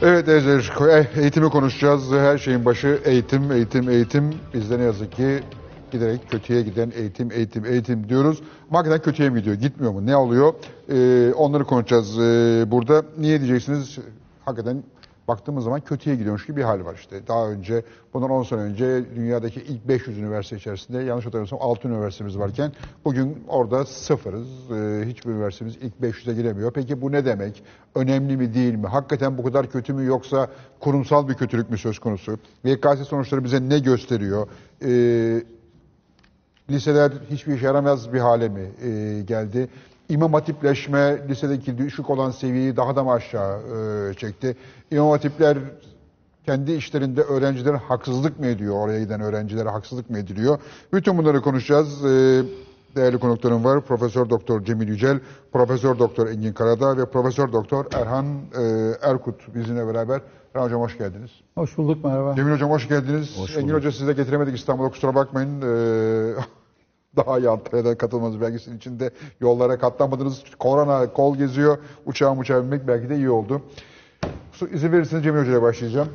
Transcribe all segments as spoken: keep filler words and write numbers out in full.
Evet Ejder, eğitimi konuşacağız. Her şeyin başı eğitim, eğitim, eğitim. Bizde ne yazık ki giderek kötüye giden eğitim, eğitim, eğitim diyoruz. Ama hakikaten kötüye mi gidiyor, gitmiyor mu, ne oluyor? Ee, onları konuşacağız ee, burada. Niye diyeceksiniz? Hakikaten baktığımız zaman kötüye gidiyormuş gibi bir hal var işte. Daha önce, bundan on sene önce dünyadaki ilk beş yüz üniversite içerisinde yanlış hatırlamıyorsam altı üniversitemiz varken bugün orada sıfırız. Ee, hiçbir üniversitemiz ilk beş yüze giremiyor. Peki bu ne demek? Önemli mi değil mi? Hakikaten bu kadar kötü mü yoksa kurumsal bir kötülük mü söz konusu? Y K S sonuçları bize ne gösteriyor? Ee, liseler hiçbir işe yaramaz bir hale mi e, geldi? İmam hatipleşme lisedeki düşük olan seviyeyi daha da mı aşağı e, çekti? İmam hatipler kendi işlerinde öğrencilere haksızlık mı ediyor? Oraya giden öğrencilere haksızlık mı ediliyor? Bütün bunları konuşacağız. E, değerli konuklarım var. Profesör Doktor Cemil Yücel, Profesör Doktor Engin Karadağ ve Profesör Doktor Erhan e, Erkut bizimle beraber. Erhan Hocam hoş geldiniz. Hoş bulduk, merhaba. Cemil Hocam hoş geldiniz. Hoş Engin Hoca size getiremedik İstanbul'a, kusura bakmayın. Ee, daha iyi Antalya'da katılmanız belgesinin içinde yollara katlanmadınız. Korona kol geziyor. Uçağa uçağa binmek belki de iyi oldu. İzin verirseniz Cemil Hoca'ya başlayacağım.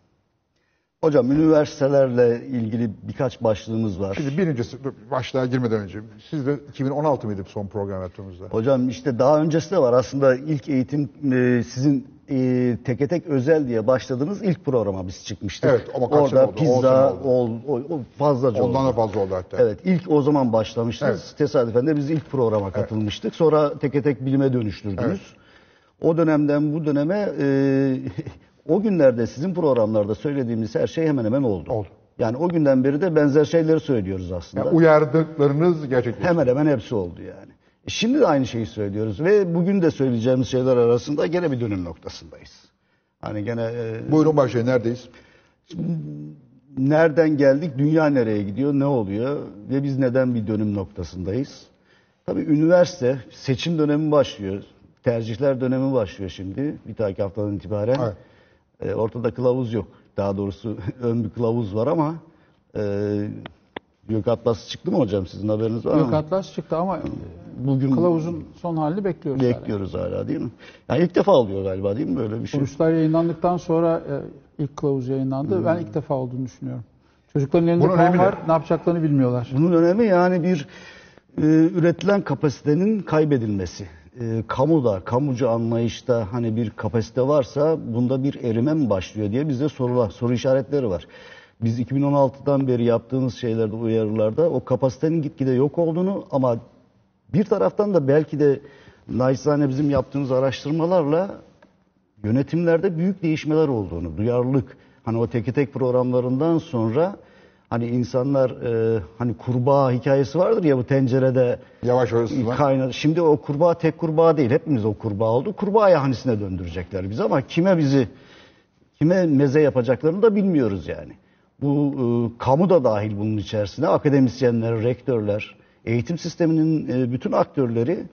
Hocam üniversitelerle ilgili birkaç başlığımız var. Şimdi birincisi, başlığa girmeden önce, siz de iki bin on altı mıydı son program yaptığımızda? Hocam işte daha öncesi de var. Aslında ilk eğitim e, sizin e, teke tek özel diye başladığınız ilk programa biz çıkmıştık. Evet ama kaç Orada sene oldu? pizza, oldu. ol, o, o fazlaca Ondan oldu. da fazla oldu hatta. Evet, ilk o zaman başlamıştınız. Evet. Tesadüfen de biz ilk programa katılmıştık. Sonra teke tek bilime dönüştürdünüz. Evet. O dönemden bu döneme e, o günlerde sizin programlarda söylediğimiz her şey hemen hemen oldu. Oldu. Yani o günden beri de benzer şeyleri söylüyoruz aslında. Yani uyardıklarınız gerçekleşti. Hemen hemen hepsi oldu yani. E Şimdi de aynı şeyi söylüyoruz ve bugün de söyleyeceğimiz şeyler arasında gene bir dönüm noktasındayız. Hani gene e, Buyurun başlayın, neredeyiz? nereden geldik, dünya nereye gidiyor, ne oluyor ve biz neden bir dönüm noktasındayız? Tabii üniversite seçim dönemi başlıyor. Tercihler dönemi başlıyor şimdi bir dahaki haftadan itibaren. Evet. E, ortada kılavuz yok. Daha doğrusu ön bir kılavuz var ama e, Gök Atlas çıktı mı hocam, sizin haberiniz var mı? Gök Atlas çıktı ama Bugün kılavuzun son halini bekliyoruz. bekliyoruz hala değil mi? Yani ilk defa oluyor galiba değil mi böyle bir şey? Sonuçlar yayınlandıktan sonra e, ilk kılavuz yayınlandı. Hmm. Ben ilk defa olduğunu düşünüyorum. Çocukların elinde Bunun puan önemi var, ne? ne yapacaklarını bilmiyorlar. Bunun önemi yani bir e, üretilen kapasitenin kaybedilmesi. E, kamuda, kamucu anlayışta hani bir kapasite varsa bunda bir erime mi başlıyor diye bizde sorular, soru işaretleri var. Biz iki bin on altıdan beri yaptığımız şeylerde, uyarılarda o kapasitenin gitgide yok olduğunu ama bir taraftan da belki de naçizane bizim yaptığımız araştırmalarla yönetimlerde büyük değişmeler olduğunu, duyarlılık, hani o teke tek programlarından sonra hani insanlar e, hani kurbağa hikayesi vardır ya bu tencerede Yavaş orası var. kaynadı. Şimdi o kurbağa tek kurbağa değil, hepimiz o kurbağa oldu. Kurbağa yahanisine döndürecekler bizi ama kime bizi kime meze yapacaklarını da bilmiyoruz yani. Bu e, kamu da dahil bunun içerisine, akademisyenler, rektörler, eğitim sisteminin e, bütün aktörleri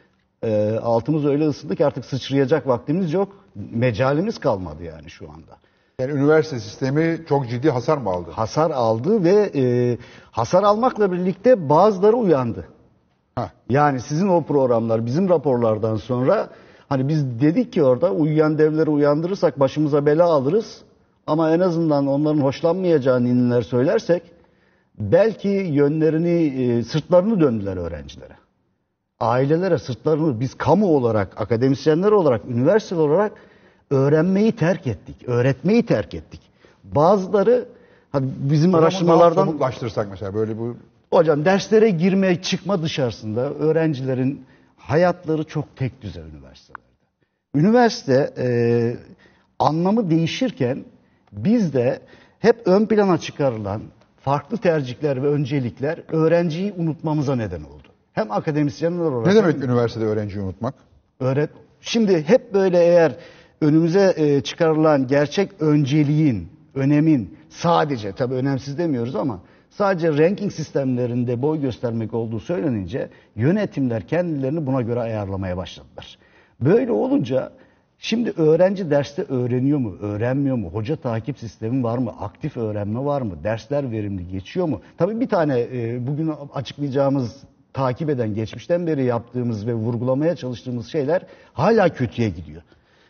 e, altımız öyle ısındı ki artık sıçrayacak vaktimiz yok. Mecalimiz kalmadı yani şu anda. Yani üniversite sistemi çok ciddi hasar mı aldı? Hasar aldı ve e, hasar almakla birlikte bazıları uyandı. Ha. Yani sizin o programlar, bizim raporlardan sonra hani biz dedik ki orada uyuyan devleri uyandırırsak başımıza bela alırız. Ama en azından onların hoşlanmayacağı ninniler söylersek belki yönlerini, e, sırtlarını döndüler öğrencilere. Ailelere sırtlarını, biz kamu olarak, akademisyenler olarak, üniversite olarak öğrenmeyi terk ettik, öğretmeyi terk ettik. Bazıları hani bizim Hocam araştırmalardan... daha somutlaştırsak mesela böyle bu... Hocam derslere girme, çıkma dışarısında öğrencilerin hayatları çok tek düze üniversitelerde. Üniversite e, anlamı değişirken biz de hep ön plana çıkarılan farklı tercihler ve öncelikler öğrenciyi unutmamıza neden oldu. Hem akademisyenler olarak... Ne demek üniversitede öğrenciyi unutmak? Öğret. Şimdi hep böyle eğer önümüze e, çıkarılan gerçek önceliğin, önemin sadece, tabii önemsiz demiyoruz ama sadece ranking sistemlerinde boy göstermek olduğu söylenince yönetimler kendilerini buna göre ayarlamaya başladılar. Böyle olunca şimdi öğrenci derste öğreniyor mu, öğrenmiyor mu, hoca takip sistemi var mı, aktif öğrenme var mı, dersler verimli geçiyor mu? Tabii bir tane e, bugün açıklayacağımız, takip eden, geçmişten beri yaptığımız ve vurgulamaya çalıştığımız şeyler hala kötüye gidiyor.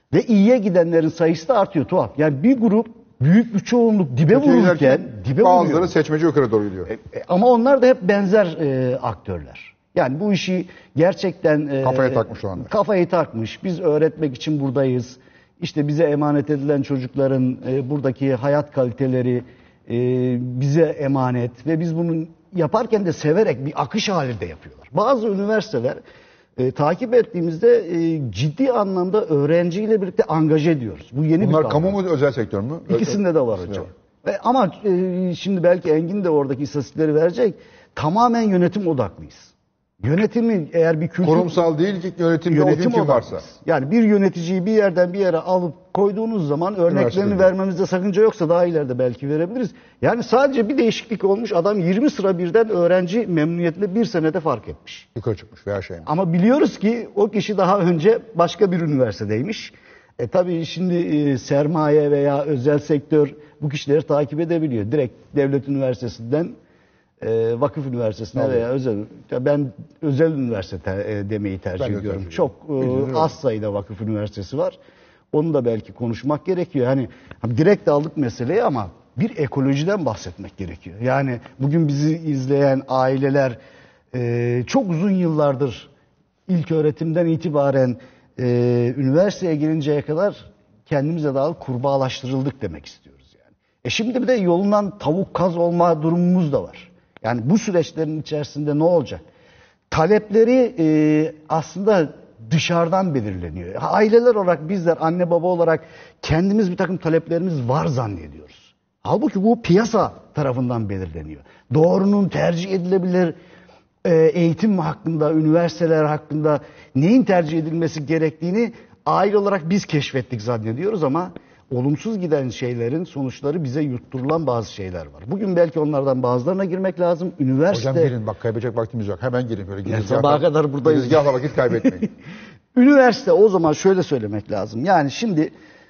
Ve iyiye gidenlerin sayısı da artıyor, tuhaf. Yani bir grup, büyük bir çoğunluk dibe Kötüye vururken, giderken dibe bazıları vuruyor. seçmeci yukarı doğru gidiyor. E, e, ama onlar da hep benzer e, aktörler. Yani bu işi gerçekten e, Kafaya takmış o anda. Kafayı takmış. Biz öğretmek için buradayız. İşte bize emanet edilen çocukların e, buradaki hayat kaliteleri e, bize emanet ve biz bunu yaparken de severek bir akış halinde yapıyorlar. Bazı üniversiteler e, takip ettiğimizde e, ciddi anlamda öğrenciyle birlikte angaje ediyoruz. Bu yeni Bunlar bir kamu kavram. mu özel sektör mü? İkisinde de var hocam. Ve ama e, şimdi belki Engin de oradaki istatistikleri verecek. Tamamen yönetim odaklıyız. Yönetimi eğer bir kültür... Kurumsal değil ki yönetimde o gün kim odaklıyız. varsa. Yani bir yöneticiyi bir yerden bir yere alıp koyduğunuz zaman örneklerini Üniversitede. vermemizde sakınca yoksa daha ileride belki verebiliriz. Yani sadece bir değişiklik olmuş, adam yirmi sıra birden öğrenci memnuniyetle bir senede fark etmiş. Yukarı çıkmış veya şey mi? Ama biliyoruz ki o kişi daha önce başka bir üniversitedeymiş. E tabii şimdi e, sermaye veya özel sektör bu kişileri takip edebiliyor. Direkt devlet üniversitesinden e, vakıf üniversitesine Tabii. veya özel. Ya ben özel üniversite te- e, demeyi tercih Ben de ediyorum. tercih Çok e, Bilmiyorum. az sayıda vakıf üniversitesi var. Onu da belki konuşmak gerekiyor. Hani hani direkt aldık meseleyi ama bir ekolojiden bahsetmek gerekiyor. Yani bugün bizi izleyen aileler e, çok uzun yıllardır ilk öğretimden itibaren e, üniversiteye gelinceye kadar kendimize daha kurbağalaştırıldık demek istiyoruz yani. E şimdi bir de yolundan tavuk kaz olma durumumuz da var. Yani bu süreçlerin içerisinde ne olacak? Talepleri e, aslında dışarıdan belirleniyor. Aileler olarak bizler anne baba olarak kendimiz bir takım taleplerimiz var zannediyoruz. Halbuki bu piyasa tarafından belirleniyor. Doğrunun tercih edilebilir eğitim hakkında, üniversiteler hakkında neyin tercih edilmesi gerektiğini aile olarak biz keşfettik zannediyoruz ama olumsuz giden şeylerin sonuçları bize yutturulan bazı şeyler var. Bugün belki onlardan bazılarına girmek lazım. Üniversite... Hocam girin bak kaybedecek vaktimiz yok. Hemen girin böyle. Yani sabaha kadar buradayız. Girizgahla vakit kaybetmeyin. Üniversite o zaman şöyle söylemek lazım. Yani şimdi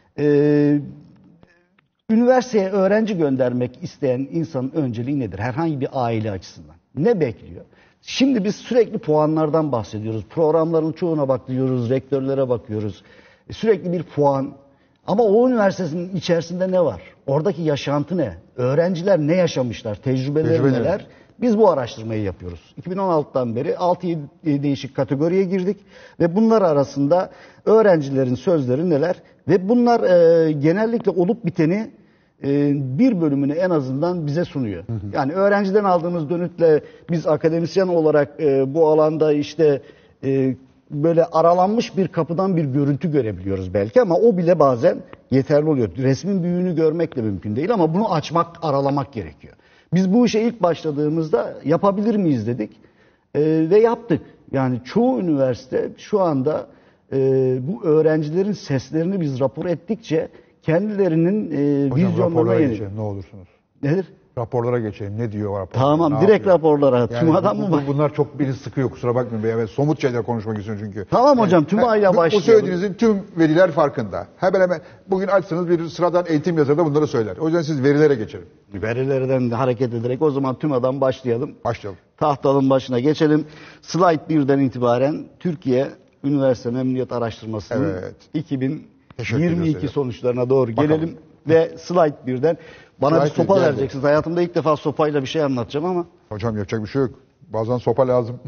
e, üniversiteye öğrenci göndermek isteyen insanın önceliği nedir? Herhangi bir aile açısından. Ne bekliyor? Şimdi biz sürekli puanlardan bahsediyoruz. Programların çoğuna bakıyoruz, rektörlere bakıyoruz. E, sürekli bir puan. Ama o üniversitenin içerisinde ne var? Oradaki yaşantı ne? Öğrenciler ne yaşamışlar? Tecrübeleri Tecrübeleri. neler? Biz bu araştırmayı yapıyoruz. iki bin on altıdan beri altı yedi değişik kategoriye girdik ve bunlar arasında öğrencilerin sözleri neler? Ve bunlar e, genellikle olup biteni e, bir bölümünü en azından bize sunuyor. Hı hı. Yani öğrenciden aldığımız dönütle biz akademisyen olarak e, bu alanda işte e, böyle aralanmış bir kapıdan bir görüntü görebiliyoruz belki ama o bile bazen yeterli oluyor. Resmin büyüğünü görmek de mümkün değil ama bunu açmak, aralamak gerekiyor. Biz bu işe ilk başladığımızda yapabilir miyiz dedik e, ve yaptık. Yani çoğu üniversite şu anda e, bu öğrencilerin seslerini biz rapor ettikçe kendilerinin e, Hocam vizyonlarına raporlara yeni. geçelim ne olursunuz. Nedir? Raporlara geçelim. Ne diyor rapor? Tamam Ne direkt yapıyor? raporlara. Yani TÜMA'dan bu- mı bu- var? Bunlar çok beni sıkıyor kusura bakmayın. Ben evet, somut şeyler konuşmak istiyorum çünkü. Tamam hocam, TÜMA'yla bu- başlayalım. Bu söylediğinizin tüm veriler farkında. Hemen hemen bugün açsanız bir sıradan eğitim yazarı da bunları söyler. O yüzden siz verilere geçelim. Verilerden hareket ederek o zaman TÜMA'dan başlayalım. Başlayalım. Tahtalın başına geçelim. Slide birden itibaren Türkiye Üniversite Memnuniyet Araştırması'nın Evet. iki bin Teşekkür yirmi iki ederiz. sonuçlarına doğru Bakalım. gelelim. Ve slide birden bana bir Slide sopa bir geldi. vereceksiniz. Hayatımda ilk defa sopayla bir şey anlatacağım ama. Hocam yapacak bir şey yok. Bazen sopa lazım.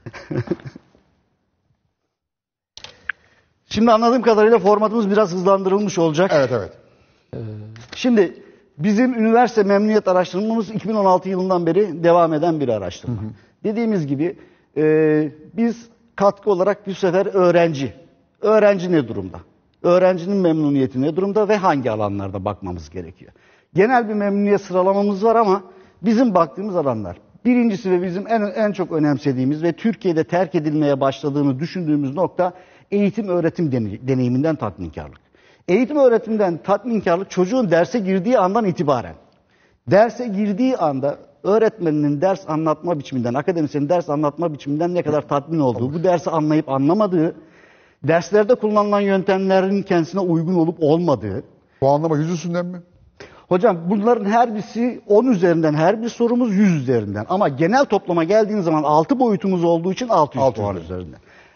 Şimdi anladığım kadarıyla formatımız biraz hızlandırılmış olacak. Evet evet. Şimdi bizim üniversite memnuniyet araştırmamız iki bin on altı yılından beri devam eden bir araştırma. Hı hı. Dediğimiz gibi e, biz katkı olarak bu sefer öğrenci. Öğrenci ne durumda? Öğrencinin memnuniyeti ne durumda ve hangi alanlarda bakmamız gerekiyor? Genel bir memnuniyet sıralamamız var ama bizim baktığımız alanlar. Birincisi ve bizim en, en çok önemsediğimiz ve Türkiye'de terk edilmeye başladığını düşündüğümüz nokta eğitim öğretim deneyiminden tatminkarlık. Eğitim öğretimden tatminkarlık çocuğun derse girdiği andan itibaren. Derse girdiği anda öğretmeninin ders anlatma biçiminden, akademisyenin ders anlatma biçiminden ne kadar tatmin olduğu, bu dersi anlayıp anlamadığı, derslerde kullanılan yöntemlerin kendisine uygun olup olmadığı. Puanlama yüz üstünden mi? Hocam bunların her birisi on üzerinden, her bir sorumuz yüz üzerinden. Ama genel toplama geldiğiniz zaman altı boyutumuz olduğu için altı yüz puan üzerinden.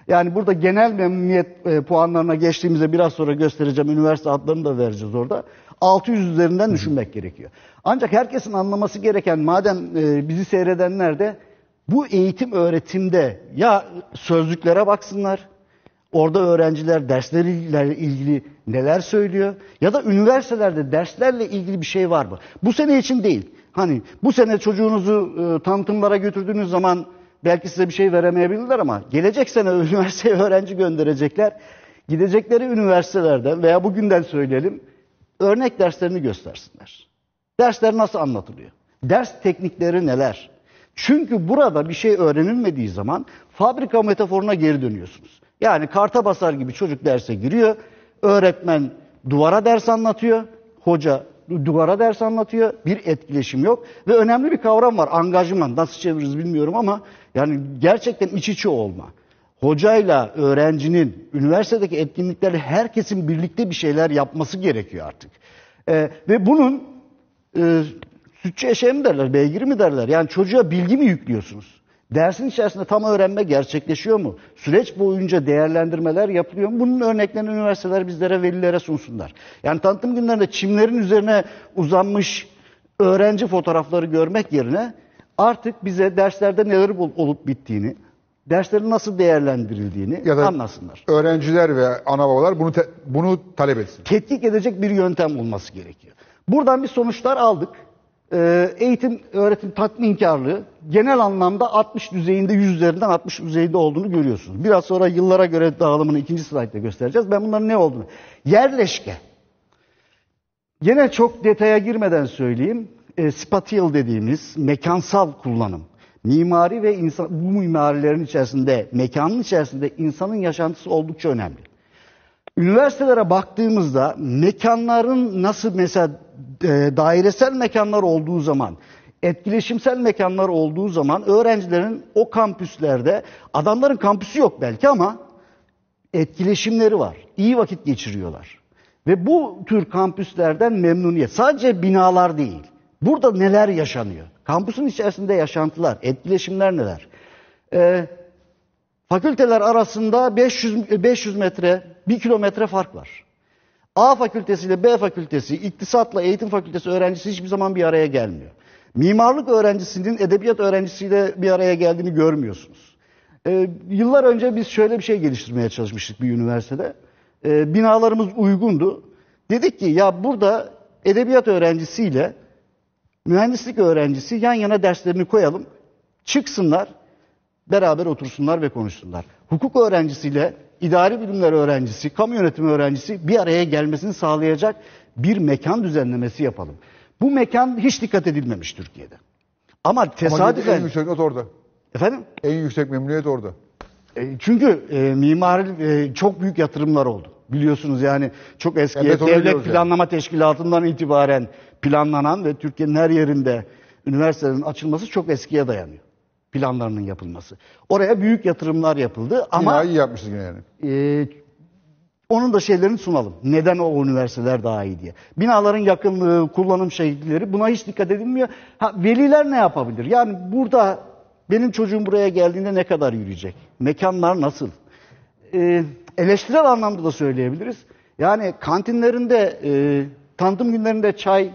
Yani burada genel memnuniyet e, puanlarına geçtiğimizde biraz sonra göstereceğim. Üniversite adlarını da vereceğiz orada. altı yüz üzerinden düşünmek gerekiyor. Ancak herkesin anlaması gereken, madem e, bizi seyredenler de bu eğitim öğretimde ya sözlüklere baksınlar, orada öğrenciler derslerle ilgili neler söylüyor ya da üniversitelerde derslerle ilgili bir şey var mı? Bu sene için değil. Hani bu sene çocuğunuzu e, tanıtımlara götürdüğünüz zaman belki size bir şey veremeyebilirler ama gelecek sene üniversiteye öğrenci gönderecekler. Gidecekleri üniversitelerden veya bugünden söyleyelim, örnek derslerini göstersinler. Dersler nasıl anlatılıyor? Ders teknikleri neler? Çünkü burada bir şey öğrenilmediği zaman fabrika metaforuna geri dönüyorsunuz. Yani karta basar gibi çocuk derse giriyor, öğretmen duvara ders anlatıyor, hoca duvara ders anlatıyor, bir etkileşim yok ve önemli bir kavram var, angajman. Nasıl çeviririz bilmiyorum ama yani gerçekten iç içe olma. Hocayla öğrencinin üniversitedeki etkinliklerle herkesin birlikte bir şeyler yapması gerekiyor artık. Ee, ve bunun e, sütçü eşeği mi derler, beygiri mi derler? Yani çocuğa bilgi mi yüklüyorsunuz? Dersin içerisinde tam öğrenme gerçekleşiyor mu? Süreç boyunca değerlendirmeler yapılıyor mu? Bunun örneklerini üniversiteler bizlere, velilere sunsunlar. Yani tanıtım günlerinde çimlerin üzerine uzanmış öğrenci fotoğrafları görmek yerine artık bize derslerde neler olup bittiğini, derslerin nasıl değerlendirildiğini ya da anlasınlar. Öğrenciler ve ana babalar bunu te- bunu talep etsin. Tetkik edecek bir yöntem olması gerekiyor. Buradan bir sonuçlar aldık. Ee, eğitim, öğretim tatminkarlığı genel anlamda altmış düzeyinde, yüz üzerinden altmış düzeyinde olduğunu görüyorsunuz. Biraz sonra yıllara göre dağılımını ikinci slaytta göstereceğiz. Ben bunların ne olduğunu. Yerleşke. Gene çok detaya girmeden söyleyeyim. E, spatial dediğimiz mekansal kullanım. Mimari ve insan, bu mimarilerin içerisinde, mekanın içerisinde insanın yaşantısı oldukça önemli. Üniversitelere baktığımızda mekanların nasıl, mesela e, dairesel mekanlar olduğu zaman, etkileşimsel mekanlar olduğu zaman öğrencilerin o kampüslerde, adamların kampüsü yok belki ama etkileşimleri var. İyi vakit geçiriyorlar. Ve bu tür kampüslerden memnuniyet. Sadece binalar değil. Burada neler yaşanıyor? Kampüsün içerisinde yaşantılar, etkileşimler neler? Ee, fakülteler arasında beş yüz, beş yüz metre, bir kilometre fark var. A fakültesi ile B fakültesi, iktisatla eğitim fakültesi öğrencisi hiçbir zaman bir araya gelmiyor. Mimarlık öğrencisinin edebiyat öğrencisiyle bir araya geldiğini görmüyorsunuz. Ee, yıllar önce biz şöyle bir şey geliştirmeye çalışmıştık bir üniversitede. Ee, binalarımız uygundu. Dedik ki ya burada edebiyat öğrencisiyle mühendislik öğrencisi yan yana derslerini koyalım. Çıksınlar, beraber otursunlar ve konuşsunlar. Hukuk öğrencisiyle idari bilimler öğrencisi, kamu yönetimi öğrencisi bir araya gelmesini sağlayacak bir mekan düzenlemesi yapalım. Bu mekan hiç dikkat edilmemiş Türkiye'de. Ama tesadüfen... Ama en yüksek not orada. Efendim? En yüksek memnuniyet orada. E, çünkü e, mimari e, çok büyük yatırımlar oldu. Biliyorsunuz yani çok eski Evet, devlet planlama yani. Teşkilatı'ndan itibaren planlanan ve Türkiye'nin her yerinde üniversitelerin açılması çok eskiye dayanıyor. Planlarının yapılması. Oraya büyük yatırımlar yapıldı ama... Binayı iyi yapmışsınız yine yani. E, onun da şeylerini sunalım. Neden o üniversiteler daha iyi diye. Binaların yakınlığı, kullanım şekilleri, buna hiç dikkat edilmiyor. Ha, veliler ne yapabilir? Yani burada benim çocuğum buraya geldiğinde ne kadar yürüyecek? Mekanlar nasıl? Ee, eleştirel anlamda da söyleyebiliriz. Yani kantinlerinde, e, tanıtım günlerinde çay,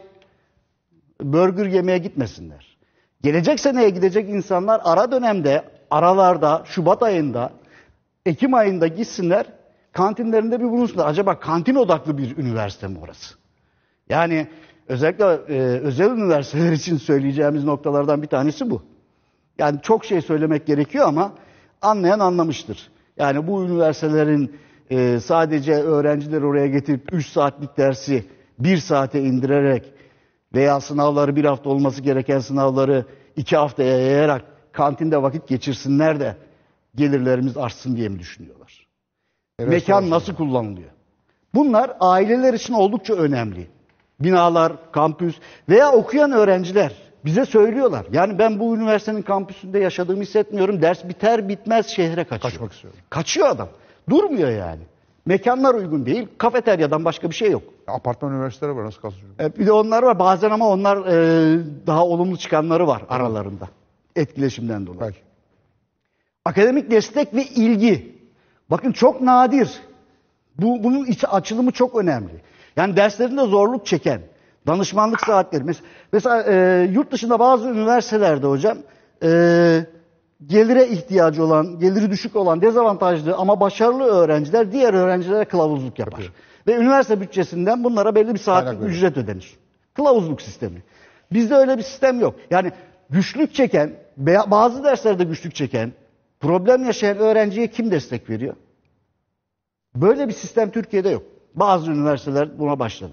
burger yemeye gitmesinler. Gelecek seneye gidecek insanlar ara dönemde, aralarda, Şubat ayında, Ekim ayında gitsinler, kantinlerinde bir bulunsunlar. Acaba kantin odaklı bir üniversite mi orası? Yani özellikle e, özel üniversiteler için söyleyeceğimiz noktalardan bir tanesi bu. Yani çok şey söylemek gerekiyor ama anlayan anlamıştır. Yani bu üniversitelerin e, sadece öğrencileri oraya getirip üç saatlik dersi bir saate indirerek veya sınavları bir hafta olması gereken sınavları iki haftaya yayarak kantinde vakit geçirsinler de gelirlerimiz artsın diye mi düşünüyorlar? Evet, mekan nasıl kullanılıyor? Bunlar aileler için oldukça önemli. Binalar, kampüs veya okuyan öğrenciler bize söylüyorlar. Yani ben bu üniversitenin kampüsünde yaşadığımı hissetmiyorum. Ders biter bitmez şehre kaçıyor. Kaçmak istiyorum. Kaçıyor adam. Durmuyor yani. Mekanlar uygun değil. Kafeteryadan başka bir şey yok. Apartman üniversiteleri var. Nasıl kalsın? E, bir de onlar var. Bazen ama onlar e, daha olumlu çıkanları var aralarında. Etkileşimden dolayı. Belki. Akademik destek ve ilgi. Bakın çok nadir. Bu, bunun iç, açılımı çok önemli. Yani derslerinde zorluk çeken, danışmanlık saatleri. Mesela, mesela e, yurt dışında bazı üniversitelerde hocam e, gelire ihtiyacı olan, geliri düşük olan, dezavantajlı ama başarılı öğrenciler diğer öğrencilere kılavuzluk yapar. Yapıyor. Ve üniversite bütçesinden bunlara belli bir saatlik Kaynak verir. ücret ödenir. Kılavuzluk sistemi. Bizde öyle bir sistem yok. Yani güçlük çeken, veya bazı derslerde güçlük çeken, problem yaşayan öğrenciye kim destek veriyor? Böyle bir sistem Türkiye'de yok. Bazı üniversiteler buna başladı.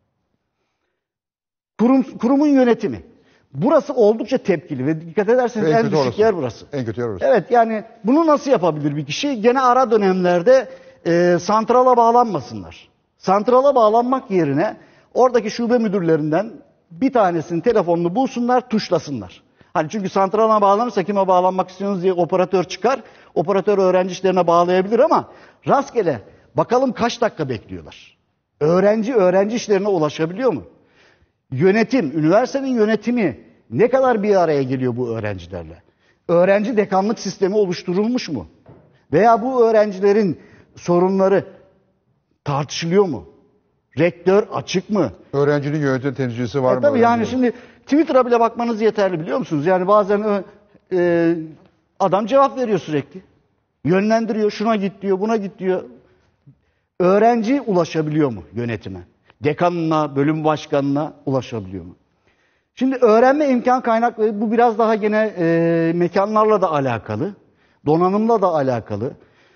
Kurum, kurumun yönetimi. Burası oldukça tepkili ve dikkat ederseniz En en kötü düşük orası. yer burası. En kötü yer orası. Evet, yani bunu nasıl yapabilir bir kişi? Gene ara dönemlerde e, santrala bağlanmasınlar. Santrala bağlanmak yerine oradaki şube müdürlerinden bir tanesinin telefonunu bulsunlar, tuşlasınlar. Hani çünkü santrala bağlanırsa kime bağlanmak istiyorsunuz diye operatör çıkar. Operatör öğrenci işlerine bağlayabilir ama rastgele bakalım kaç dakika bekliyorlar. Öğrenci öğrenci işlerine ulaşabiliyor mu? Yönetim, üniversitenin yönetimi ne kadar bir araya geliyor bu öğrencilerle? Öğrenci dekanlık sistemi oluşturulmuş mu? Veya bu öğrencilerin sorunları tartışılıyor mu? Rektör açık mı? Öğrencinin yönetim temsilcisi var E mı? tabii yani öğrencinin? şimdi Twitter'a bile bakmanız yeterli biliyor musunuz? Yani bazen e, adam cevap veriyor sürekli. Yönlendiriyor, şuna git diyor, buna git diyor. Öğrenci ulaşabiliyor mu yönetime? Dekanına, bölüm başkanına ulaşabiliyor mu? Şimdi öğrenme imkan kaynakları bu biraz daha gene e, mekanlarla da alakalı, donanımla da alakalı,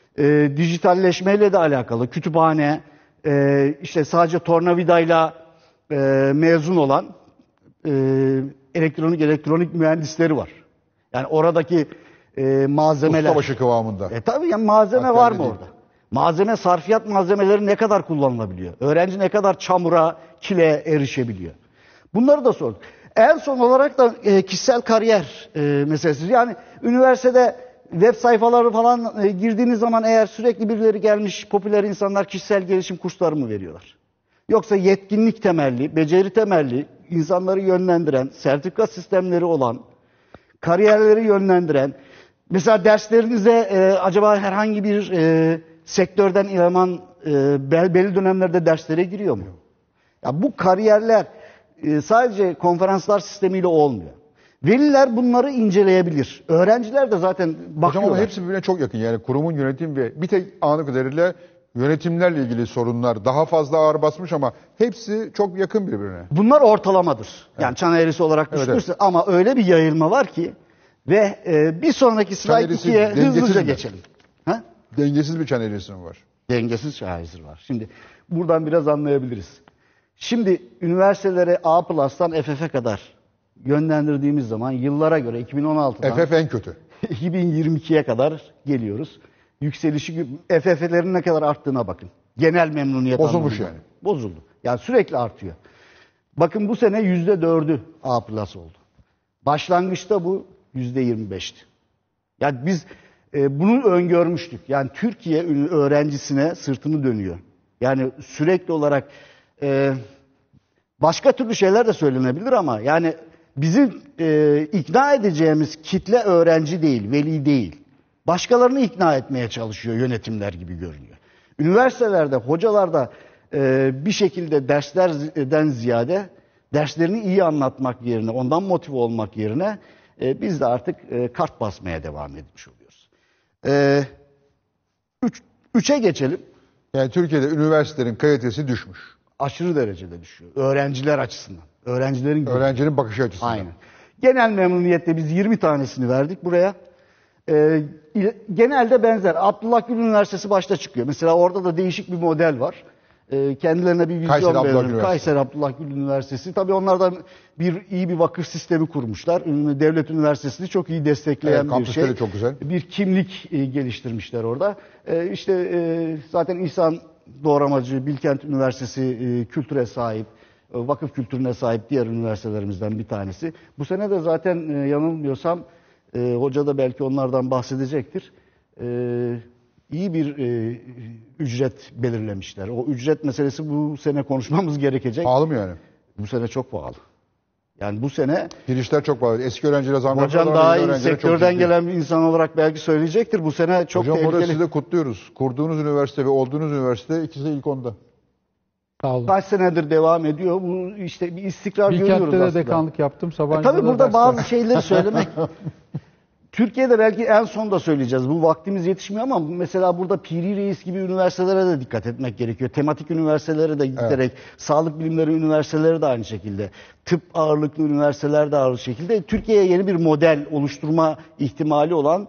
e, dijitalleşmeyle de alakalı. Kütüphane, e, işte sadece tornavidayla e, mezun olan e, elektronik elektronik mühendisleri var. Yani oradaki e, malzemeler. Ustabaşı kıvamında. E tabii yani malzeme Hatta var ne mı diyeyim? orada? Malzeme, sarfiyat malzemeleri ne kadar kullanılabiliyor? Öğrenci ne kadar çamura, kile erişebiliyor? Bunları da sorduk. En son olarak da e, kişisel kariyer e, meselesi. Yani üniversitede web sayfaları falan e, girdiğiniz zaman eğer sürekli birileri gelmiş, popüler insanlar kişisel gelişim kursları mı veriyorlar? Yoksa yetkinlik temelli, beceri temelli, insanları yönlendiren, sertifika sistemleri olan, kariyerleri yönlendiren, mesela derslerinize e, acaba herhangi bir e, sektörden eleman e, belli dönemlerde derslere giriyor mu? Ya bu kariyerler e, sadece konferanslar sistemiyle olmuyor. Veliler bunları inceleyebilir. Öğrenciler de zaten Hocam bakıyorlar. ama hepsi birbirine çok yakın. Yani kurumun yönetim ve bir tek anı kadarıyla yönetimlerle ilgili sorunlar daha fazla ağır basmış ama hepsi çok yakın birbirine. Bunlar ortalamadır. Yani çan eğrisi olarak Evet, düşünürse ama öyle bir yayılma var ki ve e, bir sonraki slide eğrisi ikiye dengesiz hızlıca mi? geçelim. Ha? Dengesiz bir çan eğrisi mi var? Dengesiz şahizir var. Şimdi buradan biraz anlayabiliriz. Şimdi üniversitelere A Plus'tan F F'e kadar yönlendirdiğimiz zaman yıllara göre iki bin on altıdan F F en kötü. iki bin yirmi ikiye kadar geliyoruz. Yükselişi F F'lerin ne kadar arttığına bakın. Genel memnuniyet Bozulmuş anlamında. yani. Bozuldu. Yani sürekli artıyor. Bakın bu sene yüzde dördü A Plus oldu. Başlangıçta bu yüzde yirmi beşti. Yani biz e, bunu öngörmüştük. Yani Türkiye öğrencisine sırtını dönüyor. Yani sürekli olarak e, başka türlü şeyler de söylenebilir ama yani bizi e, ikna edeceğimiz kitle öğrenci değil, veli değil. Başkalarını ikna etmeye çalışıyor yönetimler gibi görünüyor. Üniversitelerde, hocalarda e, bir şekilde derslerden ziyade derslerini iyi anlatmak yerine, ondan motive olmak yerine e, biz de artık e, kart basmaya devam etmiş oluyoruz. E, üç, üçe geçelim. Yani Türkiye'de üniversitelerin kalitesi düşmüş. Aşırı derecede düşüyor. Öğrenciler açısından. Öğrencilerin Öğrencinin bakış açısından. Aynen. Genel memnuniyette biz yirmi tanesini verdik buraya. Ee, genelde benzer. Abdullah Gül Üniversitesi başta çıkıyor. Mesela orada da değişik bir model var. Ee, kendilerine bir vizyon Kayseri Abdullah Gül belirliyor. Üniversitesi. Kayseri Abdullah Gül Üniversitesi. Tabii onlardan bir iyi bir vakıf sistemi kurmuşlar. Devlet Üniversitesi'ni çok iyi destekleyen Evet, bir kampüsleri şey. çok güzel. Bir kimlik e, geliştirmişler orada. E, işte e, zaten İhsan Doğramacı, Bilkent Üniversitesi e, kültüre sahip, e, vakıf kültürüne sahip diğer üniversitelerimizden bir tanesi. Bu sene de zaten e, yanılmıyorsam e, hoca da belki onlardan bahsedecektir. E, iyi bir e, ücret belirlemişler. O ücret meselesi bu sene konuşmamız gerekecek. Pahalı mı yani? Bu sene çok pahalı. Yani bu sene Girişler çok pahalı. Eski öğrencilere zam hocam yapıyorlar, daha yeni iyi öğrencilere çok sektörden ciddi. gelen bir insan olarak belki söyleyecektir. Bu sene çok Hocam orada tehlikeli. sizi de kutluyoruz. Kurduğunuz üniversite ve olduğunuz üniversite ikisi de ilk onda. Sağ olun. Kaç senedir devam ediyor. Bu işte bir istikrar görüyoruz Bilkent'te de aslında. dekanlık yaptım. E Sabancı'da tabii da burada ders bazı verdim. şeyleri söylemek Türkiye'de belki en son da söyleyeceğiz. Bu vaktimiz yetişmiyor ama mesela burada Piri Reis gibi üniversitelere de dikkat etmek gerekiyor. Tematik üniversitelere de giderek, sağlık bilimleri üniversiteleri de aynı şekilde, tıp ağırlıklı üniversiteler de ağırlıklı şekilde Türkiye'ye yeni bir model oluşturma ihtimali olan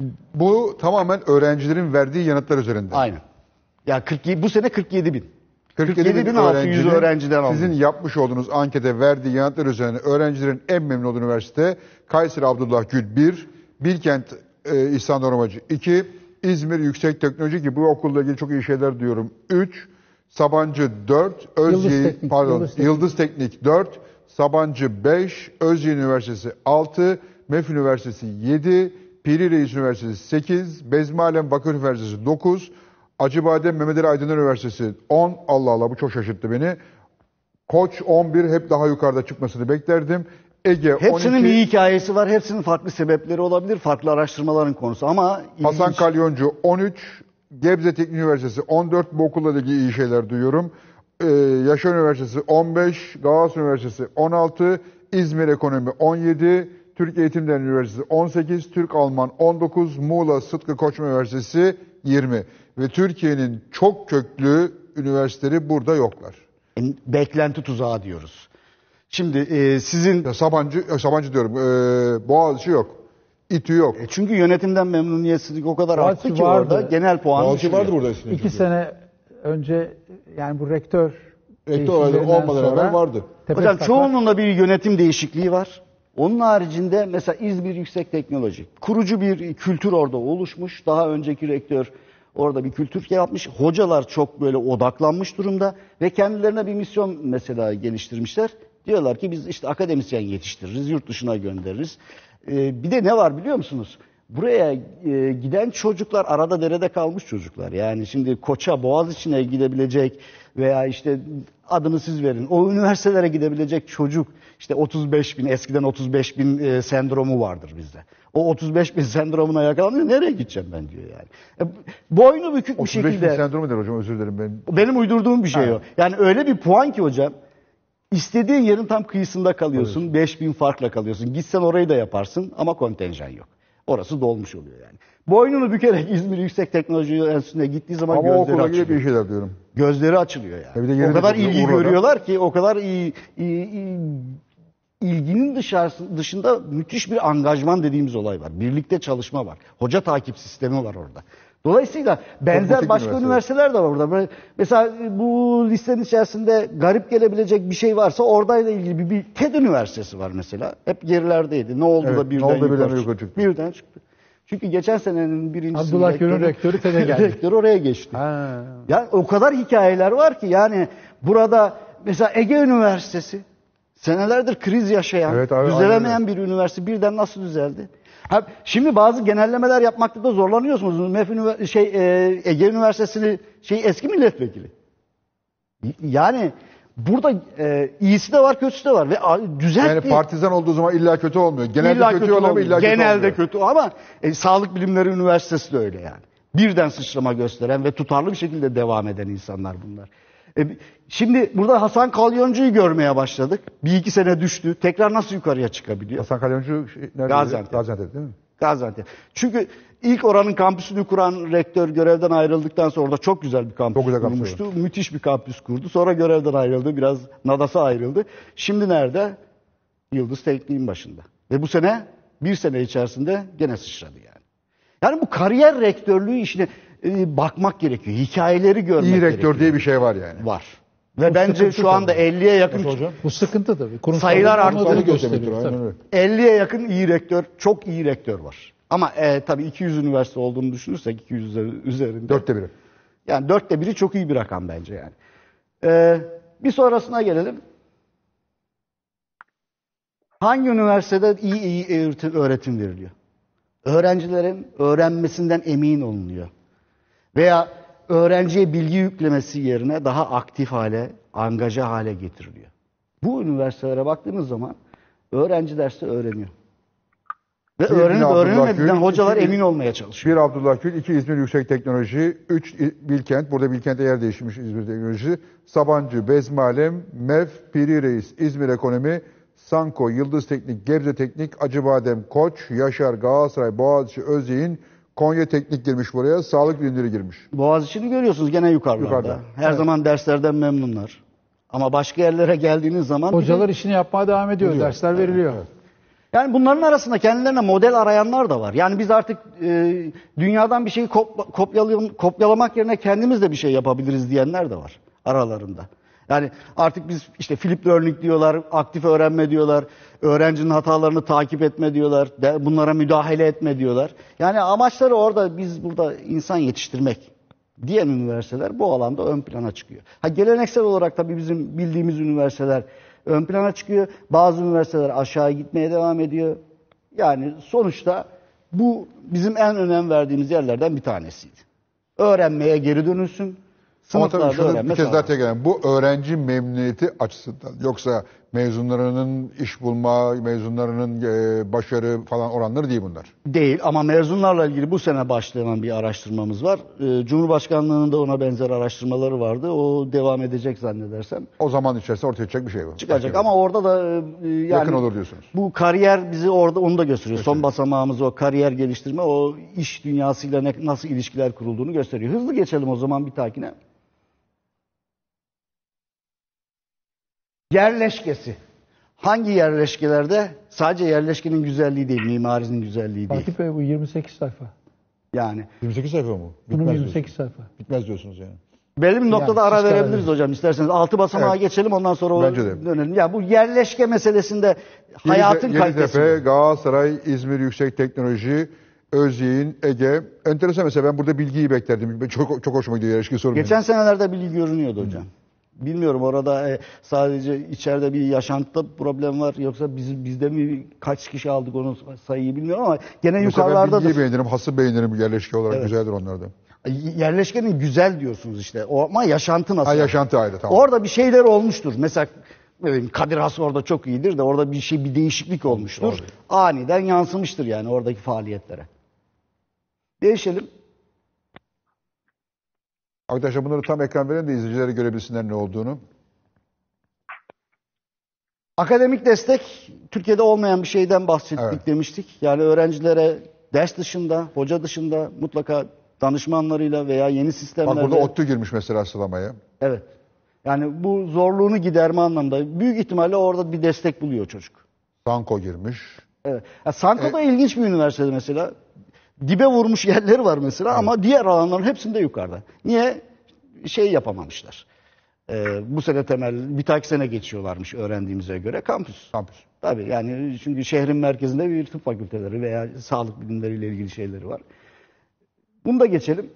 Bu tamamen öğrencilerin verdiği yanıtlar üzerinde. aynı. Ya kırk yedi, bu sene kırk yedi bin. kırk yedi bin altı yüz öğrenciden aldım. sizin yapmış olduğunuz ankete verdiği yanıtlar üzerine öğrencilerin en memnun olduğu üniversite Kayseri Abdullah Gül bir, Bilkent e, İhsan Normacı iki, İzmir Yüksek Teknoloji ki bu okulla ilgili çok iyi şeyler diyorum üç, Sabancı dört, Yıldız Özyeğin Teknik, pardon Yıldız Teknik. Yıldız Teknik dört, Sabancı beş, Özyeğin Üniversitesi altı, MEF Üniversitesi yedi, Piri Reis Üniversitesi sekiz, Bezmialem Bakır Üniversitesi dokuz, Acıbadem Mehmet Ali Aydın Üniversitesi on, Allah Allah bu çok şaşırttı beni. Koç on bir, hep daha yukarıda çıkmasını beklerdim. Ege Hepsinin on iki, bir hikayesi var. Hepsinin farklı sebepleri olabilir. Farklı araştırmaların konusu ama Hasan ilginç. Kalyoncu on üç, Gebze Teknik Üniversitesi on dört, bu okulla ilgili iyi şeyler duyuyorum. Ee, Yaşar Üniversitesi on beş, Galatasaray Üniversitesi on altı, İzmir Ekonomi on yedi, Türk Eğitim Derneği Üniversitesi on sekiz, Türk Alman on dokuz, Muğla Sıtkı Koçman Üniversitesi yirmi. Ve Türkiye'nin çok köklü üniversiteleri burada yoklar. Beklenti tuzağı diyoruz. Şimdi e, sizin Ya Sabancı, e, Sabancı diyorum, e, Boğaziçi yok, İTÜ yok. E çünkü yönetimden memnuniyetsizlik o kadar Boğaziçi arttı ki vardı. orada genel puan Boğaziçi düşürüyor. vardı burada eskiden. İki çünkü. sene önce yani bu rektör Rektör olayları değişimlerinden olmadan sonra evvel vardı. tepe Hocam taklak- çoğunluğunda bir yönetim değişikliği var. Onun haricinde mesela İzmir Yüksek Teknoloji. Kurucu bir kültür orada oluşmuş. Daha önceki rektör orada bir kültür yapmış. Hocalar çok böyle odaklanmış durumda ve kendilerine bir misyon mesela geliştirmişler. Diyorlar ki biz işte akademisyen yetiştiririz, yurt dışına göndeririz. Ee, bir de ne var biliyor musunuz? Buraya e, giden çocuklar arada derede kalmış çocuklar. Yani şimdi Koç'a, Boğaziçi'ne gidebilecek veya işte adını siz verin. O üniversitelere gidebilecek çocuk işte otuz beş bin, eskiden otuz beş bin e, sendromu vardır bizde. O otuz beş bin sendromuna yakalanıyor. Nereye gideceğim ben diyor yani. E, boynu bükük bir otuz beş şekilde. bin sendromu der hocam, özür dilerim ben. Benim uydurduğum bir şey o. Yani öyle bir puan ki hocam. İstediğin yerin tam kıyısında kalıyorsun. beş bin farkla kalıyorsun. Gitsen orayı da yaparsın ama kontenjan yok. Orası dolmuş oluyor yani. Boynunu bükerek İzmir Yüksek Teknoloji Enstitüsü'ne gittiği zaman Ama gözleri okula açılıyor. ilgili bir şeyler diyorum. Gözleri açılıyor Ya bir de yani. yeri O de kadar çok iyi, ilgi Urla'da. görüyorlar ki, o kadar iyi, iyi, iyi ilginin dışarısı, dışında müthiş bir angajman dediğimiz olay var. Birlikte çalışma var. Hoca takip sistemi var orada. Dolayısıyla benzer basit başka üniversiteler. üniversiteler de var orada. Böyle, mesela bu listenin içerisinde garip gelebilecek bir şey varsa oradayla ilgili bir, bir TED Üniversitesi var mesela. Hep gerilerdeydi. Ne oldu Evet, da ne birden oldu yukarı, birden çıktı. yukarı çıktı. Birden çıktı. Çünkü geçen senenin birinci Abdullah Gül'ün rektörü TED'e geldi. rektör oraya geçti. Ha. Ya o kadar hikayeler var ki yani burada mesela Ege Üniversitesi senelerdir kriz yaşayan, Evet, abi, düzelemeyen aynen bir üniversite birden nasıl düzeldi? Ha, şimdi bazı genellemeler yapmakta da zorlanıyorsunuz. MEF Ünivers- şey e, Ege Üniversitesi'ni şey eski milletvekili. Y- Yani burada e, iyisi de var, kötüsü de var ve a- düzeltti. Yani partizan olduğu zaman illa kötü olmuyor. Genelde İlla kötü, oluyor ama olmuyor. illa kötü Genelde olmuyor. kötü ama e, Sağlık Bilimleri Üniversitesi de öyle yani. Birden sıçrama gösteren ve tutarlı bir şekilde devam eden insanlar bunlar. E, şimdi burada Hasan Kalyoncu'yu görmeye başladık. Bir iki sene düştü. Tekrar nasıl yukarıya çıkabiliyor? Hasan Kalyoncu şey, nerede? Gaziantep. Gaziantep değil mi? Gaziantep. Çünkü ilk oranın kampüsünü kuran rektör görevden ayrıldıktan sonra orada çok güzel bir kampüs Çok güzel kampüs kurmuştu. Müthiş bir kampüs kurdu. Sonra görevden ayrıldı. Biraz nadasa ayrıldı. Şimdi nerede? Yıldız Teknik'in başında. Ve bu sene bir sene içerisinde gene sıçradı yani. Yani bu kariyer rektörlüğü işine e, bakmak gerekiyor. Hikayeleri görmek İyi gerekiyor. rektör diye bir şey var yani. Var. Ve bence sıkıntı şu anda tabii. elliye yakın hocam? Bu sıkıntı tabii. Kurumsal Sayılar olmadığını arttı. Sağlık gösteriyor. gösteriyor, tabii. aynen öyle. elliye yakın iyi rektör, çok iyi rektör var. Ama e, tabii iki yüz üniversite olduğunu düşünürsek iki yüz üzerinde. Dörtte biri. Yani dörtte biri çok iyi bir rakam bence yani. Ee, bir sonrasına gelelim. Hangi üniversitede iyi iyi öğretim, öğretim veriliyor? Öğrencilerin öğrenmesinden emin olunuyor. Veya öğrenciye bilgi yüklemesi yerine daha aktif hale, angaja hale getiriliyor. Bu üniversitelere baktığınız zaman Öğrenci derste öğreniyor. Ve Bir öğrenip Abdullah öğrenemediğinden Gül, hocalar iki- emin olmaya çalışıyor. Bir Abdullah Gül, iki İzmir Yüksek Teknoloji, üç Bilkent, burada Bilkent'e yer değişmiş İzmir Teknoloji, Sabancı, Bezmalem, MEF, Piri Reis, İzmir Ekonomi, Sanko, Yıldız Teknik, Gebze Teknik, Acıbadem, Koç, Yaşar, Galatasaray, Boğaziçi, Özyeğin, Konya Teknik girmiş buraya, Sağlık Bilimleri girmiş. Boğaziçi'ni görüyorsunuz gene yukarılarda. Yukarıda. Her Evet. zaman derslerden memnunlar. Ama başka yerlere geldiğiniz zaman... bir de- Hocalar işini yapmaya devam ediyor. Ediyor. Dersler veriliyor. Yani bunların arasında kendilerine model arayanlar da var. Yani biz artık e, dünyadan bir şeyi kopla- kopyalay- kopyalamak yerine kendimiz de bir şey yapabiliriz diyenler de var aralarında. Yani artık biz işte flip learning diyorlar, aktif öğrenme diyorlar, öğrencinin hatalarını takip etme diyorlar, de, bunlara müdahale etme diyorlar. Yani amaçları orada biz burada insan yetiştirmek diyen üniversiteler bu alanda ön plana çıkıyor. Ha, geleneksel olarak tabii bizim bildiğimiz üniversiteler ön plana çıkıyor. Bazı üniversiteler aşağı gitmeye devam ediyor. Yani sonuçta bu bizim en önem verdiğimiz yerlerden bir tanesiydi. Öğrenmeye geri dönülsün. Ama tabii Sınıflarda şunu öğrenme bir kez daha sağlansın. tekrar, bu öğrenci memnuniyeti açısından. Yoksa mezunlarının iş bulma, mezunlarının e, başarı falan oranları değil bunlar. Değil ama mezunlarla ilgili bu sene başlayan bir araştırmamız var. Ee, Cumhurbaşkanlığının da ona benzer araştırmaları vardı. O devam edecek zannedersem. O zaman içerisinde ortaya çıkacak bir şey bu. Çıkacak Başka ama orada da e, yani yakın olur diyorsunuz. bu kariyer bizi orada onu da gösteriyor. Son basamağımız o kariyer geliştirme, o iş dünyasıyla ne, nasıl ilişkiler kurulduğunu gösteriyor. Hızlı geçelim o zaman bir takine. Yerleşkesi. Hangi yerleşkelerde? Sadece yerleşkenin güzelliği değil, mimarinin güzelliği değil. Fatih Bey bu yirmi sekiz sayfa. Yani yirmi sekiz sayfa mı? Bunun yirmi sekiz sayfa. Bitmez diyorsunuz yani. belli bir noktada Yani ara siz karar verebiliriz verin. hocam isterseniz. Altı basamağa Evet. geçelim ondan sonra o Bence de. dönelim. Ya bu yerleşke meselesinde hayatın Yeditepe, kalitesi. Galatasaray, İzmir Yüksek Teknoloji, Özyeğin, Ege. Enteresan mesela, ben burada bilgiyi beklerdim. Ben Çok çok hoşuma gidiyor yerleşke sorun. Geçen senelerde bilgi görünüyordu hocam. Bilmiyorum orada e, sadece içeride bir yaşantıda problem var yoksa biz bizde mi kaç kişi aldık onu sayıyı bilmiyorum ama gene Mesela ben yukarılarda bilgiyi da beğenirim, hası beğenirim yerleşke olarak, Evet. güzeldir onlar da. yerleşkenin güzel diyorsunuz işte. O, ama yaşantı nasıl? Ha, yaşantı ayrı, tamam. Orada bir şeyler olmuştur. Mesela ne bileyim, Kadir Has orada çok iyidir de orada bir şey bir değişiklik olmuştur. Oldu. Aniden yansımıştır yani oradaki faaliyetlere. Değişelim. Arkadaşlar bunları tam ekran verin de izleyicileri görebilsinler ne olduğunu. Akademik destek Türkiye'de olmayan bir şeyden bahsettik Evet. demiştik. Yani öğrencilere ders dışında, hoca dışında mutlaka danışmanlarıyla veya yeni Bak sistemlerle... burada ODTÜ girmiş mesela sıralamaya. Evet. Yani bu zorluğunu giderme anlamda büyük ihtimalle orada bir destek buluyor çocuk. Sanko girmiş. Evet. Ya Sanko da ilginç bir üniversite mesela. Dibe vurmuş yerleri var mesela ama diğer alanların hepsinde yukarıda. Niye? Şey yapamamışlar. Ee, bu sene temel, bir dahaki sene geçiyorlarmış öğrendiğimize göre kampüs. Kampüs. Tabii yani çünkü şehrin merkezinde bir tıp fakülteleri veya sağlık bilimleriyle ilgili şeyleri var. Bunu da geçelim.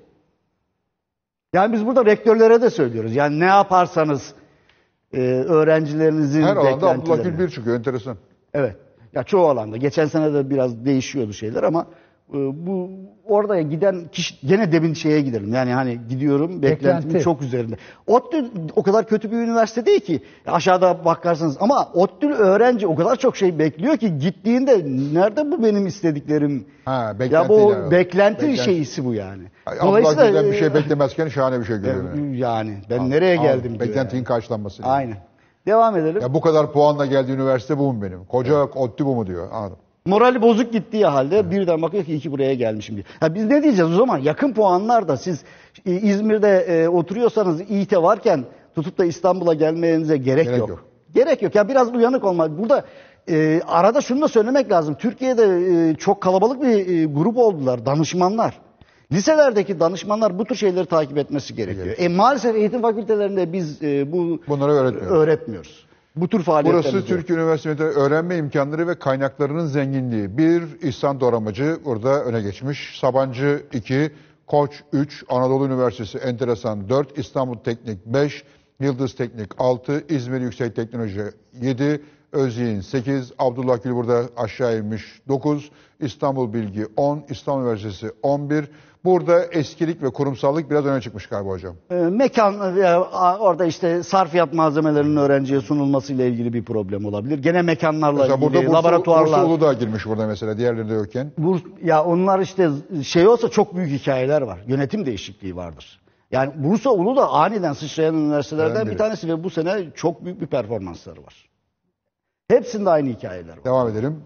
Yani biz burada rektörlere de söylüyoruz. Yani ne yaparsanız e, öğrencilerinizin Her alanda Abdullah beklentilerini- Gül bir çıkıyor, enteresan. Evet. Ya çoğu alanda. Geçen sene de biraz değişiyordu şeyler ama e, bu orada giden kişi gene demin şeye gidelim. Yani hani gidiyorum beklentimin Beklenti. çok üzerinde. ODTÜ o kadar kötü bir üniversite değil ki. Aşağıda bakarsanız ama ODTÜ'lü öğrenci o kadar çok şey bekliyor ki gittiğinde nerede bu benim istediklerim? Ha, Ya beklentiyle bu alakalı. beklenti, Beklenti. şeysi bu yani. Abdullah Gül'den bir şey beklemezken şahane bir şey görüyor. yani. yani ben nereye geldim diyor. Beklentinin Yani. karşılanması. Aynen. Devam edelim. Ya bu kadar puanla geldiği üniversite bu mu benim? Koca ODTÜ bu mu diyor. Anladım. Morali bozuk gittiği halde birden bakıyor ki iyi ki buraya gelmişim diyor. Ha biz ne diyeceğiz o zaman? Yakın puanlar da siz e, İzmir'de e, oturuyorsanız İİTE varken tutup da İstanbul'a gelmenize gerek, Gerek yok. yok. Gerek yok. Ya biraz uyanık olmak. Burada e, arada şunu da söylemek lazım. Türkiye'de e, çok kalabalık bir e, grup oldular. Danışmanlar. Liselerdeki danışmanlar bu tür şeyleri takip etmesi gerekiyor. E, maalesef eğitim fakültelerinde biz e, bu Bunları öğretmiyor. öğretmiyoruz. Bu tür faaliyetler. Burası Türkiye Üniversitesi'nde öğrenme imkanları ve kaynaklarının zenginliği. Bir, İhsan Doğramacı burada öne geçmiş. Sabancı iki, Koç üç, Anadolu Üniversitesi enteresan dört, İstanbul Teknik beş, Yıldız Teknik altı, İzmir Yüksek Teknoloji yedi, Özyeğin sekiz, Abdullah Gül burada aşağı inmiş dokuz, İstanbul Bilgi on, İstanbul Üniversitesi on bir. Burada eskilik ve kurumsallık biraz öne çıkmış galiba hocam. E, mekan e, orada işte sarfiyat malzemelerinin öğrenciye sunulmasıyla ilgili bir problem olabilir. Gene mekanlarla Mesela ilgili, burada Bursa, laboratuvarlar. Bursa Uludağ girmiş burada mesela, diğerlerinde yokken. Burs, ya onlar işte şey olsa çok büyük hikayeler var. Yönetim değişikliği vardır. Yani Bursa Uludağ aniden sıçrayan üniversitelerden Ben bir biri. tanesi ve bu sene çok büyük bir performansları var. Hepsinde aynı hikayeler var. Devam edelim.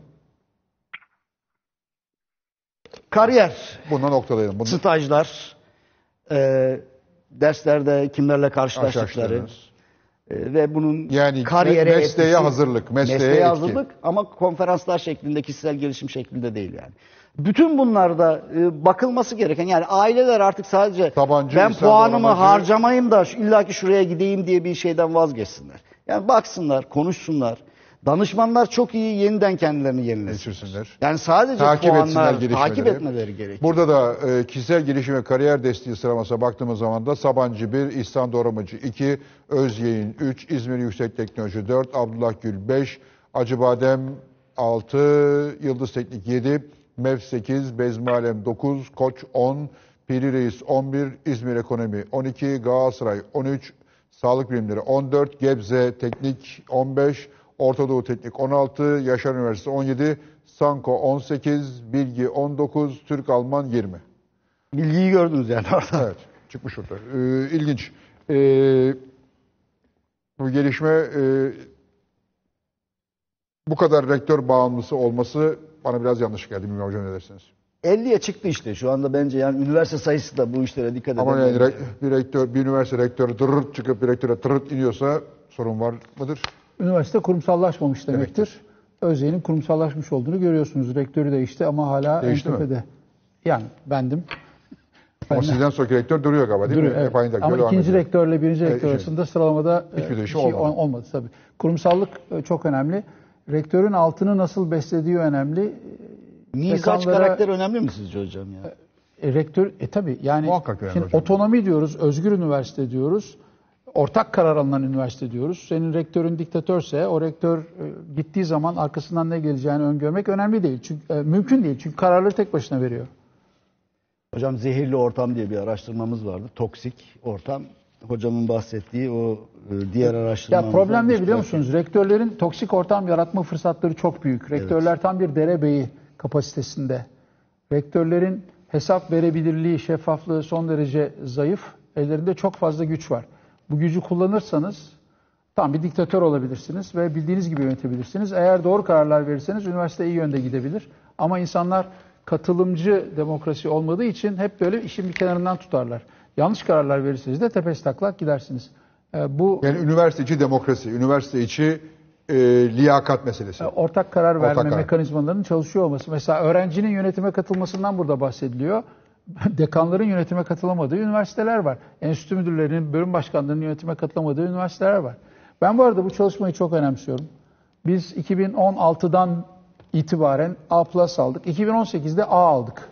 Kariyer, Bundan noktalayalım. Bunu stajlar, e, derslerde kimlerle karşılaştıkları karşılaştığınız. e, ve bunun Yani kariyere me- mesleğe etkisi- hazırlık, mesleğe etki. hazırlık ama konferanslar şeklinde, kişisel gelişim şeklinde değil yani. Bütün bunlarda e, bakılması gereken, yani aileler artık sadece Tabancı, ben İhsan puanımı Doğramacı- harcamayayım da şu- illaki şuraya gideyim diye bir şeyden vazgeçsinler. Yani baksınlar, konuşsunlar. Danışmanlar çok iyi yeniden kendilerini yenilesin. Geçirsinler. Yani sadece Takip etsinler puanlar, gelişmeleri. takip etmeleri gerekiyor. Burada da e, kişisel gelişim ve kariyer desteği sıralamasına baktığımız zaman da Sabancı bir, İhsan Doğramacı iki, Özyeğin üç, İzmir Yüksek Teknoloji dört, Abdullah Gül beş, Acıbadem altı, Yıldız Teknik yedi, MEF sekiz, Bezmi Alem dokuz, Koç on, Piri Reis on bir, İzmir Ekonomi on iki, Galatasaray on üç, Sağlık Bilimleri on dört, Gebze Teknik on beş, Orta Doğu Teknik on altı, Yaşar Üniversitesi on yedi, Sanko on sekiz, Bilgi on dokuz, Türk Alman yirmi. Bilgiyi gördünüz yani orada. Evet, çıkmış orada. Ee, ilginç. Ee, bu gelişme e, bu kadar rektör bağımlısı olması bana biraz yanlış geldi. Bilmiyorum hocam, ne dersiniz? elliye çıktı işte şu anda, bence yani üniversite sayısı da bu işlere dikkat Ama yani edebilir. re- bir rektör, bir üniversite rektörü tırırt çıkıp bir rektöre tırırt iniyorsa sorun var mıdır? Üniversite kurumsallaşmamış demektir. Özyeğin'in kurumsallaşmış olduğunu görüyorsunuz. Rektörü değişti ama hala en Değişti mi? tepede. Yani bendim. Ama Ben- sizden sonraki rektör duruyor galiba değil Duruyor, mi? evet. Hep aynı dakika Ama devam ikinci ediyor. rektörle birinci Evet, rektör şey. arasında sıralamada Hiçbir e, değişim şey olmadı. ol- olmadı tabii. Kurumsallık e, çok önemli. Rektörün altını nasıl beslediği önemli. Mizaç Dekanlara- karakter önemli mi sizce hocam ya? E, rektör, e tabii yani Muhakkak önemli şimdi hocam. otonomi diyoruz, özgür üniversite diyoruz, ortak karar alınan üniversite diyoruz. Senin rektörün diktatörse o rektör e, gittiği zaman arkasından ne geleceğini öngörmek önemli değil. Çünkü e, mümkün değil. Çünkü kararları tek başına veriyor. Hocam zehirli ortam diye bir araştırmamız vardı. Toksik ortam. Hocamın bahsettiği o e, diğer Ya araştırmamız. problem ne biliyor musunuz? Rektörlerin toksik ortam yaratma fırsatları çok büyük. Rektörler tam bir derebeyi kapasitesinde. Rektörlerin hesap verebilirliği, şeffaflığı son derece zayıf. Ellerinde çok fazla güç var. Bu gücü kullanırsanız tam bir diktatör olabilirsiniz ve bildiğiniz gibi yönetebilirsiniz. Eğer doğru kararlar verirseniz üniversite iyi yönde gidebilir. Ama insanlar katılımcı demokrasi olmadığı için hep böyle işin bir kenarından tutarlar. Yanlış kararlar verirseniz de tepesi taklak gidersiniz. Ee, bu Yani üniversite içi demokrasi, üniversite içi e, liyakat meselesi. ortak karar verme Ortak karar. mekanizmalarının çalışıyor olması. Mesela öğrencinin yönetime katılmasından burada bahsediliyor. Dekanların yönetime katılamadığı üniversiteler var. Enstitü müdürlerinin, bölüm başkanlarının yönetime katılamadığı üniversiteler var. Ben bu arada bu çalışmayı çok önemsiyorum. Biz iki bin on altıdan itibaren A plus aldık. iki bin on sekizde A aldık.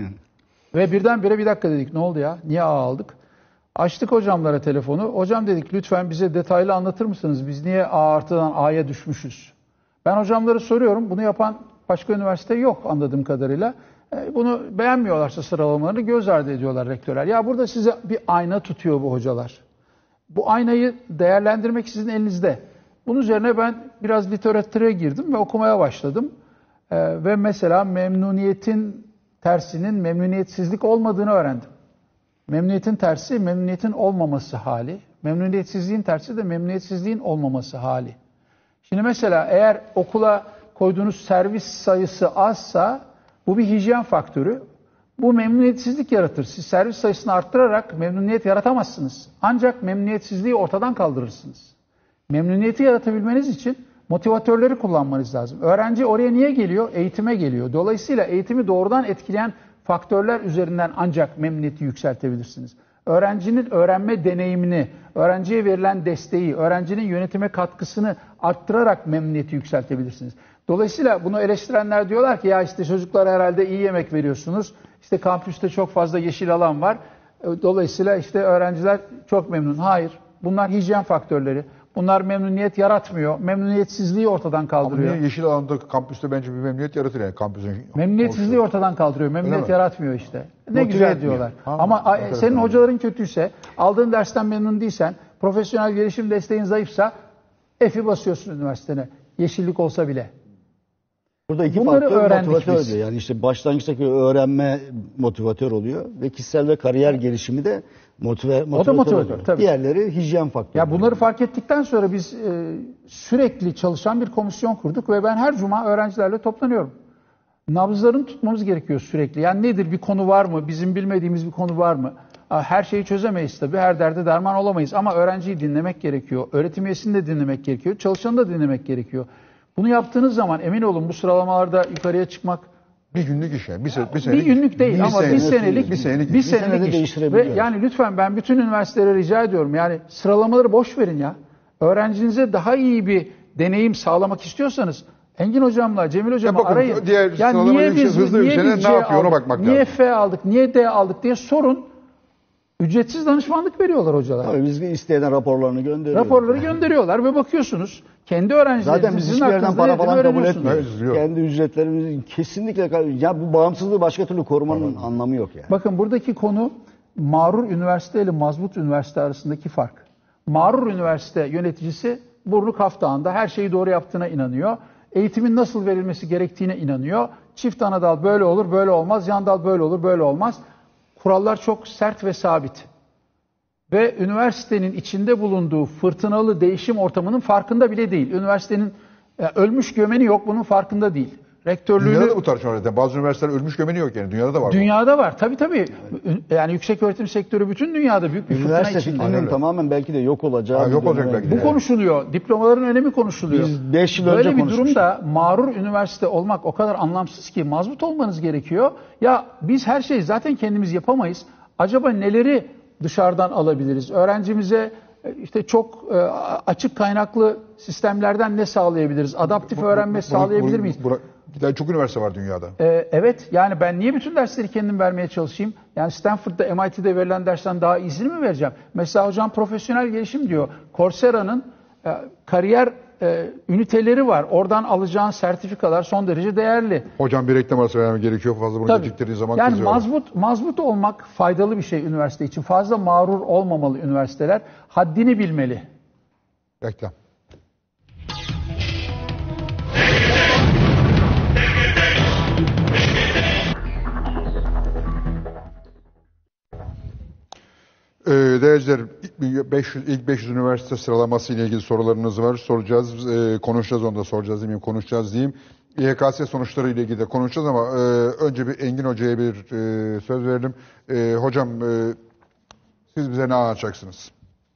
Ve birdenbire bir dakika dedik, ne oldu ya? Niye A aldık? Açtık hocamlara telefonu. Hocam dedik, lütfen bize detaylı anlatır mısınız? Biz niye A artıdan A'ya düşmüşüz? Ben hocamlara soruyorum. Bunu yapan başka üniversite yok anladığım kadarıyla. E, Bunu beğenmiyorlarsa sıralamalarını göz ardı ediyorlar rektörler. Ya burada size bir ayna tutuyor bu hocalar. Bu aynayı değerlendirmek sizin elinizde. Bunun üzerine ben biraz literatüre girdim ve okumaya başladım. E, ve mesela memnuniyetin tersinin memnuniyetsizlik olmadığını öğrendim. Memnuniyetin tersi memnuniyetin olmaması hali. Memnuniyetsizliğin tersi de memnuniyetsizliğin olmaması hali. Şimdi mesela eğer okula koyduğunuz servis sayısı azsa bu bir hijyen faktörü. Bu memnuniyetsizlik yaratır. Siz servis sayısını arttırarak memnuniyet yaratamazsınız. Ancak memnuniyetsizliği ortadan kaldırırsınız. Memnuniyeti yaratabilmeniz için motivatörleri kullanmanız lazım. Öğrenci oraya niye geliyor? Eğitime geliyor. Dolayısıyla eğitimi doğrudan etkileyen faktörler üzerinden ancak memnuniyeti yükseltebilirsiniz. Öğrencinin öğrenme deneyimini, öğrenciye verilen desteği, öğrencinin yönetime katkısını arttırarak memnuniyeti yükseltebilirsiniz. Dolayısıyla bunu eleştirenler diyorlar ki ya işte çocuklara herhalde iyi yemek veriyorsunuz. İşte kampüste çok fazla yeşil alan var. Dolayısıyla işte öğrenciler çok memnun. Hayır. Bunlar hijyen faktörleri. Bunlar memnuniyet yaratmıyor. Memnuniyetsizliği ortadan kaldırıyor. Ama niye yeşil alanda kampüste bence bir memnuniyet yaratır yani kampüsün. Memnuniyetsizliği ortadan kaldırıyor. Memnuniyet yaratmıyor işte. Ne Motive güzel etmiyor. diyorlar. Ha, Ama a- evet, senin evet. hocaların kötüyse, aldığın dersten memnun değilsen, profesyonel gelişim desteğin zayıfsa F'i basıyorsun üniversitene. Yeşillik olsa bile. Burada iki Bunları faktör öğrendik motivatör biz. diyor. Yani işte başlangıçtaki öğrenme motivatör oluyor ve kişisel ve kariyer gelişimi de motive, motivatör, motivatör, oluyor. tabii. Diğerleri hijyen faktörü. Ya bunları fark ettikten sonra biz e, sürekli çalışan bir komisyon kurduk ve ben her cuma öğrencilerle toplanıyorum. Nabızlarını tutmamız gerekiyor sürekli. Yani nedir, bir konu var mı? Bizim bilmediğimiz bir konu var mı? Her şeyi çözemeyiz tabii. Her derde derman olamayız. Ama öğrenciyi dinlemek gerekiyor. Öğretim üyesini de dinlemek gerekiyor. Çalışanı da dinlemek gerekiyor. Bunu yaptığınız zaman emin olun bu sıralamalarda yukarıya çıkmak Bir günlük iş yani. Bir, se- bir senelik. bir günlük değil bir ama senelik, bir senelik bir senelik, bir senede senelik iş. Ve değiştirebiliyoruz. yani lütfen ben bütün üniversitelere rica ediyorum. Yani sıralamaları boş verin ya. Öğrencinize daha iyi bir deneyim sağlamak istiyorsanız Engin hocamla Cemil hocamı bakın, arayın. diğer Ya sıralama niye yüksek, biz hızlı niye yükselen biz ne C yapıyor ona aldık, bakmak niye lazım. F aldık, niye D aldık diye sorun. Ücretsiz danışmanlık veriyorlar hocalar. Tabii biz isteyene raporlarını gönderiyoruz. Raporları gönderiyorlar ve bakıyorsunuz. Kendi öğrencileriniz Zaten biz sizin hiçbir yerden hakkınızda para ne falan dediğini kabul öğreniyorsunuz. etmiyoruz. Evet, yok. Kendi ücretlerimizi kesinlikle ya bu bağımsızlığı başka türlü korumanın anlamı yok yani. Bakın buradaki konu mağrur üniversite ile mazbut üniversite arasındaki fark. Mağrur üniversite yöneticisi burnu kaftağında her şeyi doğru yaptığına inanıyor. Eğitimin nasıl verilmesi gerektiğine inanıyor. Çift ana dal böyle olur, böyle olmaz. Yan dal böyle olur, böyle olmaz. Kurallar çok sert ve sabit. Ve üniversitenin içinde bulunduğu fırtınalı değişim ortamının farkında bile değil. Üniversitenin e, ölmüş gömeni yok, bunun farkında değil. Rektörlüğünü Dünyada da bu tartışma var zaten. Bazı üniversiteler ölmüş gömeni yok yani. Dünyada da var. dünyada var. Tabii tabii. Yani yüksek öğretim sektörü bütün dünyada büyük bir fırtına Üniversite içinde. fikrinin Aynen. tamamen belki de yok olacağı. Ha, bir yok olacak döneme belki de. Bu gidiyor. konuşuluyor. Diplomaların önemi konuşuluyor. Biz beş yıl Böyle önce bir konuşmuştuk. durumda mağrur üniversite olmak o kadar anlamsız ki mazbut olmanız gerekiyor. Ya biz her şeyi zaten kendimiz yapamayız. Acaba neleri dışarıdan alabiliriz? Öğrencimize e, işte çok e, açık kaynaklı sistemlerden ne sağlayabiliriz? Adaptif öğrenme sağlayabilir miyiz? Giden çok üniversite var dünyada. Ee, evet, yani ben niye bütün dersleri kendim vermeye çalışayım? Yani Stanford'da, M I T'de verilen dersten daha iyisini mi vereceğim? Mesela hocam profesyonel gelişim diyor. Coursera'nın e, kariyer e, üniteleri var. Oradan alacağın sertifikalar son derece değerli. Hocam bir reklam arası vermem gerekiyor. Fazla bunu Tabii. geciktirdiği zaman Yani kızıyorum. mazbut, mazbut olmak faydalı bir şey üniversite için. Fazla mağrur olmamalı üniversiteler. Haddini bilmeli. Reklam. Ee, değerciler, ilk beş yüz, ilk beş yüz üniversite sıralaması ile ilgili sorularınız var. Soracağız, e, konuşacağız, onu da soracağız diyeyim, konuşacağız diyeyim. İ H K S sonuçları ile ilgili de konuşacağız ama e, önce bir Engin Hoca'ya bir e, söz verelim. E, hocam, e, siz bize ne anlatacaksınız?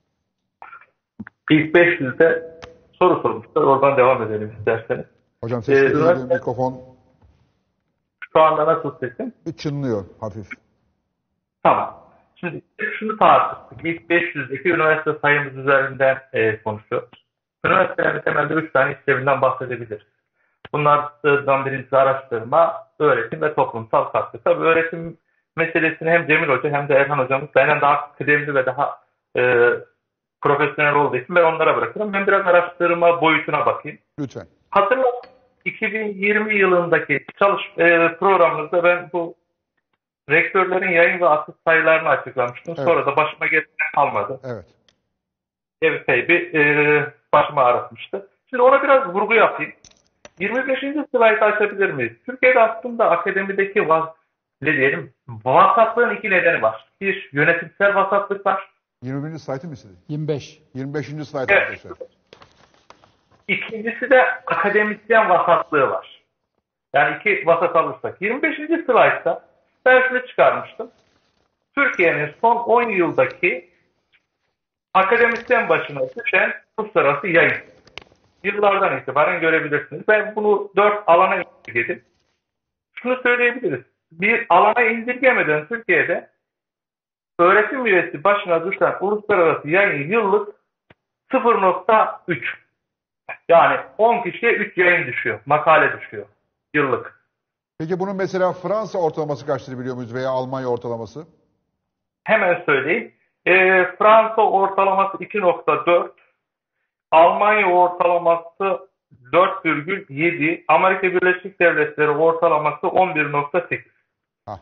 İlk beş yüzde soru sormuşlar. Oradan devam edelim isterseniz. Hocam ses Ee, geliyor, üniversite- mikrofon Şu anda nasıl sesim? bir çınlıyor hafif. Tamam. Şimdi şunu tartıştık. İlk beş yüzdeki üniversite sayımız üzerinden e, konuşuyoruz. Üniversitelerin temelde üç tane işlevinden bahsedebiliriz. Bunlardan birincisi araştırma, öğretim ve toplumsal katkı. Tabii öğretim meselesini hem Cemil Hoca hem de Erhan Hocamız benden daha kıdemli ve daha e, profesyonel olduğu için ben onlara bırakırım. Ben biraz araştırma boyutuna bakayım. Lütfen. Hatırlayın, iki bin yirmi yılındaki çalış e, programımızda ben bu rektörlerin yayın ve atıf sayılarını açıklamıştım. Evet. Sonra da başıma gelen kalmadı. Evet. Epey bir e, başıma ağrıtmıştı. Şimdi ona biraz vurgu yapayım. yirmi beşinci slaytı açabilir miyiz? Türkiye'de aslında akademideki vas ne diyelim, vasatlığın iki nedeni var. Bir, yönetimsel vasatlık var. yirmi birinci slaytı mı istedin? yirmi beş. yirmi beşinci slayt Evet. arkadaşlar. İkincisi de akademisyen vasatlığı var. Yani iki vasat alırsak. yirmi beşinci slaytta ben şunu çıkarmıştım. Türkiye'nin son on yıldaki akademisyen başına düşen uluslararası yayın. Yıllardan itibaren görebilirsiniz. Ben bunu dört alana indirgedim. Şunu söyleyebiliriz. Bir alana indirgemeden Türkiye'de öğretim üyesi başına düşen uluslararası yayın yıllık sıfır nokta üç. Yani on kişiye üç yayın düşüyor. Makale düşüyor. Yıllık. Peki bunun mesela Fransa ortalaması kaçtır biliyor muyuz veya Almanya ortalaması? Hemen söyleyeyim. Ee, Fransa ortalaması iki nokta dört. Almanya ortalaması dört virgül yedi, Amerika Birleşik Devletleri ortalaması on bir nokta sekiz. Hah.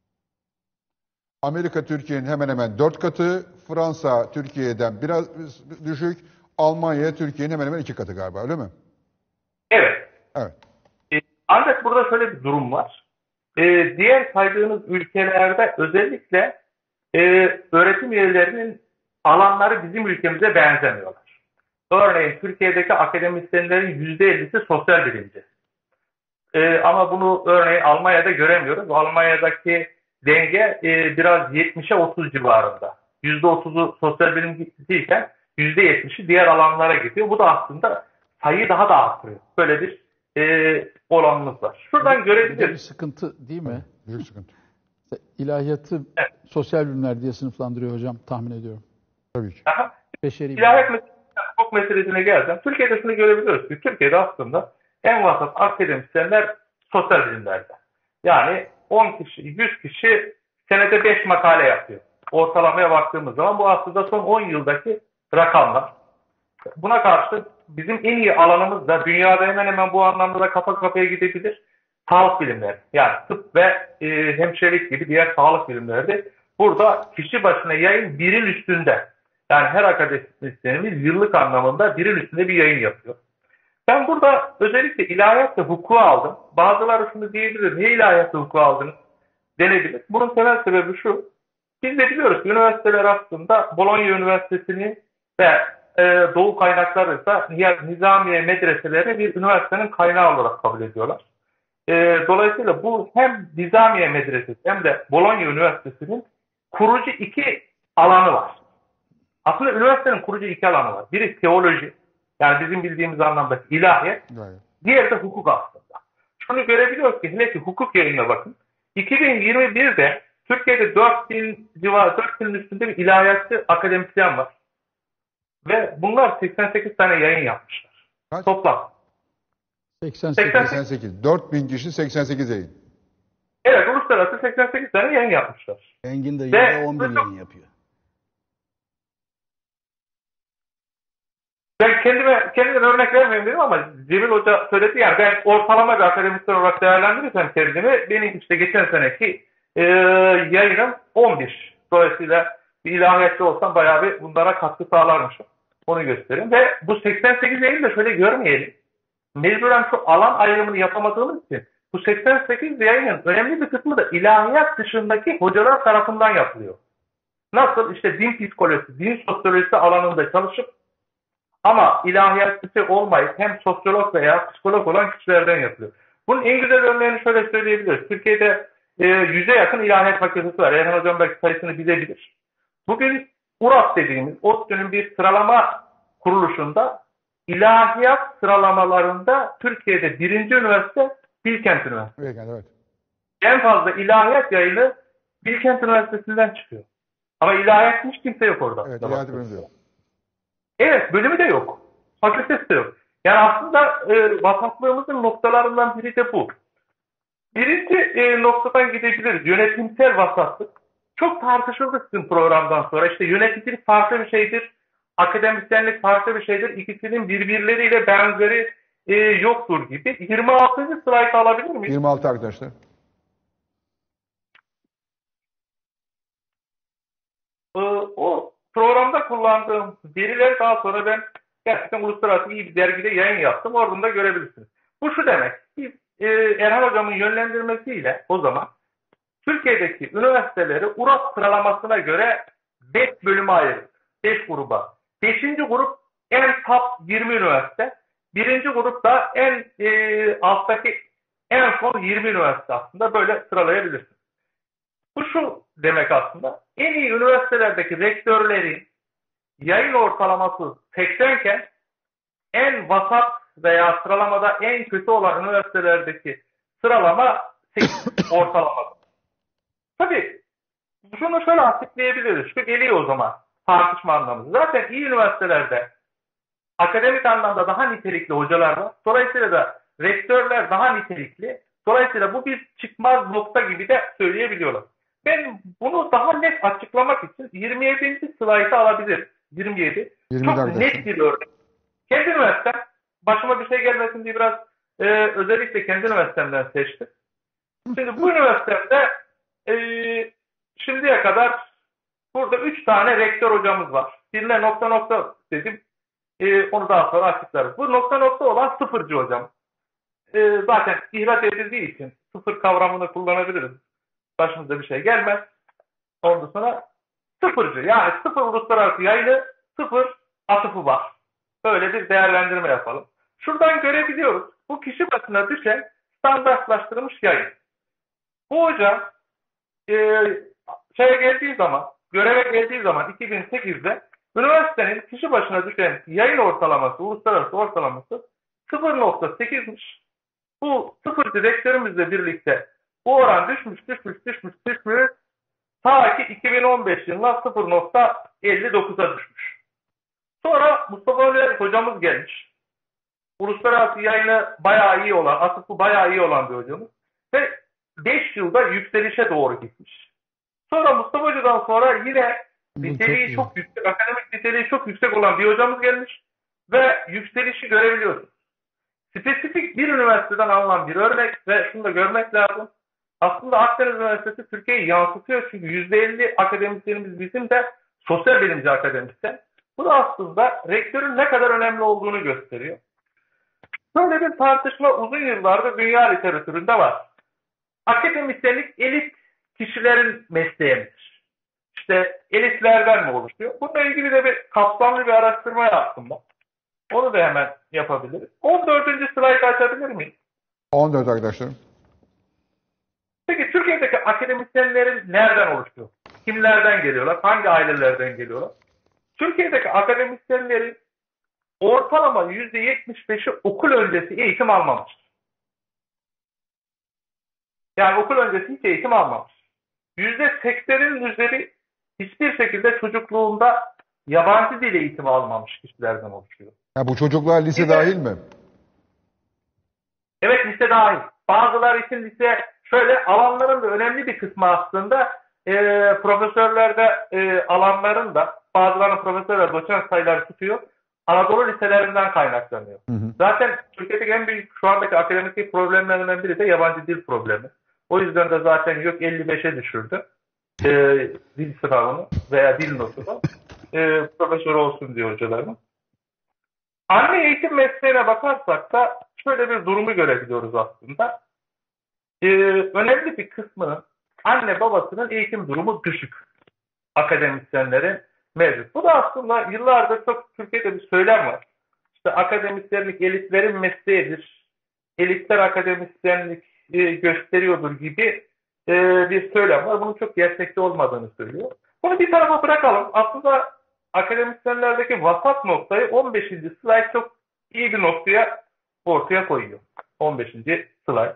Amerika Türkiye'nin hemen hemen dört katı, Fransa Türkiye'den biraz düşük, Almanya Türkiye'nin hemen hemen iki katı galiba, öyle mi? Evet. Evet. E, ancak burada şöyle bir durum var. E, diğer saydığınız ülkelerde özellikle e, öğretim üyelerinin alanları bizim ülkemize benzemiyorlar. Örneğin Türkiye'deki akademisyenlerin yüzde ellisi sosyal bilimci. E, ama bunu örneğin Almanya'da göremiyoruz. Almanya'daki denge e, biraz yetmişe otuz civarında. yüzde otuzu sosyal bilimciyken yüzde yetmişi diğer alanlara gidiyor. Bu da aslında sayıyı daha da arttırıyor. Böyle bir e, olanımız var. Şuradan Bir de bir görebiliriz. sıkıntı değil mi? Büyük sıkıntı. İlahiyatı Evet. sosyal bilimler diye sınıflandırıyor hocam, tahmin ediyorum. Tabii ki. Aha. Beşeri İlahiyat meselesine, hukuk meselesine geleceğim. Türkiye'de şunu görebiliyoruz ki Türkiye'de aslında en vasat akademisyenler sosyal bilimlerde. Yani on kişi, yüz kişi senede beş makale yapıyor. Ortalamaya baktığımız zaman bu aslında son on yıldaki rakamlar. Buna karşı bizim en iyi alanımız da dünyada hemen hemen bu anlamda da kafa kafaya gidebilir. Sağlık bilimleri. Yani tıp ve e, hemşirelik gibi diğer sağlık bilimleri. Burada kişi başına yayın birin üstünde. Yani her akademisyenimiz yıllık anlamında birin üstünde bir yayın yapıyor. Ben burada özellikle ilahiyat ve hukuku aldım. Bazıları şunu diyebilir. Niye ilahiyat ve hukuku aldınız? Denebilir. Bunun temel sebebi şu. Biz de biliyoruz ki üniversiteler aslında Bologna Üniversitesi'ni ve e, Doğu kaynakları ise Nizamiye medreselerini bir üniversitenin kaynağı olarak kabul ediyorlar. E, dolayısıyla bu hem Nizamiye Medresesi hem de Bologna Üniversitesi'nin kurucu iki alanı var. Aslında üniversitenin kurucu iki alanı var. Biri teoloji, yani bizim bildiğimiz anlamdaki ilahiyat, Gayet. diğeri de hukuk aslında. Şunu görebiliyoruz ki, hele ki hukuk yayınına bakın. iki bin yirmi birde Türkiye'de dört bin civarı, dört binin üstünde bir ilahiyatçı akademisyen var. Ve bunlar seksen sekiz tane yayın yapmışlar. Kaç? Toplam. seksen sekiz. seksen sekiz. dört bin kişi seksen sekiz yayın. Evet, uluslararası seksen sekiz tane yayın yapmışlar. Engin de Ve- yılda on bir yayın yapıyor. Ben kendime kendimden örnek vermeyeyim dedim ama Cemil Hoca söyledi, yani ben ortalama bir akademisyen olarak değerlendirirsem kendimi, benim işte geçen seneki e, yayınım on bir. Dolayısıyla bir ilahiyatçı olsam bayağı bir bunlara katkı sağlarmışım. Onu göstereyim. Ve bu seksen sekiz yayını da şöyle görmeyelim. Mecburen şu alan ayrımını yapamadığımız için bu seksen sekiz yayının önemli bir kısmı da ilahiyat dışındaki hocalar tarafından yapılıyor. Nasıl? İşte din psikolojisi, din sosyolojisi alanında çalışıp ama ilahiyatçısı olmayıp hem sosyolog veya psikolog olan kişilerden yapılıyor. Bunun en güzel örneğini şöyle söyleyebiliriz. Türkiye'de e, yüze yakın ilahiyat fakültesi var. Erhan Hocam belki sayısını bilebilir. Bugün U R A P dediğimiz ODTÜ'nün bir sıralama kuruluşunda ilahiyat sıralamalarında Türkiye'de birinci üniversite Bilkent Üniversitesi. Evet, evet. En fazla ilahiyat yayını Bilkent Üniversitesi'nden çıkıyor. Ama ilahiyat hiç kimse yok orada. Evet, ilahiyat bölümü de yok. Evet, bölümü de yok. Fakültesi de yok. Yani aslında e, vasatlığımızın noktalarından biri de bu. Birinci e, noktadan gidebiliriz. Yönetimsel vasatlık. Çok tartışıldı sizin programdan sonra. İşte yöneticilik farklı bir şeydir. Akademisyenlik farklı bir şeydir. İkisinin birbirleriyle benzeri e, yoktur gibi. yirmi altıncı slaytı alabilir miyiz? yirmi altı arkadaşlar. E, o programda kullandığım verileri daha sonra ben gerçekten uluslararası iyi bir dergide yayın yaptım. Oradan da görebilirsiniz. Bu şu demek. Biz e, Erhan Hocam'ın yönlendirmesiyle o zaman Türkiye'deki üniversiteleri U R A P sıralamasına göre beş bölüme ayırdık. beş gruba. beşinci grup en top yirmi üniversite. birinci grup da en e, alttaki en son yirmi üniversite aslında, böyle sıralayabilirsiniz. Bu şu demek aslında. En iyi üniversitelerdeki rektörlerin yayın ortalaması seksen iken en vasat veya sıralamada en kötü olan üniversitelerdeki sıralama sekiz ortalama. Tabii şunu şöyle açıklayabiliriz. Şu geliyor o zaman tartışma anlamında. Zaten iyi üniversitelerde akademik anlamda daha nitelikli hocalar var. Dolayısıyla da rektörler daha nitelikli. Dolayısıyla bu bir çıkmaz nokta gibi de söyleyebiliyorlar. Ben bunu daha net açıklamak için yirmi yedinci slaytı alabilirim. yirmi yedi. yirmi Çok arkadaşlar. net bir örnek. Kendi üniversitem, başıma bir şey gelmesin diye biraz e, özellikle kendi üniversitemden seçtim. Şimdi bu üniversitemde e, şimdiye kadar burada üç tane rektör hocamız var. Birine nokta nokta dedim. E, onu daha sonra açıklarız. Bu nokta nokta olan sıfırcı hocam. E, zaten ihraç edildiği için sıfır kavramını kullanabiliriz. Başımıza bir şey gelmez. Ondan sonra sıfırcı. Yani sıfır uluslararası yayını, sıfır atıfı var. Böyle bir değerlendirme yapalım. Şuradan görebiliyoruz. Bu kişi başına düşen standartlaştırılmış yayın. Bu hoca e, şeye geldiği zaman, göreve geldiği zaman iki bin sekizde üniversitenin kişi başına düşen yayın ortalaması, uluslararası ortalaması sıfır nokta sekizmiş. Bu sıfır direktörümüzle birlikte bu oran düşmüş, düşmüş, düşmüş, düşmüş. Ta ki iki bin on beş yılında sıfır nokta elli dokuza düşmüş. Sonra Mustafa Öner hocamız gelmiş. Uluslararası yayını bayağı iyi olan, atıfı bayağı iyi olan bir hocamız. Ve beş yılda yükselişe doğru gitmiş. Sonra Mustafa Hoca'dan sonra yine niteliği çok, çok yüksek, akademik niteliği çok yüksek olan bir hocamız gelmiş. Ve yükselişi görebiliyoruz. Spesifik bir üniversiteden alınan bir örnek ve şunu da görmek lazım. Aslında Akdeniz Üniversitesi Türkiye'yi yansıtıyor çünkü yüzde elli akademisyenimiz bizim de sosyal bilimci akademisyen. Bu da aslında rektörün ne kadar önemli olduğunu gösteriyor. Böyle bir tartışma uzun yıllardır dünya literatüründe var. Akademisyenlik elit kişilerin mesleği midir? İşte elitlerden mi oluşuyor? Bununla ilgili de bir kapsamlı bir araştırma yaptım ben. Onu da hemen yapabiliriz. on dördüncü slaytı açabilir miyim? on dört arkadaşlarım. Peki Türkiye'deki akademisyenlerin nereden oluşuyor? Kimlerden geliyorlar? Hangi ailelerden geliyorlar? Türkiye'deki akademisyenlerin ortalama yüzde yetmiş beşi okul öncesi eğitim almamıştır. Yani okul öncesi hiç eğitim almamış. yüzde seksenin üzeri hiçbir şekilde çocukluğunda yabancı dil eğitimi almamış kişilerden oluşuyor. Ya bu çocuklar lise Bir de- dahil mi? Evet, lise dahil. Bazıları için lise şöyle, alanların da önemli bir kısmı aslında e, profesörlerde e, alanların da bazılarının profesör ve doçent sayıları tutuyor. Anadolu liselerinden kaynaklanıyor. Hı hı. Zaten Türkiye'deki en büyük şu andaki akademik problemlerinden biri de yabancı dil problemi. O yüzden de zaten YÖK elli beşe düşürdü. E, dil sınavını veya dil notunu. E, profesör olsun diyor hocalarımız. Anne eğitim mesleğine bakarsak da şöyle bir durumu görebiliyoruz aslında. Ee, önemli bir kısmının anne babasının eğitim durumu düşük. Akademisyenlerin mevcut. Bu da aslında yıllardır çok Türkiye'de bir söylem var. İşte akademisyenlik elitlerin mesleğidir. Elitler akademisyenlik e, gösteriyordur gibi e, bir söylem var. Bunun çok gerçekçi olmadığını söylüyor. Bunu bir tarafa bırakalım. Aslında akademisyenlerdeki vasat noktayı on beşinci slayt çok iyi bir noktaya ortaya koyuyor. on beşinci slayt.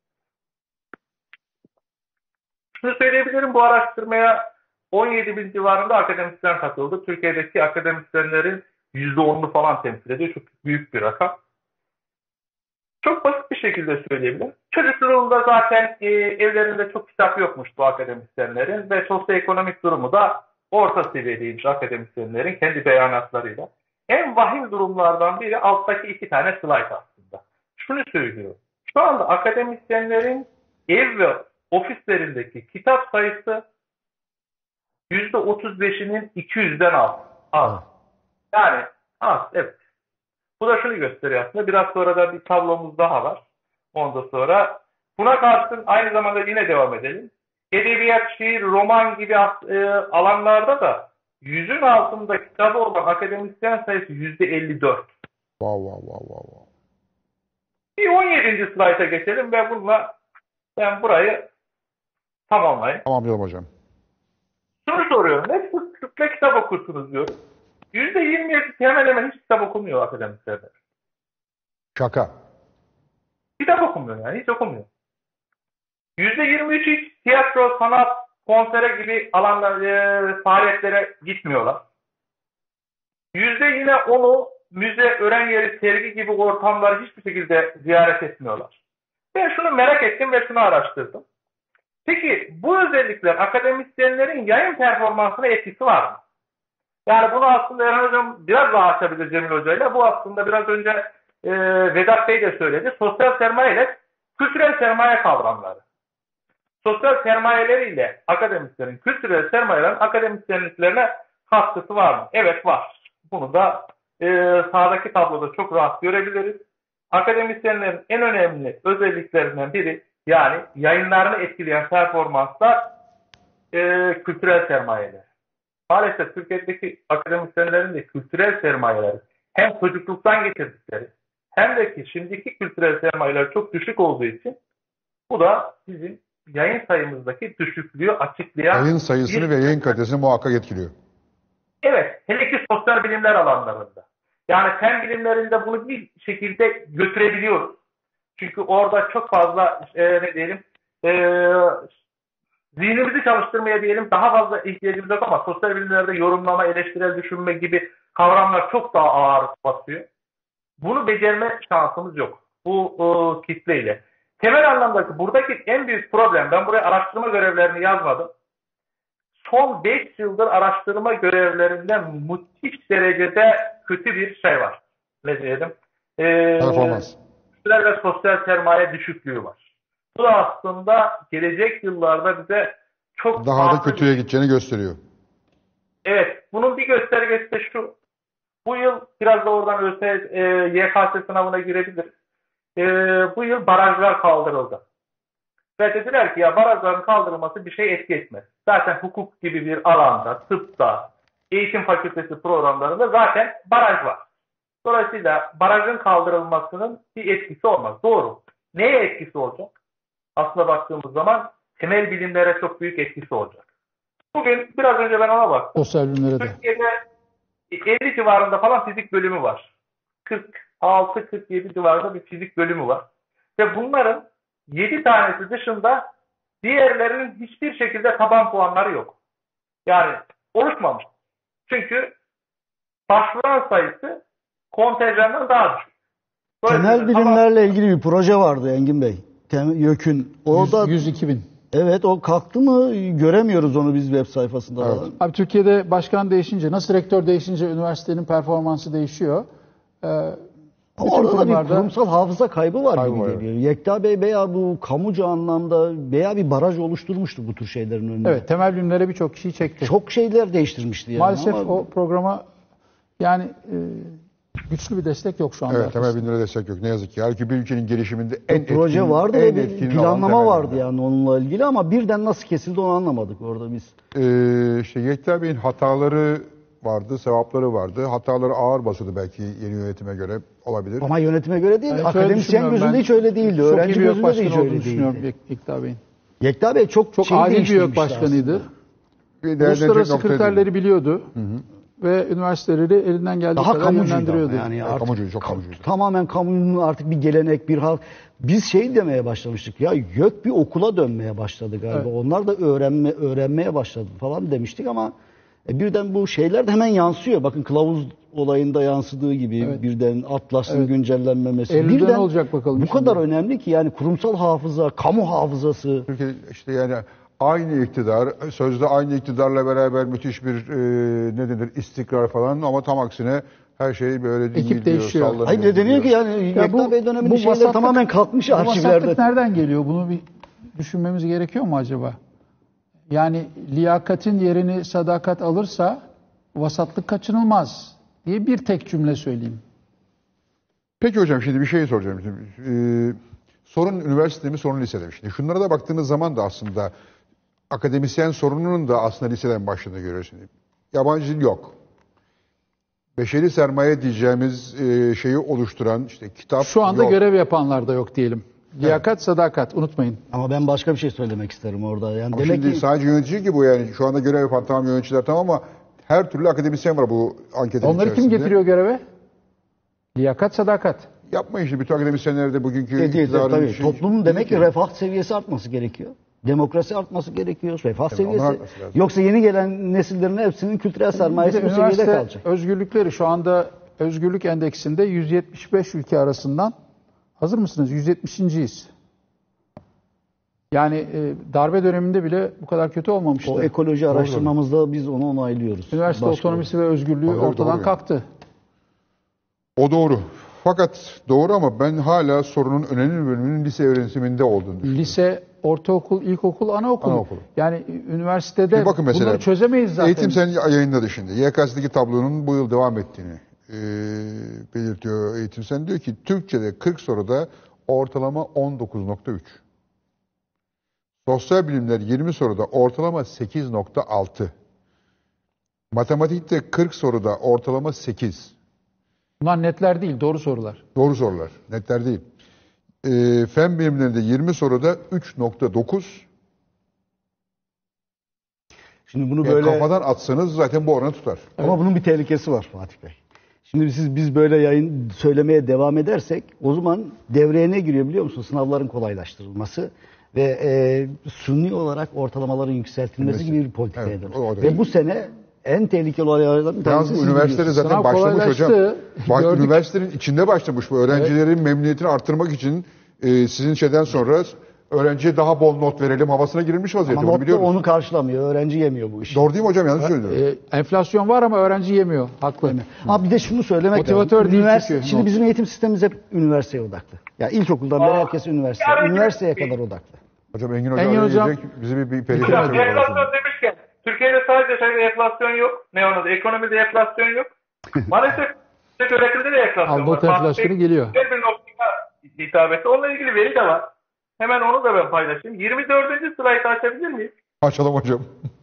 Şunu söyleyebilirim, bu araştırmaya on yedi bin civarında akademisyen katıldı. Türkiye'deki akademisyenlerin yüzde onunu falan temsil ediyor. Çok büyük bir rakam. Çok basit bir şekilde söyleyebilirim. Çocukluğunda zaten e, evlerinde çok kitap yokmuş bu akademisyenlerin ve sosyoekonomik durumu da orta seviyedeymiş akademisyenlerin kendi beyanatlarıyla. En vahim durumlardan biri alttaki iki tane slayt aslında. Şunu söylüyor. Şu anda akademisyenlerin ev ve ofislerindeki kitap sayısı yüzde otuz beşinin iki yüzden az. Az. Yani az, evet. Bu da şunu gösteriyor aslında. Biraz sonra da bir tablomuz daha var. Ondan sonra buna karşın aynı zamanda yine devam edelim. Edebiyat, şiir, roman gibi e, alanlarda da yüzün altında kitabı olan akademisyen sayısı yüzde elli dört. Wow, wow, wow, wow, wow. Bir on yedinci slayta geçelim ve bununla ben burayı tamamlayayım. Tamam canım hocam. Şunu soruyorum. Ne, ne kitap okursunuz diyorum. yüzde yirmi yedi hemen hemen hiç kitap okumuyor akademisyenler. Şaka. Kitap okumuyor yani. Hiç okumuyor. yüzde yirmi üç hiç tiyatro, sanat, konsere gibi alanlar, e, faaliyetlere gitmiyorlar. Yüzde yine onu müze, öğren yeri, sergi gibi ortamları hiçbir şekilde ziyaret etmiyorlar. Ben şunu merak ettim ve şunu araştırdım. Peki bu özellikler akademisyenlerin yayın performansına etkisi var mı? Yani bunu aslında Erhan Hocam biraz daha açabilir Cemil Hoca'yla. Bu aslında biraz önce e, Vedat Bey de söyledi. Sosyal sermaye ile kültürel sermaye kavramları. Sosyal sermayeleriyle akademisyenin, kültürel sermayelerin akademisyenliklerine katkısı var mı? Evet var. Bunu da e, sağdaki tabloda çok rahat görebiliriz. Akademisyenlerin en önemli özelliklerinden biri, yani yayınlarını etkileyen performanslar e, kültürel sermayeler. Maalesef Türkiye'deki akademisyenlerin de kültürel sermayeleri hem çocukluktan getirdikleri hem de ki şimdiki kültürel sermayeler çok düşük olduğu için bu da bizim yayın sayımızdaki düşüklüğü açıklayan... Yayın sayısını bir... ve yayın kalitesini muhakkak etkiliyor. Evet, hele ki sosyal bilimler alanlarında. Yani fen bilimlerinde bunu bir şekilde götürebiliyoruz. Çünkü orada çok fazla e, ne diyelim e, zihnimizi çalıştırmaya diyelim daha fazla ihtiyacımız yok ama sosyal bilimlerde yorumlama, eleştirel düşünme gibi kavramlar çok daha ağır basıyor. Bunu becerme şansımız yok bu o, kitleyle. Temel anlamdaki buradaki en büyük problem, ben buraya araştırma görevlerini yazmadım. Son beş yıldır araştırma görevlerinden müthiş derecede kötü bir şey var. Ne diyelim? Ee, Performans. Kültürel ve sosyal sermaye düşüklüğü var. Bu da aslında gelecek yıllarda bize çok Daha da farklı kötüye bir... gideceğini gösteriyor. Evet. Bunun bir göstergesi de şu. Bu yıl biraz da oradan ÖS, e, Y K S sınavına girebilir. E, bu yıl barajlar kaldırıldı. Ve dediler ki ya barajların kaldırılması bir şey etki etmez. Zaten hukuk gibi bir alanda, tıpta, eğitim fakültesi programlarında zaten baraj var. Dolayısıyla barajın kaldırılmasının bir etkisi olmaz. Doğru. Neye etkisi olacak? Aslında baktığımız zaman temel bilimlere çok büyük etkisi olacak. Bugün biraz önce ben ona baktım. Sosyal bilimlere de. Türkiye'de elli civarında falan fizik bölümü var. kırk altı kırk yedi civarında bir fizik bölümü var. Ve bunların yedi tanesi dışında diğerlerinin hiçbir şekilde taban puanları yok. Yani oluşmamış. Çünkü başvuran sayısı kontenjandan daha düşük. Temel bilimlerle ilgili bir proje vardı Engin Bey. Tem- YÖK'ün. O da yüz iki bin. evet, o kalktı mı göremiyoruz onu biz web sayfasında Evet. falan. Abi Türkiye'de başkan değişince, nasıl rektör değişince üniversitenin performansı değişiyor. Ee, Ama bütün orada da bir kurumlarda- kurumsal hafıza kaybı var Kaybı gibi var, geliyor. Yekta Bey veya bu kamucu anlamda veya bir baraj oluşturmuştu bu tür şeylerin önüne. Evet, temel bilimlere birçok kişiyi çekti. Çok şeyler değiştirmişti yani. Maalesef ama o programa yani e, güçlü bir destek yok şu anda. Evet, temel bilimlere destek yok. Ne yazık ki. Halbuki bir ülkenin gelişiminde en bir proje etkin, vardı en ve bir etkin planlama alan vardı temel bilimler. yani onunla ilgili ama birden nasıl kesildi onu anlamadık orada biz. Ee, işte Yekta Bey'in hataları vardı, sevapları vardı. Hataları ağır basıyordu belki yeni yönetime göre, olabilir. Ama yönetime göre değil, Ben hiç öyle akademisyen düşünmüyorum. gözünde Ben hiç öyle değildi. Çok iyi Öğrenci bir YÖK gözünde de hiç başkanı olduğunu öyle düşünüyorum değildi. Yekta Bey'in. Yekta Bey çok, Çok şey adil bir YÖK değiştirmişti başkanıydı. aslında. Bir değerlenecek Uluslararası noktaydı. kriterleri biliyordu. Ve üniversiteleri elinden geldiği Daha kadar kamucuydu yönlendiriyordu. ama yani Evet, artık kamucuydu, çok kamucuydu. tamamen kamunun artık bir gelenek, bir halk. Biz şey demeye başlamıştık ya, YÖK bir okula dönmeye başladı galiba. Evet. Onlar da öğrenme öğrenmeye başladı falan demiştik ama e, birden bu şeyler de hemen yansıyor. Bakın kılavuz olayında yansıdığı gibi Evet. birden Atlas'ın Evet. güncellenmemesi. Eylül'de birden ne olacak bakalım bu şimdi? kadar önemli ki yani kurumsal hafıza, kamu hafızası. Türkiye işte yani aynı iktidar, sözde aynı iktidarla beraber müthiş bir e, ne denir istikrar falan ama tam aksine her şey böyle Ekip dinliyor, değişiyor. sallanıyor. Hayır ne deniyor ki gidiyor. yani Ya Yekta Bey döneminin bu şeyleri vasatlık- tamamen kalkmış bu arşivlerde. vasatlık nereden geliyor? Bunu bir düşünmemiz gerekiyor mu acaba? Yani liyakatin yerini sadakat alırsa vasatlık kaçınılmaz diye bir tek cümle söyleyeyim. Peki hocam şimdi bir şey soracağım. Şimdi, e, sorun üniversitede mi, sorun lisede mi? Şimdi şunlara da baktığınız zaman da aslında akademisyen sorununun da aslında liseden başladığını görüyorsunuz. Yabancı dil yok. Beşeri sermaye diyeceğimiz e, şeyi oluşturan işte kitap Şu anda yok. görev yapanlar da yok diyelim. Liyakat, sadakat unutmayın. Ama ben başka bir şey söylemek isterim orada. Yani Ama demek şimdi ki sadece yönetici ki bu yani. Şu anda görev yapan tamam yöneticiler tamam ama her türlü akademisyen var bu anketin Onları içerisinde. kim getiriyor göreve? Liyakat, sadakat. Yapmayın işte bütün akademisyenler de bugünkü Değil, değil, iktidarın tabii. şey- Toplumun demek ki değil refah seviyesi artması gerekiyor. Demokrasi artması gerekiyor. Refah Tabii, onlar seviyesi. artması lazım. Yoksa yeni gelen nesillerin hepsinin kültürel Bir de sermayesi bu seviyede üniversite kalacak. özgürlükleri şu anda özgürlük endeksinde yüz yetmiş beş ülke arasından hazır mısınız? yüz yetmişinciyiz. Yani e, darbe döneminde bile bu kadar kötü olmamıştı. O ekoloji araştırmamızda biz onu onaylıyoruz. Üniversite Başka- otonomisi ve özgürlüğü Tabii, ortadan doğru yani. kalktı. O doğru. Fakat doğru ama ben hala sorunun önemli bölümünün lise öğretiminde olduğunu düşünüyorum. Lise, ortaokul, ilkokul, anaokul. Anaokul. Yani üniversitede Şimdi bakın mesela, bunları çözemeyiz zaten. Eğitim Sen yayınladı şimdi. Y K S'deki tablonun bu yıl devam ettiğini e, belirtiyor Eğitim Sen. Diyor ki Türkçe'de kırk soruda ortalama on dokuz nokta üç. Sosyal bilimler yirmi soruda ortalama sekiz nokta altı. Matematikte kırk soruda ortalama sekiz. Bunlar netler değil, doğru sorular. Doğru sorular. Netler değil. E, fen bilimlerinde yirmi soruda üç nokta dokuz. Şimdi bunu Yani böyle kafadan atsanız zaten bu oranı tutar. ama bunun bir tehlikesi var Fatih Bey. Şimdi siz biz böyle yayın söylemeye devam edersek o zaman devreye ne giriyor biliyor musun? Sınavların kolaylaştırılması ve e, suni olarak ortalamaların yükseltilmesi gibi bir politikaya Evet, dönüyor. o- o da- Ve bu sene en tehlikeli olaylardan bir tanesi Yalnız bu siz üniversitede biliyorsunuz. zaten Sınav başlamış hocam. kolaylaştı, Bak, gördük. üniversitenin içinde başlamış bu. Öğrencilerin memnuniyetini arttırmak için e, sizin şeyden sonra öğrenciye daha bol not verelim havasına girilmiş vaziyette. Ama Bunu not da biliyoruz. onu karşılamıyor. Öğrenci yemiyor bu işi. Doğru değil mi hocam? Yanlış söylüyorum. E, enflasyon var ama öğrenci yemiyor. Haklı. Ha bir de şunu söylemek Motivatör lazım. değil Üniversite, çünkü. şimdi bizim eğitim sistemimiz hep üniversiteye odaklı. Ya ilkokuldan beri Aa, herkes üniversite. yani- Üniversiteye kadar odaklı. Hocam Engin Hoca Engin araya hocam- girecek, bizi bir, bir Ya, perişan ediyor. enflasyon demişken Türkiye'de sadece şeyde enflasyon yok. Ne onun? Ekonomide enflasyon yok. Maalesef üretimde de enflasyon Albot var. enflasyonu Bahsettiğim geliyor. Bir noktada hitabeti. Onunla ilgili veri de var. Hemen onu da ben paylaşayım. yirmi dördüncü slaytı açabilir miyiz? Açalım hocam.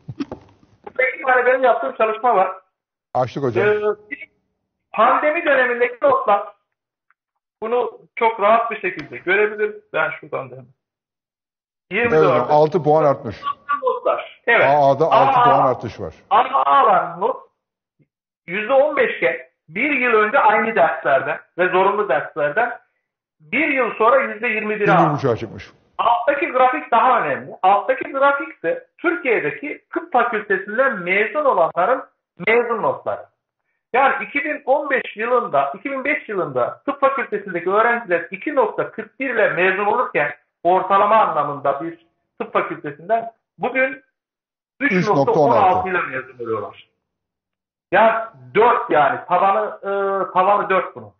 Bir tane benim yaptığım çalışma var. Açtık hocam. Ee, pandemi dönemindeki notlar. Bunu çok rahat bir şekilde görebiliriz. Ben şuradan da hemen. Evet yirmi dört. hocam, altı puan artmış. Notlar. Evet. A'da altı Aa, puan artış var. Ama alan not yüzde on beş iken bir yıl önce aynı derslerden ve zorunlu derslerden bir yıl sonra yüzde yirmi bir yirmi aldı. buçuğa çıkmış. Alttaki grafik daha önemli. Alttaki grafik ise Türkiye'deki tıp fakültesinden mezun olanların mezun notları. Yani iki bin on beş yılında, iki bin beş yılında tıp fakültesindeki öğrenciler iki nokta kırk bir ile mezun olurken ortalama anlamında bir tıp fakültesinden bugün üç nokta on altı ile mezun oluyorlar. Yani dört yani tavanı e, tavanı dört bunun.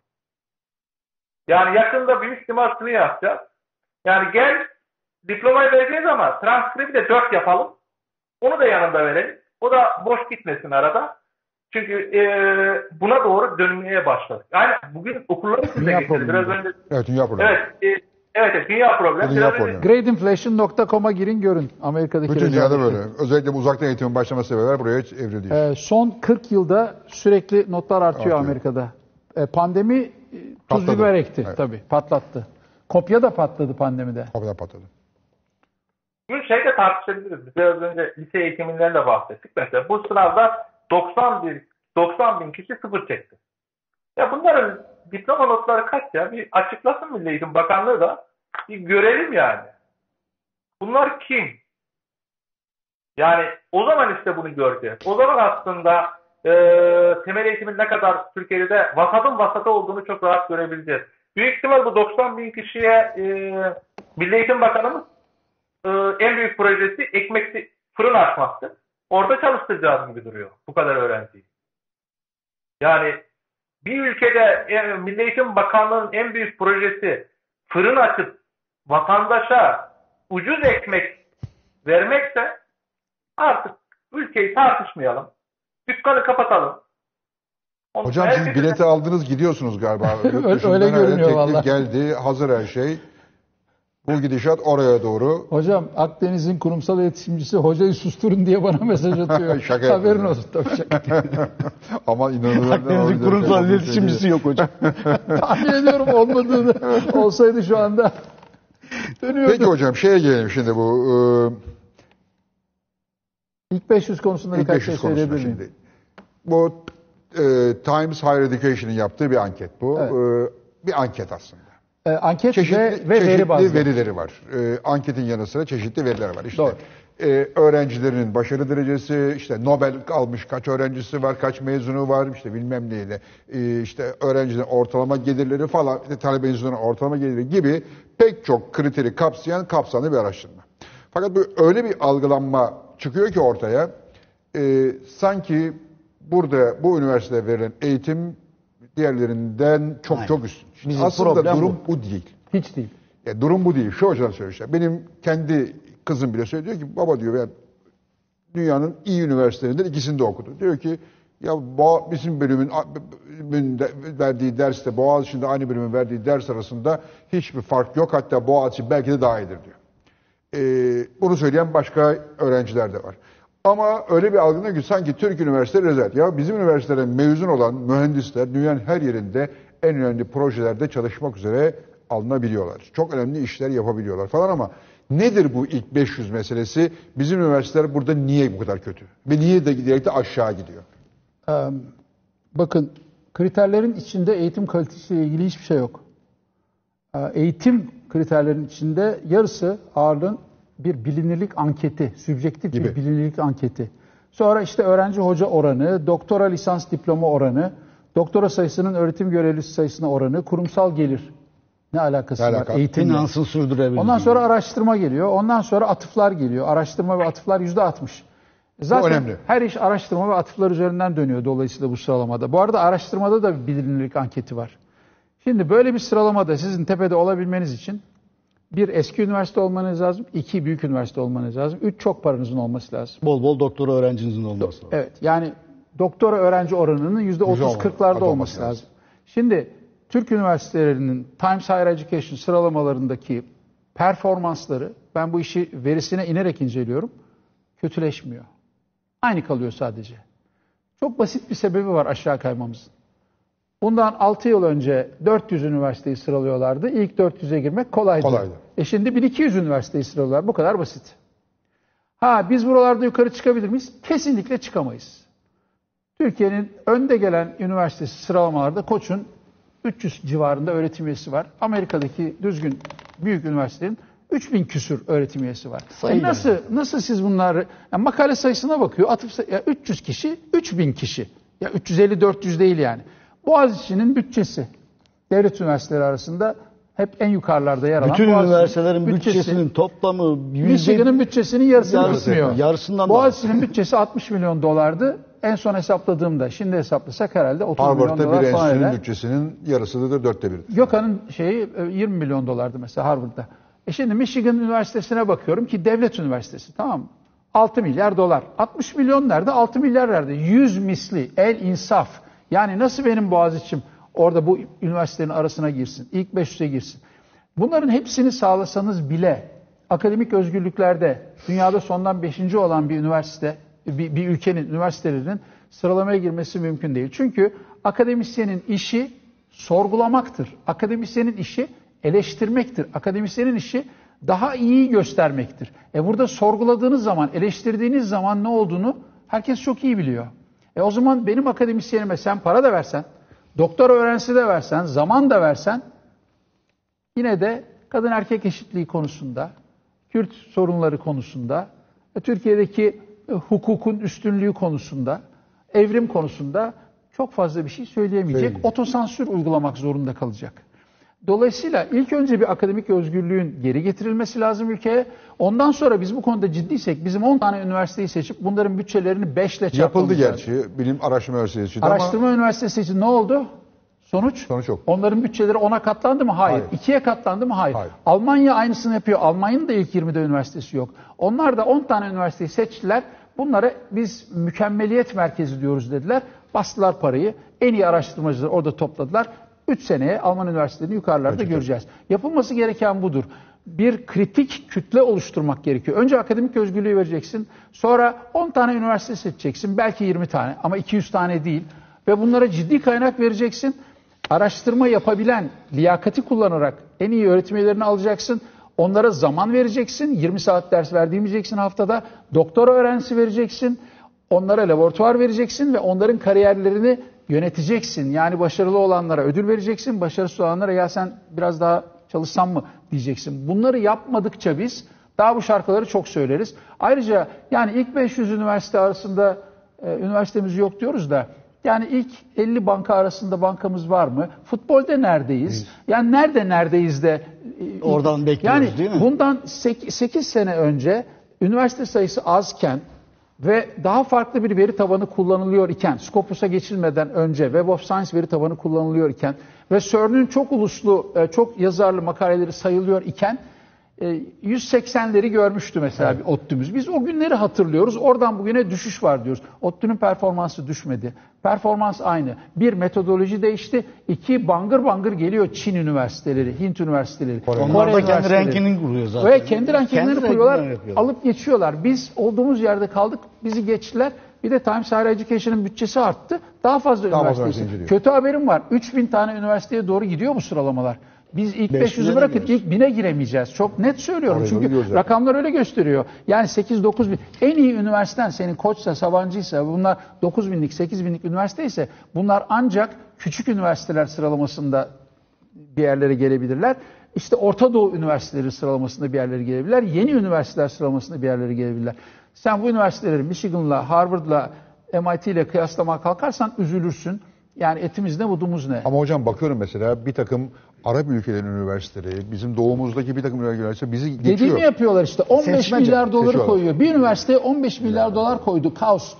Yani yakında büyük ihtimal şunu yapacağız. Yani gel diplomayı vereceğiz ama transkribi de dört yapalım. Onu da yanında verelim. O da boş gitmesin arada. Çünkü e, buna doğru dönmeye başladık. Yani bugün okulları size Dünya getirdi. Biraz problemi. önce. Evet, dünya problemi. Evet. E, evet, evet, dünya problemi. Dünya Biraz önce- problemi. Gradeinflation nokta com'a girin görün. Amerika'daki Bütün dünyada rezaleti. böyle. Özellikle bu uzaktan eğitimin başlama sebebi buraya hiç evriliyor. Ee, son kırk yılda sürekli notlar artıyor, Artıyor. Amerika'da. Ee, pandemi e, tuz Patladı. biber ekti Evet. tabii, patlattı. Kopya da patladı pandemide. Kapıda patladı. Bugün şey de tartışabiliriz. Biraz önce lise eğitiminden de bahsettik. Mesela bu sınavda doksan bir doksan bin kişi sıfır çekti. Ya bunların diploma notları kaç ya? Bir açıklasın Milli Eğitim Bakanlığı da. Bir görelim yani. Bunlar kim? Yani o zaman işte bunu göreceğiz. O zaman aslında e, temel eğitimin ne kadar Türkiye'de vasatın vasatı olduğunu çok rahat görebileceğiz. Büyük ihtimal bu doksan bin kişiye e, Milli Eğitim Bakanımız e, en büyük projesi ekmek fırın açmaktı. Orada çalıştıracağız gibi duruyor bu kadar öğrenciyi. Yani bir ülkede e, Milli Eğitim Bakanlığı'nın en büyük projesi fırın açıp vatandaşa ucuz ekmek vermekse artık ülkeyi tartışmayalım. Dükkanı kapatalım. Onu Hocam siz herkesin- bileti aldınız gidiyorsunuz galiba. Yurt Öyle dışından görünüyor herhalde teklif vallahi. geldi. Hazır her şey. Bu gidişat oraya doğru. Hocam Akdeniz'in kurumsal iletişimcisi hocayı susturun diye bana mesaj atıyor. Şaka Haberin yapıyorum. olsun tabii şaka. Ama inanılmaz. Akdeniz'in kurumsal iletişimcisi yok hocam. Tahmin ediyorum olmadığını olsaydı şu anda dönüyordu. Peki hocam şeye gelelim şimdi bu. E, İlk beş yüz konusunda ilk birkaç beş şey yüz konusunda söyleyebilir miyim? şimdi. Bu e, Times Higher Education'ın yaptığı bir anket bu. Evet. E, bir anket aslında. Ee, anket Çeşitli, ve, ve çeşitli veri bazlı. verileri var. E, anketin yanı sıra çeşitli veriler var. İşte Doğru. e, öğrencilerin başarı derecesi, işte Nobel almış kaç öğrencisi var, kaç mezunu var, işte bilmem neyle, e, işte öğrencilerin ortalama gelirleri falan, işte talebe mezunların ortalama geliri gibi pek çok kriteri kapsayan kapsamlı bir araştırma. Fakat bu öyle bir algılanma çıkıyor ki ortaya, e, sanki burada bu üniversitede verilen eğitim diğerlerinden çok Aynen. çok üstün. Şimdi Bizim aslında problem durum bu. bu değil. Hiç değil. Ya durum bu değil. Şu açıdan söylüyorum. Benim kendi kızım bile söylüyor ki baba diyor ben dünyanın iyi üniversitelerinden ikisinde okudu. Diyor ki ya Boğa- bizim bölümün verdiği derste Boğaziçi'nde aynı bölümün verdiği ders arasında hiçbir fark yok. Hatta Boğaziçi belki de daha iyidir diyor. Ee, bunu söyleyen başka öğrenciler de var. Ama öyle bir algılanıyor ki sanki Türk üniversiteleri özel. Ya bizim üniversiteden mezun olan mühendisler dünyanın her yerinde en önemli projelerde çalışmak üzere alınabiliyorlar. Çok önemli işler yapabiliyorlar falan ama nedir bu ilk beş yüz meselesi? Bizim üniversiteler burada niye bu kadar kötü? Ve niye de giderek de aşağı gidiyor? Ee, bakın kriterlerin içinde eğitim kalitesiyle ilgili hiçbir şey yok. Ee, eğitim kriterlerin içinde yarısı ağırlığın bir bilinirlik anketi, sübjektif Gibi. bir bilinirlik anketi. Sonra işte öğrenci hoca oranı, doktora lisans diploma oranı, doktora sayısının öğretim görevlisi sayısına oranı, kurumsal gelir. Ne alakası Ne var alaka? eğitimle? Finansın sürdürebildiği. Ondan sonra araştırma geliyor. Ondan sonra atıflar geliyor. Araştırma ve atıflar yüzde altmış. Zaten önemli. her iş araştırma ve atıflar üzerinden dönüyor dolayısıyla bu sıralamada. Bu arada araştırmada da bir bilinirlik anketi var. Şimdi böyle bir sıralamada sizin tepede olabilmeniz için bir eski üniversite olmanız lazım, iki büyük üniversite olmanız lazım, üç çok paranızın olması lazım. Bol bol doktora öğrencinizin olması lazım. Evet, yani doktora öğrenci oranının yüzde otuz kırklarda olması olması lazım. lazım. Şimdi Türk üniversitelerinin Times Higher Education sıralamalarındaki performansları, ben bu işi verisine inerek inceliyorum, kötüleşmiyor. Aynı kalıyor sadece. Çok basit bir sebebi var aşağı kaymamızın. Bundan altı yıl önce dört yüz üniversiteyi sıralıyorlardı. İlk dört yüze girmek kolaydı. Kolaydı. E şimdi bin iki yüz üniversiteyi sıralıyorlar. Bu kadar basit. Ha biz buralarda yukarı çıkabilir miyiz? Kesinlikle çıkamayız. Türkiye'nin önde gelen üniversitesi sıralamalarda Koç'un üç yüz civarında öğretim üyesi var. Amerika'daki düzgün büyük üniversitenin üç bin küsür öğretim üyesi var. E nasıl nasıl siz bunları yani makale sayısına bakıyor. Atıf say- ya üç yüz kişi, üç bin kişi. Ya üç yüz elli dört yüz değil yani. Boğaziçi'nin bütçesi devlet üniversiteleri arasında hep en yukarılarda yer alan Bütün Boğaziçi'nin üniversitelerin bütçesinin toplamı yüzde Michigan'ın bütçesinin yarısını Yarısı, tutmuyor. yarısından Boğaziçi'nin bütçesi altmış milyon dolardı. En son hesapladığımda, şimdi hesaplasak herhalde otuz milyon Harvard'da dolar bir falan enstitünün eder. bütçesinin yarısıdır da dörtte biridir. Gökhan'ın şeyi e, yirmi milyon dolardı mesela Harvard'da. E şimdi Michigan Üniversitesi'ne bakıyorum ki devlet üniversitesi, tamam mı? altı milyar dolar. altmış milyon nerede? altı milyar nerede? yüz misli. El insaf. Yani nasıl benim Boğaziçi'm orada bu üniversitelerin arasına girsin? İlk beş yüze girsin. Bunların hepsini sağlasanız bile akademik özgürlüklerde dünyada sondan beşinci olan bir üniversite, bir, bir ülkenin üniversitelerinin sıralamaya girmesi mümkün değil. Çünkü akademisyenin işi sorgulamaktır. Akademisyenin işi eleştirmektir. Akademisyenin işi daha iyi göstermektir. E burada sorguladığınız zaman, eleştirdiğiniz zaman ne olduğunu herkes çok iyi biliyor. E o zaman benim akademisyenime sen para da versen, doktora öğrencisi de versen, zaman da versen, yine de kadın erkek eşitliği konusunda, Kürt sorunları konusunda, Türkiye'deki hukukun üstünlüğü konusunda, evrim konusunda çok fazla bir şey söyleyemeyecek. Söyleyeyim. Otosansür uygulamak zorunda kalacak. Dolayısıyla ilk önce bir akademik özgürlüğün geri getirilmesi lazım ülkeye. Ondan sonra biz bu konuda ciddiysek bizim on tane üniversiteyi seçip bunların bütçelerini beş ile çarpmamız Yapıldı lazım. gerçi. Bilim Araştırma Üniversitesi için Araştırma ama Üniversitesi için ne oldu? Sonuç? Sonuç yok. Onların bütçeleri ona katlandı mı? Hayır. Hayır. ikiye katlandı mı? Hayır. Hayır. Almanya aynısını yapıyor. Almanya'nın da ilk yirmide üniversitesi yok. Onlar da on tane üniversiteyi seçtiler. Bunlara biz mükemmeliyet merkezi diyoruz dediler. Bastılar parayı. En iyi araştırmacıları orada topladılar. üç seneye Alman üniversitelerini yukarılarda Gerçekten. göreceğiz. Yapılması gereken budur. Bir kritik kütle oluşturmak gerekiyor. Önce akademik özgürlüğü vereceksin. Sonra on tane üniversite seçeceksin. Belki yirmi tane ama iki yüz tane değil. Ve bunlara ciddi kaynak vereceksin. Araştırma yapabilen, liyakati kullanarak en iyi öğretim üyelerini alacaksın. Onlara zaman vereceksin. yirmi saat ders verdiğimeyeceksin haftada. Doktora öğrencisi vereceksin. Onlara laboratuvar vereceksin ve onların kariyerlerini yöneteceksin. Yani başarılı olanlara ödül vereceksin. Başarısız olanlara ya sen biraz daha çalışsan mı diyeceksin. Bunları yapmadıkça biz daha bu şarkıları çok söyleriz. Ayrıca yani ilk beş yüz üniversite arasında e, üniversitemiz yok diyoruz da Yani ilk elli banka arasında bankamız var mı? Futbolda neredeyiz? Yani nerede neredeyiz de e, Oradan bekliyoruz, yani değil mi? bundan sekiz sene önce üniversite sayısı azken ve daha farklı bir veri tabanı kullanılıyor iken, Scopus'a geçilmeden önce Web of Science veri tabanı kullanılıyor iken ve CERN'ün çok uluslu, çok yazarlı makaleleri sayılıyor iken yüz seksenleri görmüştü mesela evet. bir ODTÜ'müz. Biz o günleri hatırlıyoruz. Oradan bugüne düşüş var diyoruz. ODTÜ'nün performansı düşmedi. Performans aynı. Bir, metodoloji değişti. İki, bangır bangır geliyor Çin üniversiteleri, Hint üniversiteleri. Onlar da kendi rankingini kuruyor zaten. Ve kendi rankinglerini kendi kuruyorlar, alıp geçiyorlar. Biz olduğumuz yerde kaldık, bizi geçtiler. Bir de Times Higher Education'ın bütçesi arttı. Daha fazla Daha üniversitesi. fazla Kötü haberim var. üç bin tane üniversiteye doğru gidiyor bu sıralamalar. Biz ilk beş yüzü bırakın giremiyoruz. ilk bine giremeyeceğiz. Çok net söylüyorum. Oraya Çünkü gidiyoruz rakamlar öyle gösteriyor. Yani sekiz dokuz bin. En iyi üniversiten senin Koç'sa, Sabancı'ysa, bunlar dokuz binlik, sekiz binlik üniversite ise bunlar ancak küçük üniversiteler sıralamasında bir yerlere gelebilirler. İşte Orta Doğu üniversiteleri sıralamasında bir yerlere gelebilirler. Yeni üniversiteler sıralamasında bir yerlere gelebilirler. Sen bu üniversiteleri Michigan'la, Harvard'la, M I T ile kıyaslamaya kalkarsan üzülürsün. Yani etimiz ne, budumuz ne? Ama hocam bakıyorum mesela bir takım Arap ülkelerin üniversiteleri, bizim doğumuzdaki bir takım üniversiteler bizi geçiyor. Dediğimi yapıyorlar işte. on beş Seçmece, milyar doları seçiyorlar. koyuyor. Bir üniversiteye on beş milyar dolar koydu. KAUST.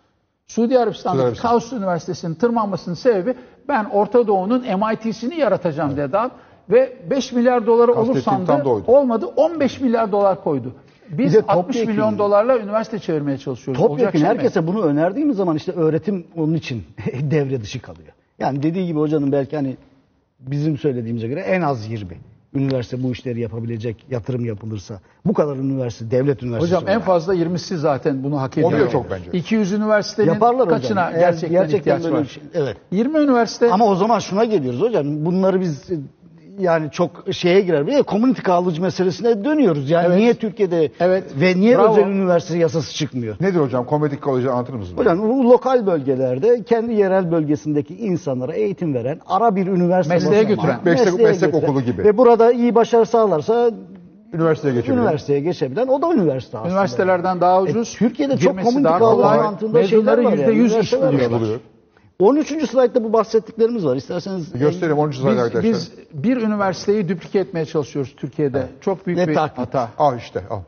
Suudi Arabistan'daki Arabistan. KAUST Üniversitesi'nin tırmanmasının sebebi ben Orta Doğu'nun M I T'sini yaratacağım dedi adam. Ve beş milyar doları olur Kastettiğim sandı. tam da oydu. Olmadı. on beş milyar dolar koydu. Biz de altmış topyekun- milyon dolarla üniversite çevirmeye çalışıyoruz. Olacak Topyekun şey mi? herkese bunu önerdiğimiz zaman işte öğretim onun için devre dışı kalıyor. Yani dediği gibi hocanın belki hani bizim söylediğimize göre en az yirmi üniversite bu işleri yapabilecek, yatırım yapılırsa. Bu kadar üniversite, devlet üniversitesi. Hocam en olarak. fazla yirmisi zaten bunu hak ediyor. Oluyor çok bence. iki yüz üniversitenin Yaparlar hocam. kaçına Eğer gerçekten, gerçekten ihtiyaç böyle var? bir şey- evet. yirmi üniversite. Ama o zaman şuna geliyoruz hocam. Bunları biz yani çok şeye girer. Bir de community college meselesine dönüyoruz. Yani Evet. niye Türkiye'de Evet. ve niye Bravo. özel üniversite yasası çıkmıyor? Nedir hocam? Komedi College'ı anlatır mısınız? Hocam bu lokal bölgelerde kendi yerel bölgesindeki insanlara eğitim veren ara bir üniversite. Mesleğe ortamı, götüren. Meslek- mesleğe meslek götüren okulu gibi. Ve burada iyi başarı sağlarsa Üniversiteye geçebilir. üniversiteye geçebilen o da üniversite aslında. Üniversitelerden daha ucuz. E, Türkiye'de çok girmesi community daha college kolay. mantığında şeyler Mezunları var yüzde yani, yüz iş üniversiteler var. buluyorlar. Buluyor. on üçüncü slaytta bu bahsettiklerimiz var. İsterseniz Göstereyim on üçüncü sayfa Biz, arkadaşlar. biz bir üniversiteyi duplike etmeye çalışıyoruz Türkiye'de. Çok büyük Ve bir taklit. hata. Al işte al.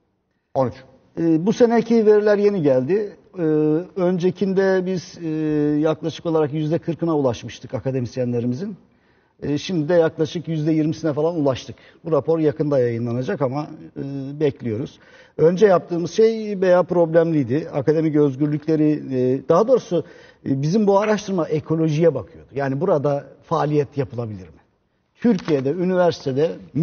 on üç. Ee, bu seneki veriler yeni geldi. Ee, öncekinde biz e, yaklaşık olarak yüzde kırkına ulaşmıştık akademisyenlerimizin. Ee, şimdi de yaklaşık yüzde yirmisine falan ulaştık. Bu rapor yakında yayınlanacak ama e, bekliyoruz. Önce yaptığımız şey bayağı problemliydi. Akademik özgürlükleri, e, daha doğrusu e, bizim bu araştırma ekolojiye bakıyordu. Yani burada faaliyet yapılabilir mi? Türkiye'de, üniversitede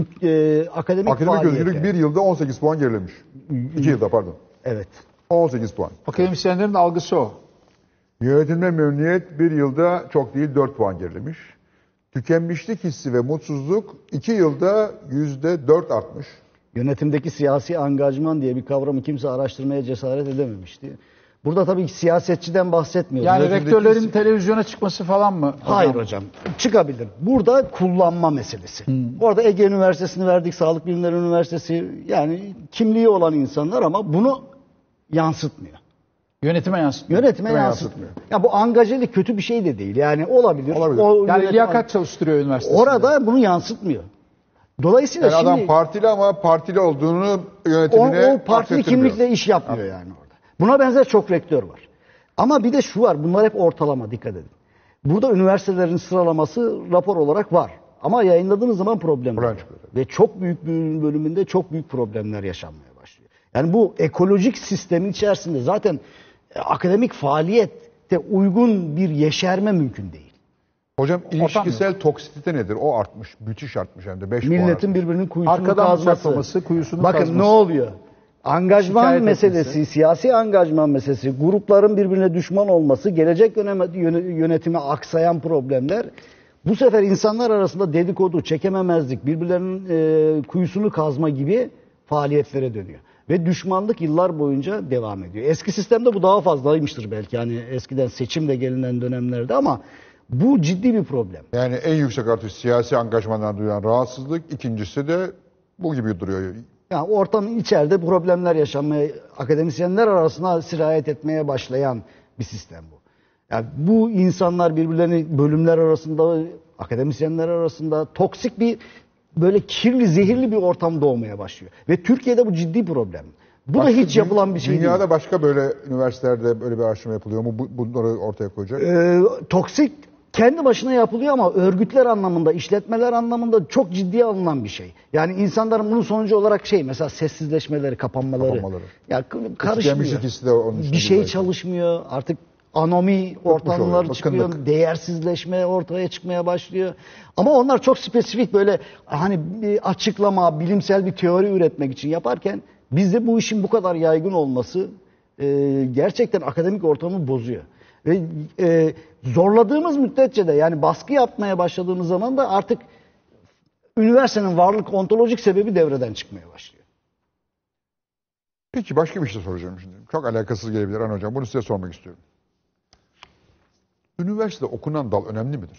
e, akademik, Akademik faaliyete. özgürlük bir yılda on sekiz puan gerilemiş. iki yılda pardon. Evet. on sekiz puan. Akademisyenlerin algısı o. Yönetimden memnuniyet bir yılda çok değil dört puan gerilemiş. Tükenmişlik hissi ve mutsuzluk iki yılda yüzde dört artmış. Yönetimdeki siyasi angajman diye bir kavramı kimse araştırmaya cesaret edememişti. Burada tabii ki siyasetçiden bahsetmiyoruz. Yani Yönetimdeki- rektörlerin televizyona çıkması falan mı? hocam? Hayır hocam. Çıkabilir. Burada kullanma meselesi. Hmm. Orada Ege Üniversitesi'ni verdik, Sağlık Bilimleri Üniversitesi, yani kimliği olan insanlar ama bunu yansıtmıyor. Yönetime yansıtıyor. Yönetime Yönetime yansıtmıyor. Ya bu angajelik kötü bir şey de değil. Yani olabilir. Olabilir. O Yani yönetim- liyakat çalıştırıyor üniversitede. Orada bunu yansıtmıyor. Dolayısıyla Yani şimdi adam partili ama partili olduğunu o, yönetimine o partili aksettirmiyor. kimlikle iş yapmıyor yani orada. Buna benzer çok rektör var. Ama bir de şu var. Bunlar hep ortalama, dikkat edin. Burada üniversitelerin sıralaması rapor olarak var. Ama yayınladığınız zaman problem Problem var. çıkıyor. Ve çok büyük bir bölümünde çok büyük problemler yaşanmaya başlıyor. Yani bu ekolojik sistemin içerisinde zaten e, akademik faaliyette uygun bir yeşerme mümkün değil. Hocam ilişkisel toksitite nedir? O artmış. Müthiş artmış hem de beş puan Milletin artmış. birbirinin kuyusunu Arkadan kazması. bıçaklaması, kuyusunu Bakın kazması. ne oluyor? Angajman Şikayet meselesi, etmesi. siyasi angajman meselesi, grupların birbirine düşman olması, gelecek döneme- yöne- yönetime aksayan problemler. Bu sefer insanlar arasında dedikodu, çekememezlik, birbirlerinin e, kuyusunu kazma gibi faaliyetlere dönüyor. Ve düşmanlık yıllar boyunca devam ediyor. Eski sistemde bu daha fazlaymıştır belki. Hani eskiden seçimle gelinen dönemlerde ama bu ciddi bir problem. Yani en yüksek artış siyasi angajmandan duyan rahatsızlık. İkincisi de bu gibi duruyor. Yani ortamın içeride problemler yaşanmaya, akademisyenler arasında sirayet etmeye başlayan bir sistem bu. Yani bu insanlar birbirlerini bölümler arasında, akademisyenler arasında toksik bir böyle kirli, zehirli bir ortam doğmaya başlıyor. Ve Türkiye'de bu ciddi problem. Bu Başka da hiç dü- yapılan bir şey değil. Dünyada başka böyle üniversitelerde böyle bir araştırma yapılıyor mu? Bu- Bunları ortaya koyacak. Ee, toksik kendi başına yapılıyor ama örgütler anlamında, işletmeler anlamında çok ciddiye alınan bir şey. Yani insanların bunun sonucu olarak şey, mesela sessizleşmeleri, kapanmaları. Kapanmaları. Ya karışmıyor. ikisi de onun içinde Bir şey belki. çalışmıyor. Artık anomi ortamlar oluyor, çıkıyor. bıkkınlık. Değersizleşme ortaya çıkmaya başlıyor. Ama onlar çok spesifik, böyle hani bir açıklama, bilimsel bir teori üretmek için yaparken bizde bu işin bu kadar yaygın olması e, gerçekten akademik ortamı bozuyor. Ve e, zorladığımız müddetçe de, yani baskı yapmaya başladığımız zaman da artık üniversitenin varlık ontolojik sebebi devreden çıkmaya başlıyor. Peki başka bir şey soracağım şimdi. Çok alakasız gelebilir An Hocam. Bunu size sormak istiyorum. Üniversitede okunan dal önemli midir?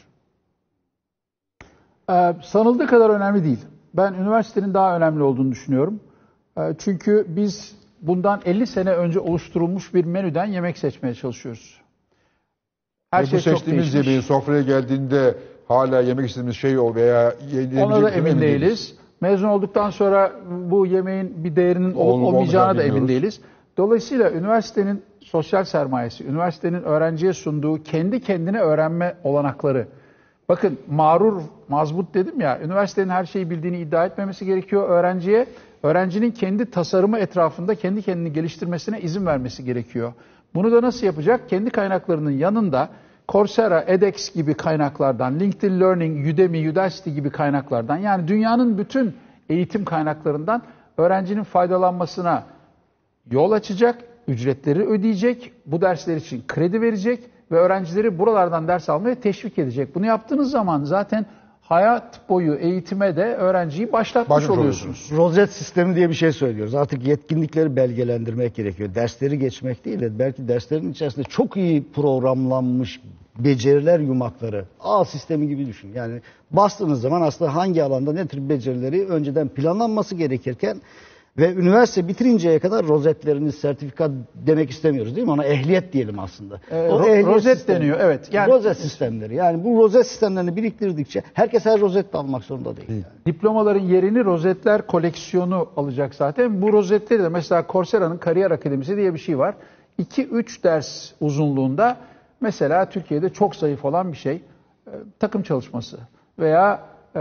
Ee, sanıldığı kadar önemli değil. Ben üniversitenin daha önemli olduğunu düşünüyorum. Ee, çünkü biz bundan elli sene önce oluşturulmuş bir menüden yemek seçmeye çalışıyoruz. Her Ve şey bu çok seçtiğimiz değişmiş. yemeği sofraya geldiğinde hala yemek istediğimiz şey ol veya ye- Ona da yemeyecek emin mi değiliz. Mezun olduktan sonra bu yemeğin bir değerinin olup Olup olmayacağına da olmayacağını emin bilmiyoruz. değiliz. Dolayısıyla üniversitenin sosyal sermayesi, üniversitenin öğrenciye sunduğu kendi kendine öğrenme olanakları. Bakın mağrur, mazbut dedim ya, üniversitenin her şeyi bildiğini iddia etmemesi gerekiyor öğrenciye. Öğrencinin kendi tasarımı etrafında kendi kendini geliştirmesine izin vermesi gerekiyor. Bunu da nasıl yapacak? Kendi kaynaklarının yanında Coursera, edX gibi kaynaklardan, LinkedIn Learning, Udemy, Udacity gibi kaynaklardan, yani dünyanın bütün eğitim kaynaklarından öğrencinin faydalanmasına yol açacak, ücretleri ödeyecek, bu dersler için kredi verecek ve öğrencileri buralardan ders almaya teşvik edecek. Bunu yaptığınız zaman zaten hayat boyu eğitime de öğrenciyi başlatmış Başlamış oluyorsunuz. Rozet sistemi diye bir şey söylüyoruz. Artık yetkinlikleri belgelendirmek gerekiyor. Dersleri geçmek değil de belki derslerin içerisinde çok iyi programlanmış beceriler yumakları. A sistemi gibi düşün. Yani bastığınız zaman aslında hangi alanda ne tür becerileri önceden planlanması gerekirken ve üniversite bitirinceye kadar rozetleriniz, sertifika demek istemiyoruz değil mi? Ona ehliyet diyelim aslında. Ee, ro- rozet sistemi- deniyor, evet. Yani- rozet sistemleri. Yani bu rozet sistemlerini biriktirdikçe herkes her rozet de almak zorunda değil. Yani. Diplomaların yerini rozetler koleksiyonu alacak zaten. Bu rozetleri de mesela Coursera'nın Kariyer Akademisi diye bir şey var. iki üç ders uzunluğunda, mesela Türkiye'de çok zayıf olan bir şey, e, takım çalışması veya e,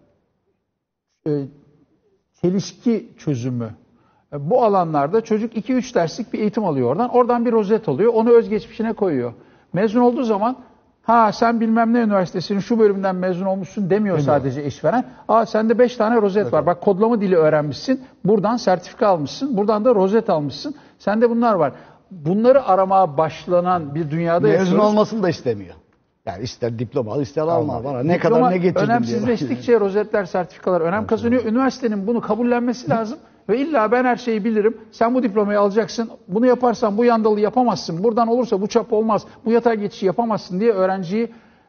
e, çelişki çözümü. E, bu alanlarda çocuk iki üç derslik bir eğitim alıyor oradan. Oradan bir rozet alıyor. Onu özgeçmişine koyuyor. Mezun olduğu zaman, ha sen bilmem ne üniversitesinin şu bölümünden mezun olmuşsun demiyor Demiyor. sadece işveren. Aa sende beş tane rozet Evet, var. evet. Bak kodlama dili öğrenmişsin. Buradan sertifika almışsın. Buradan da rozet almışsın. Sende bunlar var. Bunları aramaya başlanan bir dünyada Mezun yaşıyoruz. olmasını da istemiyor. Yani ister diploma al, ister alma. Bana ne Diploma kadar ne getirdin diyor. önemsizleştikçe rozetler, sertifikalar önem kazanıyor. Üniversitenin bunu kabullenmesi lazım. Ve illa ben her şeyi bilirim, sen bu diplomayı alacaksın, bunu yaparsan bu yandalı yapamazsın, buradan olursa bu çap olmaz, bu yatay geçişi yapamazsın diye öğrenciyi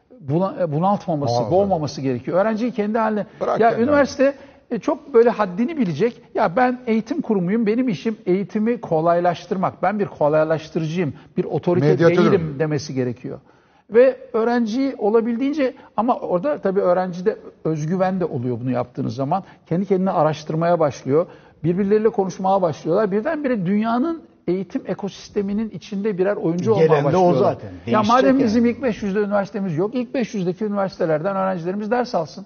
buna- bunaltmaması, Aa, boğmaması gerekiyor. Öğrenciyi kendi haline... Bırak ya kendi üniversite e, çok böyle haddini bilecek. Ya ben eğitim kurumuyum, benim işim eğitimi kolaylaştırmak. Ben bir kolaylaştırıcıyım, bir otorite Medyatörüm. değilim demesi gerekiyor. Ve öğrenci olabildiğince, ama orada tabii öğrencide özgüven de oluyor bunu yaptığınız zaman. Kendi kendine araştırmaya başlıyor. Birbirleriyle konuşmaya başlıyorlar. Birdenbire dünyanın eğitim ekosisteminin içinde birer oyuncu olmaya Gelen de o başlıyorlar. zaten. Ya Değişecek madem yani. bizim ilk beş yüzde üniversitemiz yok, ilk beş yüzdeki üniversitelerden öğrencilerimiz ders alsın.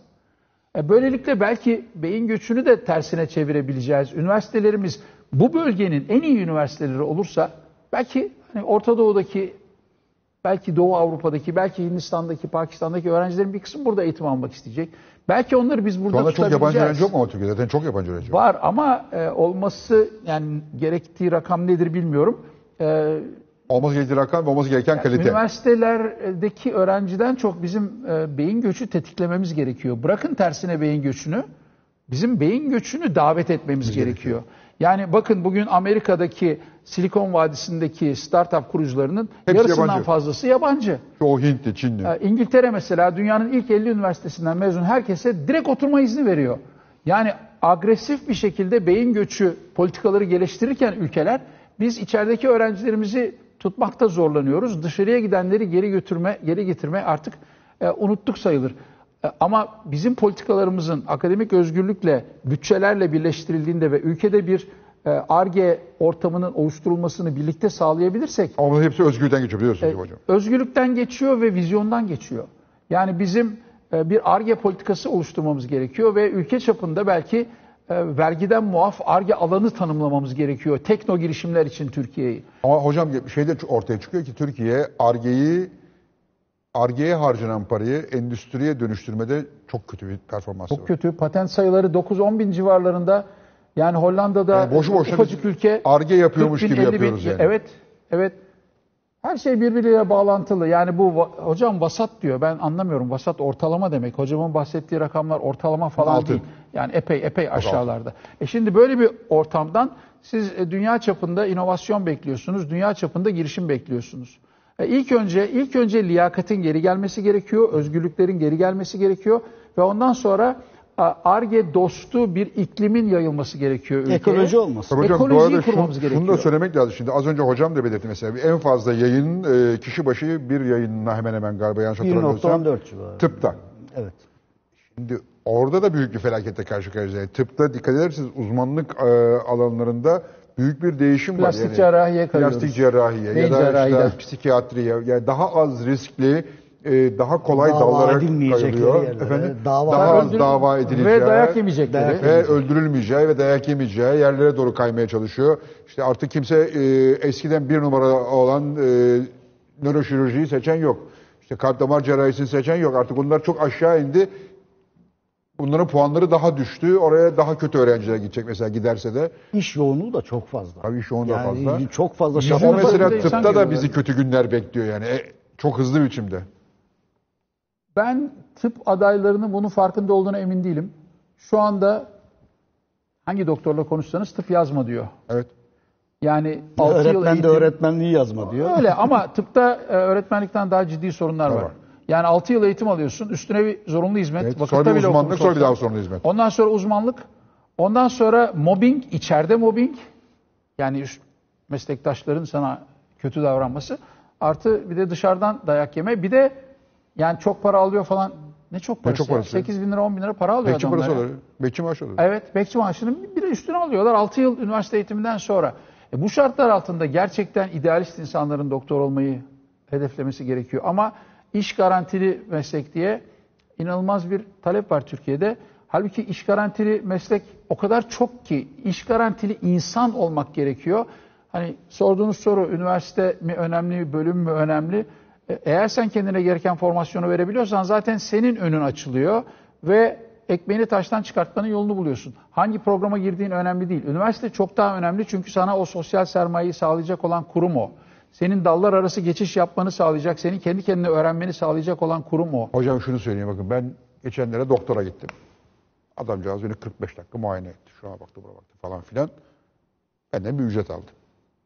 E böylelikle belki beyin göçünü de tersine çevirebileceğiz. Üniversitelerimiz bu bölgenin en iyi üniversiteleri olursa, belki hani Orta Doğu'daki, belki Doğu Avrupa'daki, belki Hindistan'daki, Pakistan'daki öğrencilerin bir kısmı burada eğitim almak isteyecek. Belki onları biz Şu burada anda çok yabancı tutabileceğiz. öğrenci yok mu ama Türkiye'de? Zaten çok yabancı öğrenci var. Var ama e, olması, yani gerektiği rakam nedir bilmiyorum. E, Olması gerektiği rakam ve olması gereken kalite. Üniversitelerdeki öğrenciden çok bizim e, beyin göçü tetiklememiz gerekiyor. Bırakın tersine beyin göçünü, bizim beyin göçünü davet etmemiz Gerekiyor. gerekiyor. Yani bakın bugün Amerika'daki Silikon Vadisi'ndeki startup kurucularının Hepsi yarısından yabancı. fazlası yabancı. Çoğu Hintli, Çinli. Ee, İngiltere mesela dünyanın ilk elli üniversitesinden mezun herkese direkt oturma izni veriyor. Yani agresif bir şekilde beyin göçü politikaları geliştirirken ülkeler, biz içerideki öğrencilerimizi tutmakta zorlanıyoruz. Dışarıya gidenleri geri götürme, geri getirme artık e, unuttuk sayılır. E, ama bizim politikalarımızın akademik özgürlükle, bütçelerle birleştirildiğinde ve ülkede bir Ar-Ge ortamının oluşturulmasını birlikte sağlayabilirsek... Ama hepsi özgürlükten geçiyor biliyorsunuz e, hocam. Özgürlükten geçiyor ve vizyondan geçiyor. Yani bizim e, bir Ar-Ge politikası oluşturmamız gerekiyor ve ülke çapında belki e, vergiden muaf Ar-Ge alanı tanımlamamız gerekiyor. Tekno girişimler için Türkiye'yi. Ama hocam şey de ortaya çıkıyor ki Türkiye Ar-Ge'yi Ar-Ge'ye harcanan parayı endüstriye dönüştürmede çok kötü bir performans var. Çok kötü. Patent sayıları dokuz on bin civarlarında. Yani Hollanda'da yani boşu boşuna ufacık ülke Ar-Ge yapıyormuş bin, gibi elli bin, yapıyoruz yani. Evet, evet. Her şey birbiriyle bağlantılı. Yani bu hocam vasat diyor. Ben anlamıyorum. Vasat ortalama demek. Hocamın bahsettiği rakamlar ortalama falan Altı. değil. Yani epey epey aşağılarda. E şimdi böyle bir ortamdan siz dünya çapında inovasyon bekliyorsunuz. Dünya çapında girişim bekliyorsunuz. E ilk önce ilk önce liyakatin geri gelmesi gerekiyor. Özgürlüklerin geri gelmesi gerekiyor ve ondan sonra Ar-Ge dostu bir iklimin yayılması gerekiyor ülkeye. Ekoloji olması. Tabii hocam, bu Ekolojiyi arada kurmamız şunu, gerekiyor. şunu da söylemek lazım. Şimdi az önce hocam da belirtti mesela. En fazla yayın e, kişi başı bir yayınına hemen hemen galiba yanlış bir nokta on hatırlamıyorsam dört civarı. tıpta. Evet. Şimdi orada da büyük bir felakette karşı karşıyayız. Tıpta dikkat ederseniz uzmanlık e, alanlarında büyük bir değişim Plastik var. Yani, cerrahiye kayıyoruz. Plastik cerrahiye Beyin ya da cerrahiden. işte psikiyatriye yani daha az riskli e, daha kolay Dava dallara edilmeyecekleri kayılıyor. yerlere, Efendim, dava- daha az Öldürül- dava edileceği ve dayak yemeyecekleri. dayak ve öldürülmeyeceği ve dayak yemeyeceği yerlere doğru kaymaya çalışıyor. İşte artık kimse e, eskiden bir numara olan e, nöroşirurjiyi seçen yok. İşte kalp damar cerrahisini seçen yok. Artık bunlar çok aşağı indi. Bunların puanları daha düştü. Oraya daha kötü öğrenciler gidecek mesela giderse de. İş yoğunluğu da çok fazla. Tabii iş yoğunluğu da yani fazla. çok fazla O şaka mesela Yüzün tıpta insan da gibi bizi böyle. kötü günler bekliyor yani. E, çok hızlı bir biçimde. Ben tıp adaylarının bunun farkında olduğuna emin değilim. Şu anda hangi doktorla konuşsanız tıp yazma diyor. Evet. Yani altı yıl öğretmen de eğitim. öğretmenliği yazma diyor. Öyle ama tıpta e, öğretmenlikten daha ciddi sorunlar var. Var. Yani altı yıl eğitim alıyorsun. Üstüne bir zorunlu hizmet. Evet, vakıfta sonra bir bile uzmanlık, okumuş sonra bir olsan. daha zorunlu hizmet. Ondan sonra uzmanlık. Ondan sonra mobbing, içeride mobbing. Yani üst meslektaşların sana kötü davranması. Artı bir de dışarıdan dayak yeme. Bir de yani çok para alıyor falan. Ne çok parası? çok ya? parası? sekiz bin lira on bin lira para alıyor Bekçi adamlar. parası ya. alıyor. Bekçi maaşı alıyor. Evet, bekçi maaşının bir de üstüne alıyorlar altı yıl üniversite eğitiminden sonra. E bu şartlar altında gerçekten idealist insanların doktor olmayı hedeflemesi gerekiyor. Ama iş garantili meslek diye inanılmaz bir talep var Türkiye'de. Halbuki iş garantili meslek o kadar çok ki iş garantili insan olmak gerekiyor. Hani sorduğunuz soru üniversite mi önemli, bölüm mü önemli? E, Eğer sen kendine gereken formasyonu verebiliyorsan zaten senin önün açılıyor ve ekmeğini taştan çıkartmanın yolunu buluyorsun. Hangi programa girdiğin önemli değil. Üniversite çok daha önemli çünkü sana o sosyal sermayeyi sağlayacak olan kurum o. Senin dallar arası geçiş yapmanı sağlayacak, senin kendi kendine öğrenmeni sağlayacak olan kurum o. Hocam şunu söyleyeyim bakın ben geçenlere doktora gittim. Adamcağız beni kırk beş dakika muayene etti. Şuna baktı buna baktı falan filan. Benden bir ücret aldı.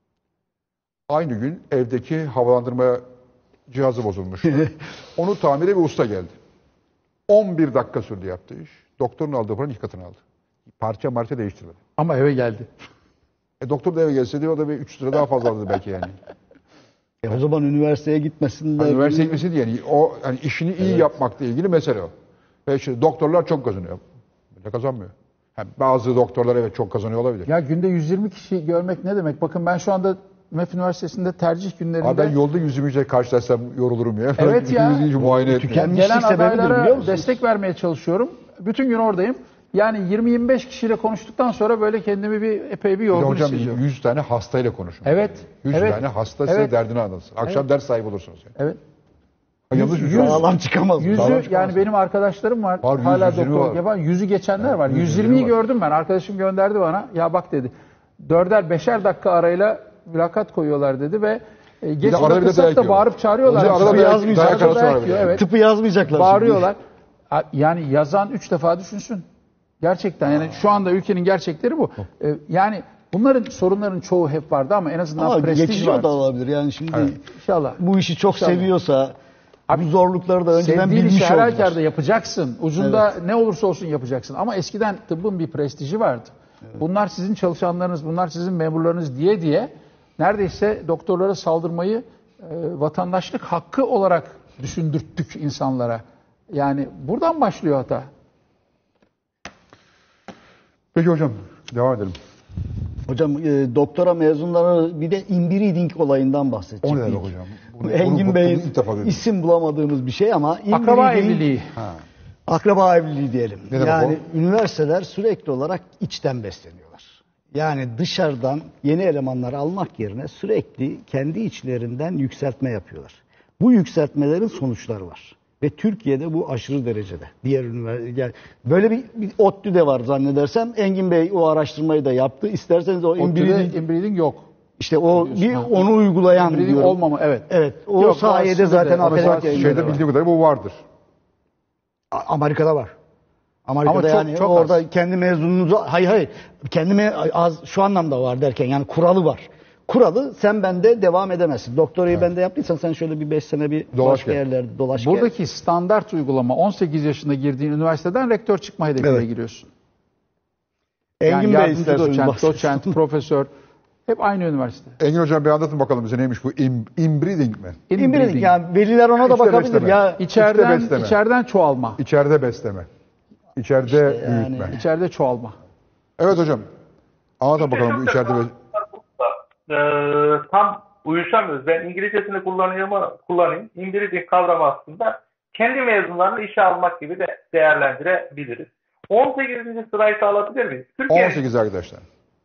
Aynı gün evdeki havalandırma cihazı bozulmuştu. Onu tamire bir usta geldi. on bir dakika sürdü yaptığı iş. Doktorun aldığı paranın iki katını aldı. Parça marça değiştirmedi. Ama eve geldi. E doktor da eve gelseydi o da bir üç yüz lira daha fazla aldı belki yani. E o zaman üniversiteye gitmesinde... Yani üniversiteye gitmesi değil yani o yani işini iyi Evet. yapmakla ilgili mesele o. Ve şimdi doktorlar çok kazanıyor. Ne kazanmıyor. Yani bazı doktorlar evet çok kazanıyor olabilir. Ya günde yüz yirmi kişi görmek ne demek? Bakın ben şu anda M E F Üniversitesi'nde tercih günlerinde... Abi ben yolda yüz yirmi karşılaşsam yorulurum ya. Evet ya. yüz yirmi muayene etmiyor. Tükenmişlik Gelen sebebidir biliyor adaylara musunuz? destek vermeye çalışıyorum. Bütün gün oradayım. Yani yirmi yirmi beş kişiyle konuştuktan sonra böyle kendimi bir epey bir Bir de yorgun hocam hissediyorum. yüz tane hastayla konuşun. Evet, yüz evet, tane hasta size evet. derdini anlatsın. Akşam ders sahibi olursunuz. Yani. Evet. Yanlış Yüz- bir şey. Sağlam çıkamaz. Yüzü Sağlam yani çıkamaz. benim arkadaşlarım var. Var, yüz, hala yüz yirmi doktorluk var. yapan. Yüzü geçenler var. yüz, yüz yüz yirmiyi yirmi var. gördüm ben. Arkadaşım gönderdi bana. Ya bak dedi. Dörder beşer dakika arayla mülakat koyuyorlar dedi ve e, geç de arada bir de fırsat dayak da yiyorlar. bağırıp çağırıyorlar. Bir de arada Tıpı dayak- yazmayacak. dayak Arada arası var dayak bir de. yiyor, evet. Tıpı yazmayacaklar. Bağırıyorlar. Ha, Yani yazan üç defa düşünsün. Gerçekten yani şu anda ülkenin gerçekleri bu. Ee, yani bunların sorunların çoğu hep vardı ama en azından Ama prestij geçici vardı. da olabilir. Yani şimdi İnşallah. bu işi çok İnşallah. seviyorsa bu zorlukları da önceden Sevdiğin bilmiş işi her oldular. halükarda yapacaksın. Ucunda ne olursa olsun yapacaksın. Ama eskiden tıbbın bir prestiji vardı. Bunlar sizin çalışanlarınız, bunlar sizin memurlarınız diye diye neredeyse doktorlara saldırmayı e, vatandaşlık hakkı olarak düşündürttük insanlara. Yani buradan başlıyor hata. Peki hocam devam edelim. Hocam e, doktora mezunları bir de inbreeding olayından bahsedecek. O ne demek hocam? Bunu- Engin bunu- Bey'in bunu ilk defa duydum. isim bulamadığımız bir şey ama Akraba inbreeding- evliliği. Ha. Akraba evliliği diyelim. Ne demek Yani üniversiteler sürekli olarak içten besleniyorlar. Yani dışarıdan yeni elemanlar almak yerine sürekli kendi içlerinden yükseltme yapıyorlar. Bu yükseltmelerin sonuçları var. Ve Türkiye'de bu aşırı derecede. Diğer üniversite yani böyle bir, bir ODTÜ de var zannedersem. Engin Bey o araştırmayı da yaptı. İsterseniz o ODTÜ'de inbreeding inbreeding yok. işte o Diyorsun, bir ha. onu uygulayan Inbreeding diyorum. olmama, evet. Evet. O Yok, sayede aslında zaten de- Ama akademik şeyde yayınları var. bildiğim kadarıyla bu vardır. A- Amerika'da var. Amerika'da Ama çok- yani çok orada az. kendi mezununuzu hayır hayır kendime az şu anlamda var derken yani kuralı var. Kuralı sen bende devam edemezsin. Doktorayı bende yaptıysan sen şöyle bir beş sene bir Dolaş başka gel. yerlerde dolaş gel. Buradaki standart uygulama on sekiz yaşında girdiğin üniversiteden rektör çıkma hedefiyle Evet. giriyorsun. Engin Yani Bey yardımcı isterseniz doçent, bahsedin. doçent, profesör hep aynı üniversite. Engin hocam bir anlatın bakalım bize neymiş bu im, inbreeding mi? İnbreeding yani veliler ona da İşte bakabilir besleme. ya. İçeriden, İşte besleme. içeriden çoğalma. İçeride besleme. İçeride yani. büyütme. İçeride çoğalma. Evet hocam. Anlatın bakalım bu içeride besleme. Ee, tam uyuşamıyoruz. Ben İngilizcesini kullanayım ama kullanayım. İngilizce kavramı aslında kendi mezunlarını işe almak gibi de değerlendirebiliriz. on sekizinci sırayı sağlayabilir miyiz? Türkiye on sekiz arkadaşlar.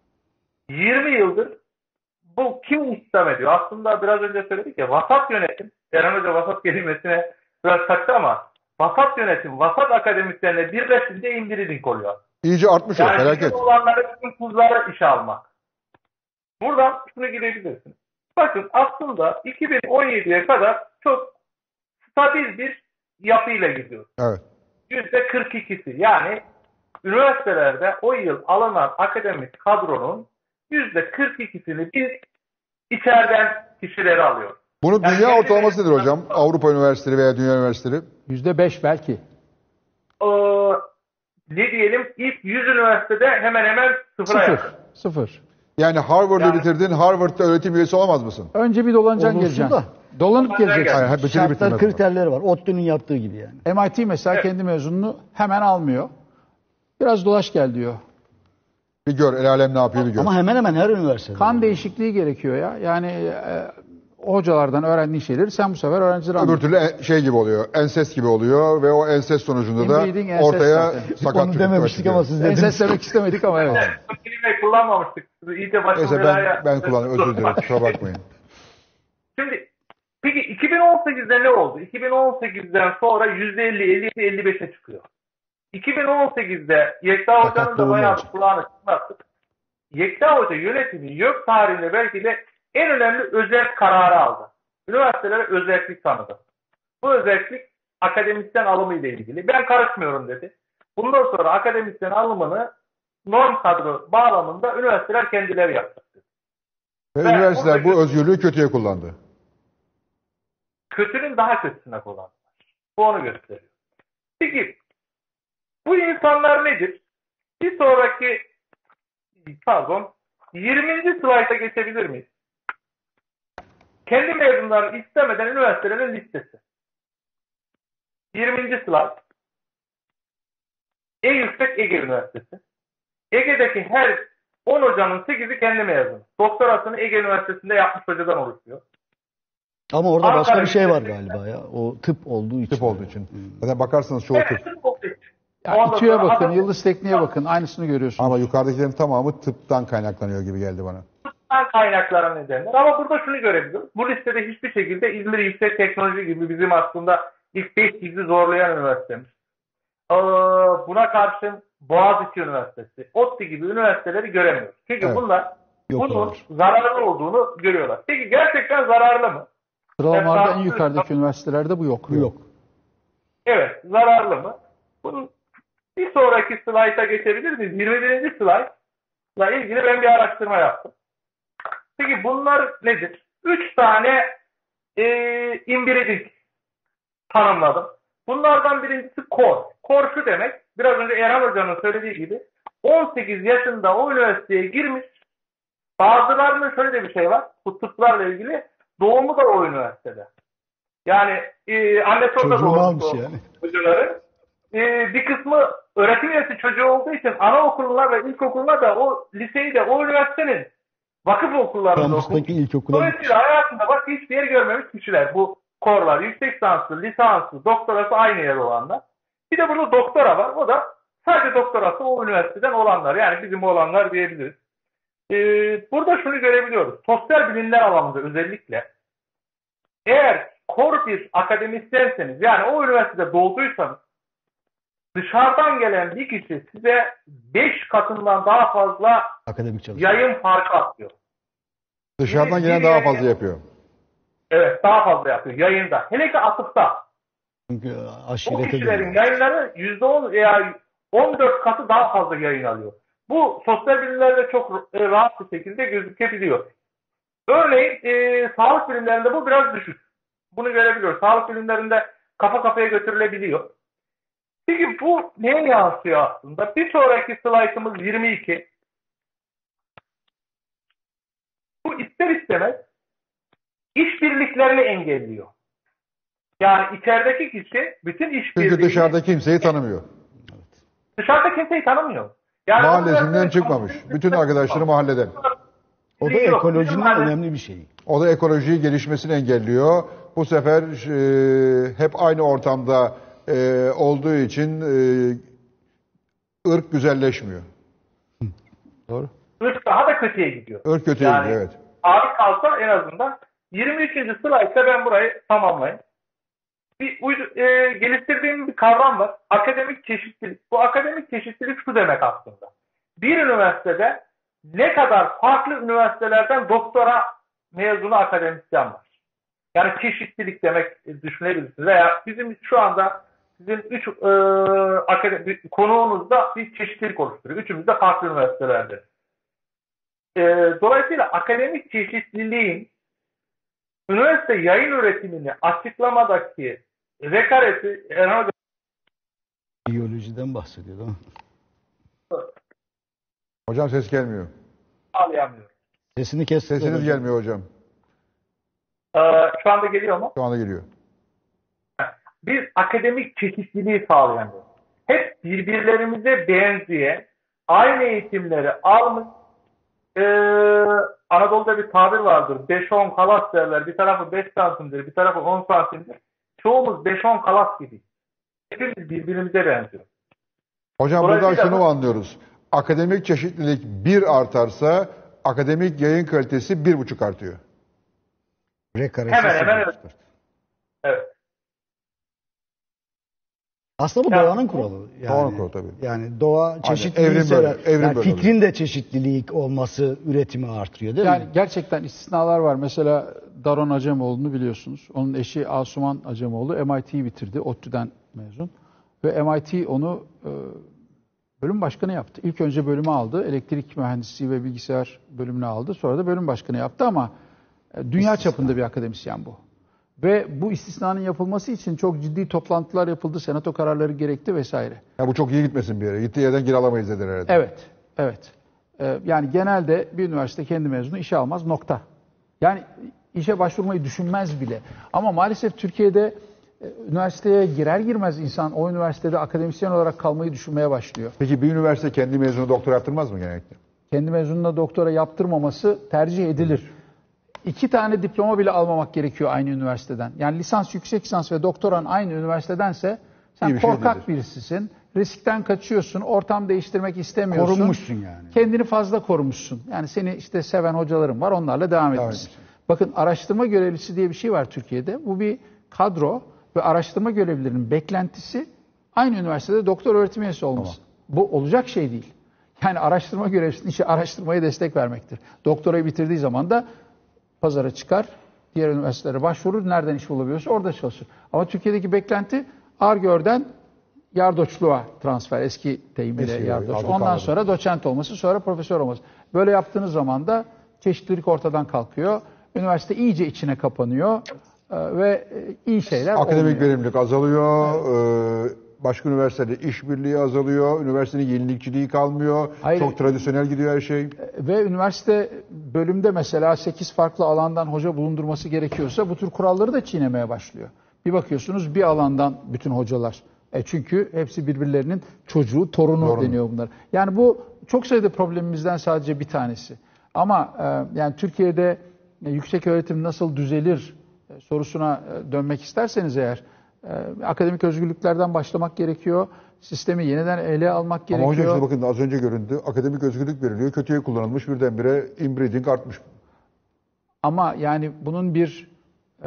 yirmi yıldır bu kim istihdam ediyor? Aslında biraz önce söyledik ya vasat yönetim. Eren Hoca vasat kelimesine biraz taktı ama vasat yönetim, vasat akademisyenle birleşince inbreeding oluyor. İyice artmış o Yani felaket. bizim olanları, bizim kuzları işe almak. Buradan şunu girebilirsiniz. Bakın aslında iki bin on yediye kadar çok stabil bir yapıyla gidiyoruz. Evet. yüzde kırk ikisi yani üniversitelerde o yıl alınan akademik kadronun yüzde kırk ikisini biz içeriden kişileri alıyoruz. Bunun Yani dünya kendi ortalaması nedir mezunları- hocam? Avrupa üniversiteleri veya dünya üniversiteleri? Yüzde beş belki. Ee, ne diyelim ilk yüz üniversitede hemen hemen sıfıra Sıfır. yakın. Sıfır. Yani Harvard'ı Yani- bitirdin, Harvard'da öğretim üyesi olamaz mısın? Önce bir dolanacaksın Olursun geleceksin. da. Dolanıp Ondan geleceksin. Hayır, hep bitirip Şartlar bitirmez. kriterleri var. ODTÜ'nün yaptığı gibi yani. M I T mesela Evet. kendi mezununu hemen almıyor. Biraz dolaş gel diyor. Bir gör, el alem ne yapıyor bir gör. Ama hemen hemen her üniversitede. Kan değişikliği gerekiyor ya. Yani e, hocalardan öğrendiğin şeyleri sen bu sefer öğrenciler Öbür anlıyorsun. türlü en- şey gibi oluyor, ensest gibi oluyor ve o ensest sonucunda da Inbreeding, ensest ortaya zaten. sakat Onu çocuk dememiştik çıkıyor. ama siz dediniz. Enses demek istemedik ama evet. Bu kelimeyi kullanmamıştık. İyice başım Neyse belaya- ben, ben kullanıyorum, özür dilerim, kusura bakmayın. Şimdi peki iki bin on sekizde ne oldu? iki bin on sekizden sonra yüzde elli, elli, elli beşe çıkıyor. iki bin on sekizde Yekta Hoca'nın da Sakatlığı bayağı olacak. kulağını çınlattık. Yekta Hoca yönetimi YÖK tarihinde belki de en önemli özerk kararı aldı. Üniversitelere özerklik tanıdı. Bu özerklik akademisyen alımı ile ilgili. Ben karışmıyorum dedi. Bundan sonra akademisyen alımını norm kadro bağlamında üniversiteler kendileri yaptı. Ve Ben üniversiteler bu oradaki- özgürlüğü kötüye kullandı. Kötünün daha kötüsüne kullandılar. Bu onu gösteriyor. Peki bu insanlar nedir? Bir sonraki pardon yirminci slayta geçebilir miyiz? Kendi mezunlarını istemeden üniversitelerin listesi. yirminci slayt. En yüksek Ege Üniversitesi. Ege'deki her on hocanın sekizi kendi mezunu. Doktorasını Ege Üniversitesi'nde yapmış hocadan oluşuyor. Ama orada Ankara başka bir şey var Üniversitesi- galiba ya. O tıp olduğu için. Tıp olduğu için. Zaten bakarsanız çoğu tıp. Evet, tıp olduğu için. Ya Ondan İTÜ'ye sonra bakın, adam- Yıldız Tekniğe bakın. Aynısını görüyorsun. Ama yukarıdakilerin tamamı tıptan kaynaklanıyor gibi geldi bana. tıptan kaynaklara nedenler. Ama burada şunu görebiliyoruz. Bu listede hiçbir şekilde İzmir Yüksek Teknoloji gibi bizim aslında ilk beş bizi zorlayan üniversitemiz. Ee, buna karşın Boğaziçi Üniversitesi, ODTÜ gibi üniversiteleri göremiyoruz. Çünkü Evet. bunlar Yok bunun olur. zararlı olduğunu görüyorlar. Peki gerçekten zararlı mı? Sıralamalarda en Ben- yukarıdaki üniversitelerde bu yok. Bu yok. Evet, zararlı mı? Bunun bir sonraki slayta geçebilir miyiz? yirmi birinci slaytla ilgili ben bir araştırma yaptım. Peki bunlar nedir? Üç tane e, inbreeding tanımladım. Bunlardan birincisi core. Core şu demek, biraz önce Erhan Hoca'nın söylediği gibi on sekiz yaşında o üniversiteye girmiş, bazılarının şöyle de bir şey var. Bu tıplarla ilgili doğumu da o üniversitede. Yani e, annesi orada Çocuğunu almış doğmuş yani. çocukları. E, bir kısmı öğretim üyesi çocuğu olduğu için anaokuluna ve ilkokuluna da o liseyi de o üniversitenin vakıf okullarında okumuş. Kampüsteki ilkokula Dolayısıyla hayatında başka hiçbir yer görmemiş kişiler. Bu korlar, yüksek lisanslı, lisanslı, doktorası aynı yer olanlar. Bir de burada doktora var. O da sadece doktorası o üniversiteden olanlar. Yani bizim olanlar diyebiliriz. Ee, burada şunu görebiliyoruz. Sosyal bilimler alanında özellikle eğer kor bir akademisyenseniz, yani o üniversitede doğduysanız, dışarıdan gelen bir kişi size beş katından daha fazla akademik çalışma. yayın farkı atıyor. Dışarıdan Bir- gelen bir daha yayın- fazla yapıyor. Evet, daha fazla yapıyor yayında. Hele ki atıfta. Çünkü O aşirete kişilerin dönüyor. yayınları yüzde on veya on dört katı daha fazla yayın alıyor. Bu sosyal bilimlerde çok e, rahat bir şekilde gözükebiliyor. Örneğin e, sağlık bilimlerinde bu biraz düşük. Bunu görebiliyoruz. Sağlık bilimlerinde kafa kafaya götürülebiliyor. Peki bu neye yansıyor aslında? Bir sonraki slaytımız yirmi iki. Bu ister istemez işbirliklerini engelliyor. Yani içerideki kişi bütün işbirliği... Çünkü dışarıda kimseyi tanımıyor. Dışarıda kimseyi tanımıyor. Yani Mahallesinden çıkmamış. Bütün arkadaşları mahalleden. O da Yok, ekolojinin bizim mahalle- önemli bir şeyi. O da ekolojiyi gelişmesini engelliyor. Bu sefer e, hep aynı ortamda e, olduğu için e, ırk güzelleşmiyor. Doğru. ırk daha da kötüye gidiyor. Irk kötüye Yani gidiyor, evet. abi kalsa en azından yirmi üçüncü slaytta ben burayı tamamlayayım. Bir uydu, e, geliştirdiğim bir kavram var. Akademik çeşitlilik. Bu akademik çeşitlilik şu demek aslında. Bir üniversitede ne kadar farklı üniversitelerden doktora mezunu akademisyen var. Yani çeşitlilik demek düşünebilirsiniz. Veya bizim şu anda sizin üç e, akademik konuğunuzda bir çeşitlilik oluşturuyor. Üçümüz de farklı üniversitelerde. E, dolayısıyla akademik çeşitliliğin üniversite yayın üretimini açıklamadaki rekareti herhalde Biyolojiden bahsediyor değil mi? Hocam ses gelmiyor. sağlayamıyor. Sesini kes. Sesiniz gelmiyor hocam. Ee, şu anda geliyor mu? Şu anda geliyor. Biz akademik çeşitliliği sağlayamıyoruz. Hep birbirlerimize benziye aynı eğitimleri almış. Ee, Anadolu'da bir tabir vardır. beş on kalas derler. Bir tarafı beş santimdir, bir tarafı on santimdir. Çoğumuz beş on kalas gibi. Hepimiz birbirimize benziyor. Hocam buradan Dolayısıyla şunu bu- anlıyoruz. Akademik çeşitlilik bir artarsa akademik yayın kalitesi bir buçuk artıyor. Rekaresi Hemen hemen sıfır. evet. Evet. Aslında bu Ya, doğanın bu- kuralı. Yani, Doğanın kuralı tabii. Yani doğa çeşitliliği evrim sever. böyle, evrim Yani böyle fikrin de çeşitlilik olması üretimi artırıyor değil Yani mi? gerçekten istisnalar var. Mesela Daron Acemoğlu'nu biliyorsunuz. Onun eşi Asuman Acemoğlu M I T'yi bitirdi. ODTÜ'den mezun. Ve M I T onu e, bölüm başkanı yaptı. İlk önce bölümü aldı. Elektrik mühendisliği ve bilgisayar bölümünü aldı. Sonra da bölüm başkanı yaptı ama e, dünya çapında bir akademisyen bu. Ve bu istisnanın yapılması için çok ciddi toplantılar yapıldı. Senato kararları gerekti vesaire. Ya bu çok iyi gitmesin bir yere. Gittiği yerden kiralamayız dediler herhalde. Evet, evet. Ee, yani genelde bir üniversite kendi mezunu işe almaz, nokta. Yani işe başvurmayı düşünmez bile. Ama maalesef Türkiye'de e, üniversiteye girer girmez insan o üniversitede akademisyen olarak kalmayı düşünmeye başlıyor. Peki bir üniversite kendi mezunu doktor yaptırmaz mı genellikle? Kendi mezununa doktora yaptırmaması tercih edilir. İki tane diploma bile almamak gerekiyor aynı üniversiteden. Yani lisans, yüksek lisans ve doktoran aynı üniversitedense sen İyi bir şey korkak değildir. birisisin. Riskten kaçıyorsun, ortam değiştirmek istemiyorsun. Korunmuşsun yani. Kendini fazla korumuşsun. Yani seni işte seven hocaların var, onlarla devam Devam etmişsin. edeceksin. Bakın araştırma görevlisi diye bir şey var Türkiye'de. Bu bir kadro ve araştırma görevlilerinin beklentisi aynı üniversitede doktor öğretim üyesi olması. Bu olacak şey değil. Yani araştırma görevlisinin işi araştırmaya destek vermektir. Doktorayı bitirdiği zaman da pazara çıkar, diğer üniversitelere başvurur, nereden iş bulabiliyorsa orada çalışır. Ama Türkiye'deki beklenti Ar-Gör'den yardoçluğa transfer, eski deyimiyle Eski, yardoç. aldık, Ondan anladım. sonra doçent olması, sonra profesör olması. Böyle yaptığınız zaman da çeşitlilik ortadan kalkıyor. Üniversite iyice içine kapanıyor e, ve e, iyi şeyler Akademik olmuyor. verimlilik azalıyor. e, başka üniversitede işbirliği azalıyor, üniversitenin yenilikçiliği kalmıyor, Hayır. çok tradisyonel gidiyor her şey. Ve üniversite bölümde mesela sekiz farklı alandan hoca bulundurması gerekiyorsa bu tür kuralları da çiğnemeye başlıyor. Bir bakıyorsunuz bir alandan bütün hocalar. E çünkü hepsi birbirlerinin çocuğu, torunu Doğru. deniyor bunlar. Yani bu çok sayıda problemimizden sadece bir tanesi. Ama e, yani Türkiye'de e, yüksek öğretim nasıl düzelir e, sorusuna e, dönmek isterseniz eğer e, akademik özgürlüklerden başlamak gerekiyor. Sistemi yeniden ele almak gerekiyor. Ama hocam şimdi bakın az önce göründü. Akademik özgürlük veriliyor. Kötüye kullanılmış birdenbire inbreeding artmış. Ama yani bunun bir e,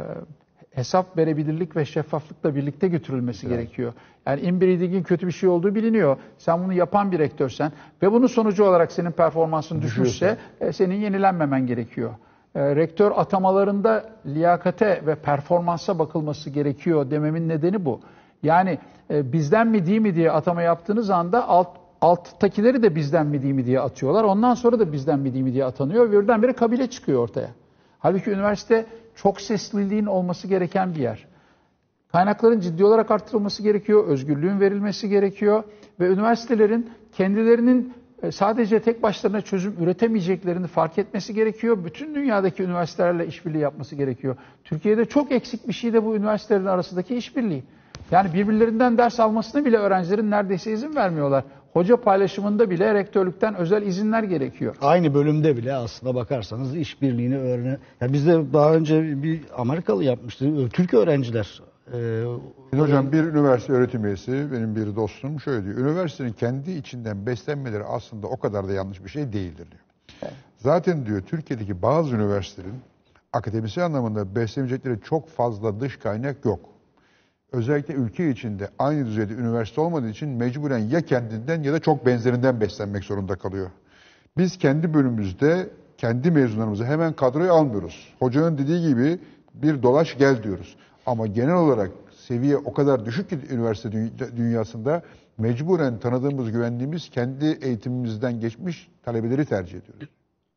hesap verebilirlik ve şeffaflıkla birlikte götürülmesi evet. gerekiyor. Yani inbreeding'in kötü bir şey olduğu biliniyor. Sen bunu yapan bir rektörsen ve bunun sonucu olarak senin performansın düşmüşse e, senin yenilenmemen gerekiyor. E, rektör atamalarında liyakate ve performansa bakılması gerekiyor dememin nedeni bu. Yani e, bizden mi değil mi diye atama yaptığınız anda alt alttakileri de bizden mi değil mi diye atıyorlar. Ondan sonra da bizden mi değil mi diye atanıyor. Birdenbire kabile çıkıyor ortaya. Halbuki üniversite çok sesliliğin olması gereken bir yer. Kaynakların ciddi olarak arttırılması gerekiyor, özgürlüğün verilmesi gerekiyor ve üniversitelerin kendilerinin sadece tek başlarına çözüm üretemeyeceklerini fark etmesi gerekiyor. Bütün dünyadaki üniversitelerle işbirliği yapması gerekiyor. Türkiye'de çok eksik bir şey de bu üniversitelerin arasındaki işbirliği. Yani birbirlerinden ders almasını bile öğrencilerin neredeyse izin vermiyorlar. Hoca paylaşımında bile rektörlükten özel izinler gerekiyor. Aynı bölümde bile aslında bakarsanız işbirliğini öğrene... Ya bizde daha önce bir Amerikalı yapmıştı. Türk öğrenciler. E, Şimdi hocam bir üniversite öğretim üyesi, benim bir dostum şöyle diyor. Üniversitenin kendi içinden beslenmeleri aslında o kadar da yanlış bir şey değildir diyor. Evet. Zaten diyor Türkiye'deki bazı üniversitelerin akademisyen anlamında beslenecekleri çok fazla dış kaynak yok. Özellikle ülke içinde aynı düzeyde üniversite olmadığı için mecburen ya kendinden ya da çok benzerinden beslenmek zorunda kalıyor. Biz kendi bölümümüzde kendi mezunlarımızı hemen kadroya almıyoruz. Hocanın dediği gibi bir dolaş gel diyoruz. Ama genel olarak seviye o kadar düşük ki üniversite dünyasında mecburen tanıdığımız, güvendiğimiz kendi eğitimimizden geçmiş talebeleri tercih ediyoruz.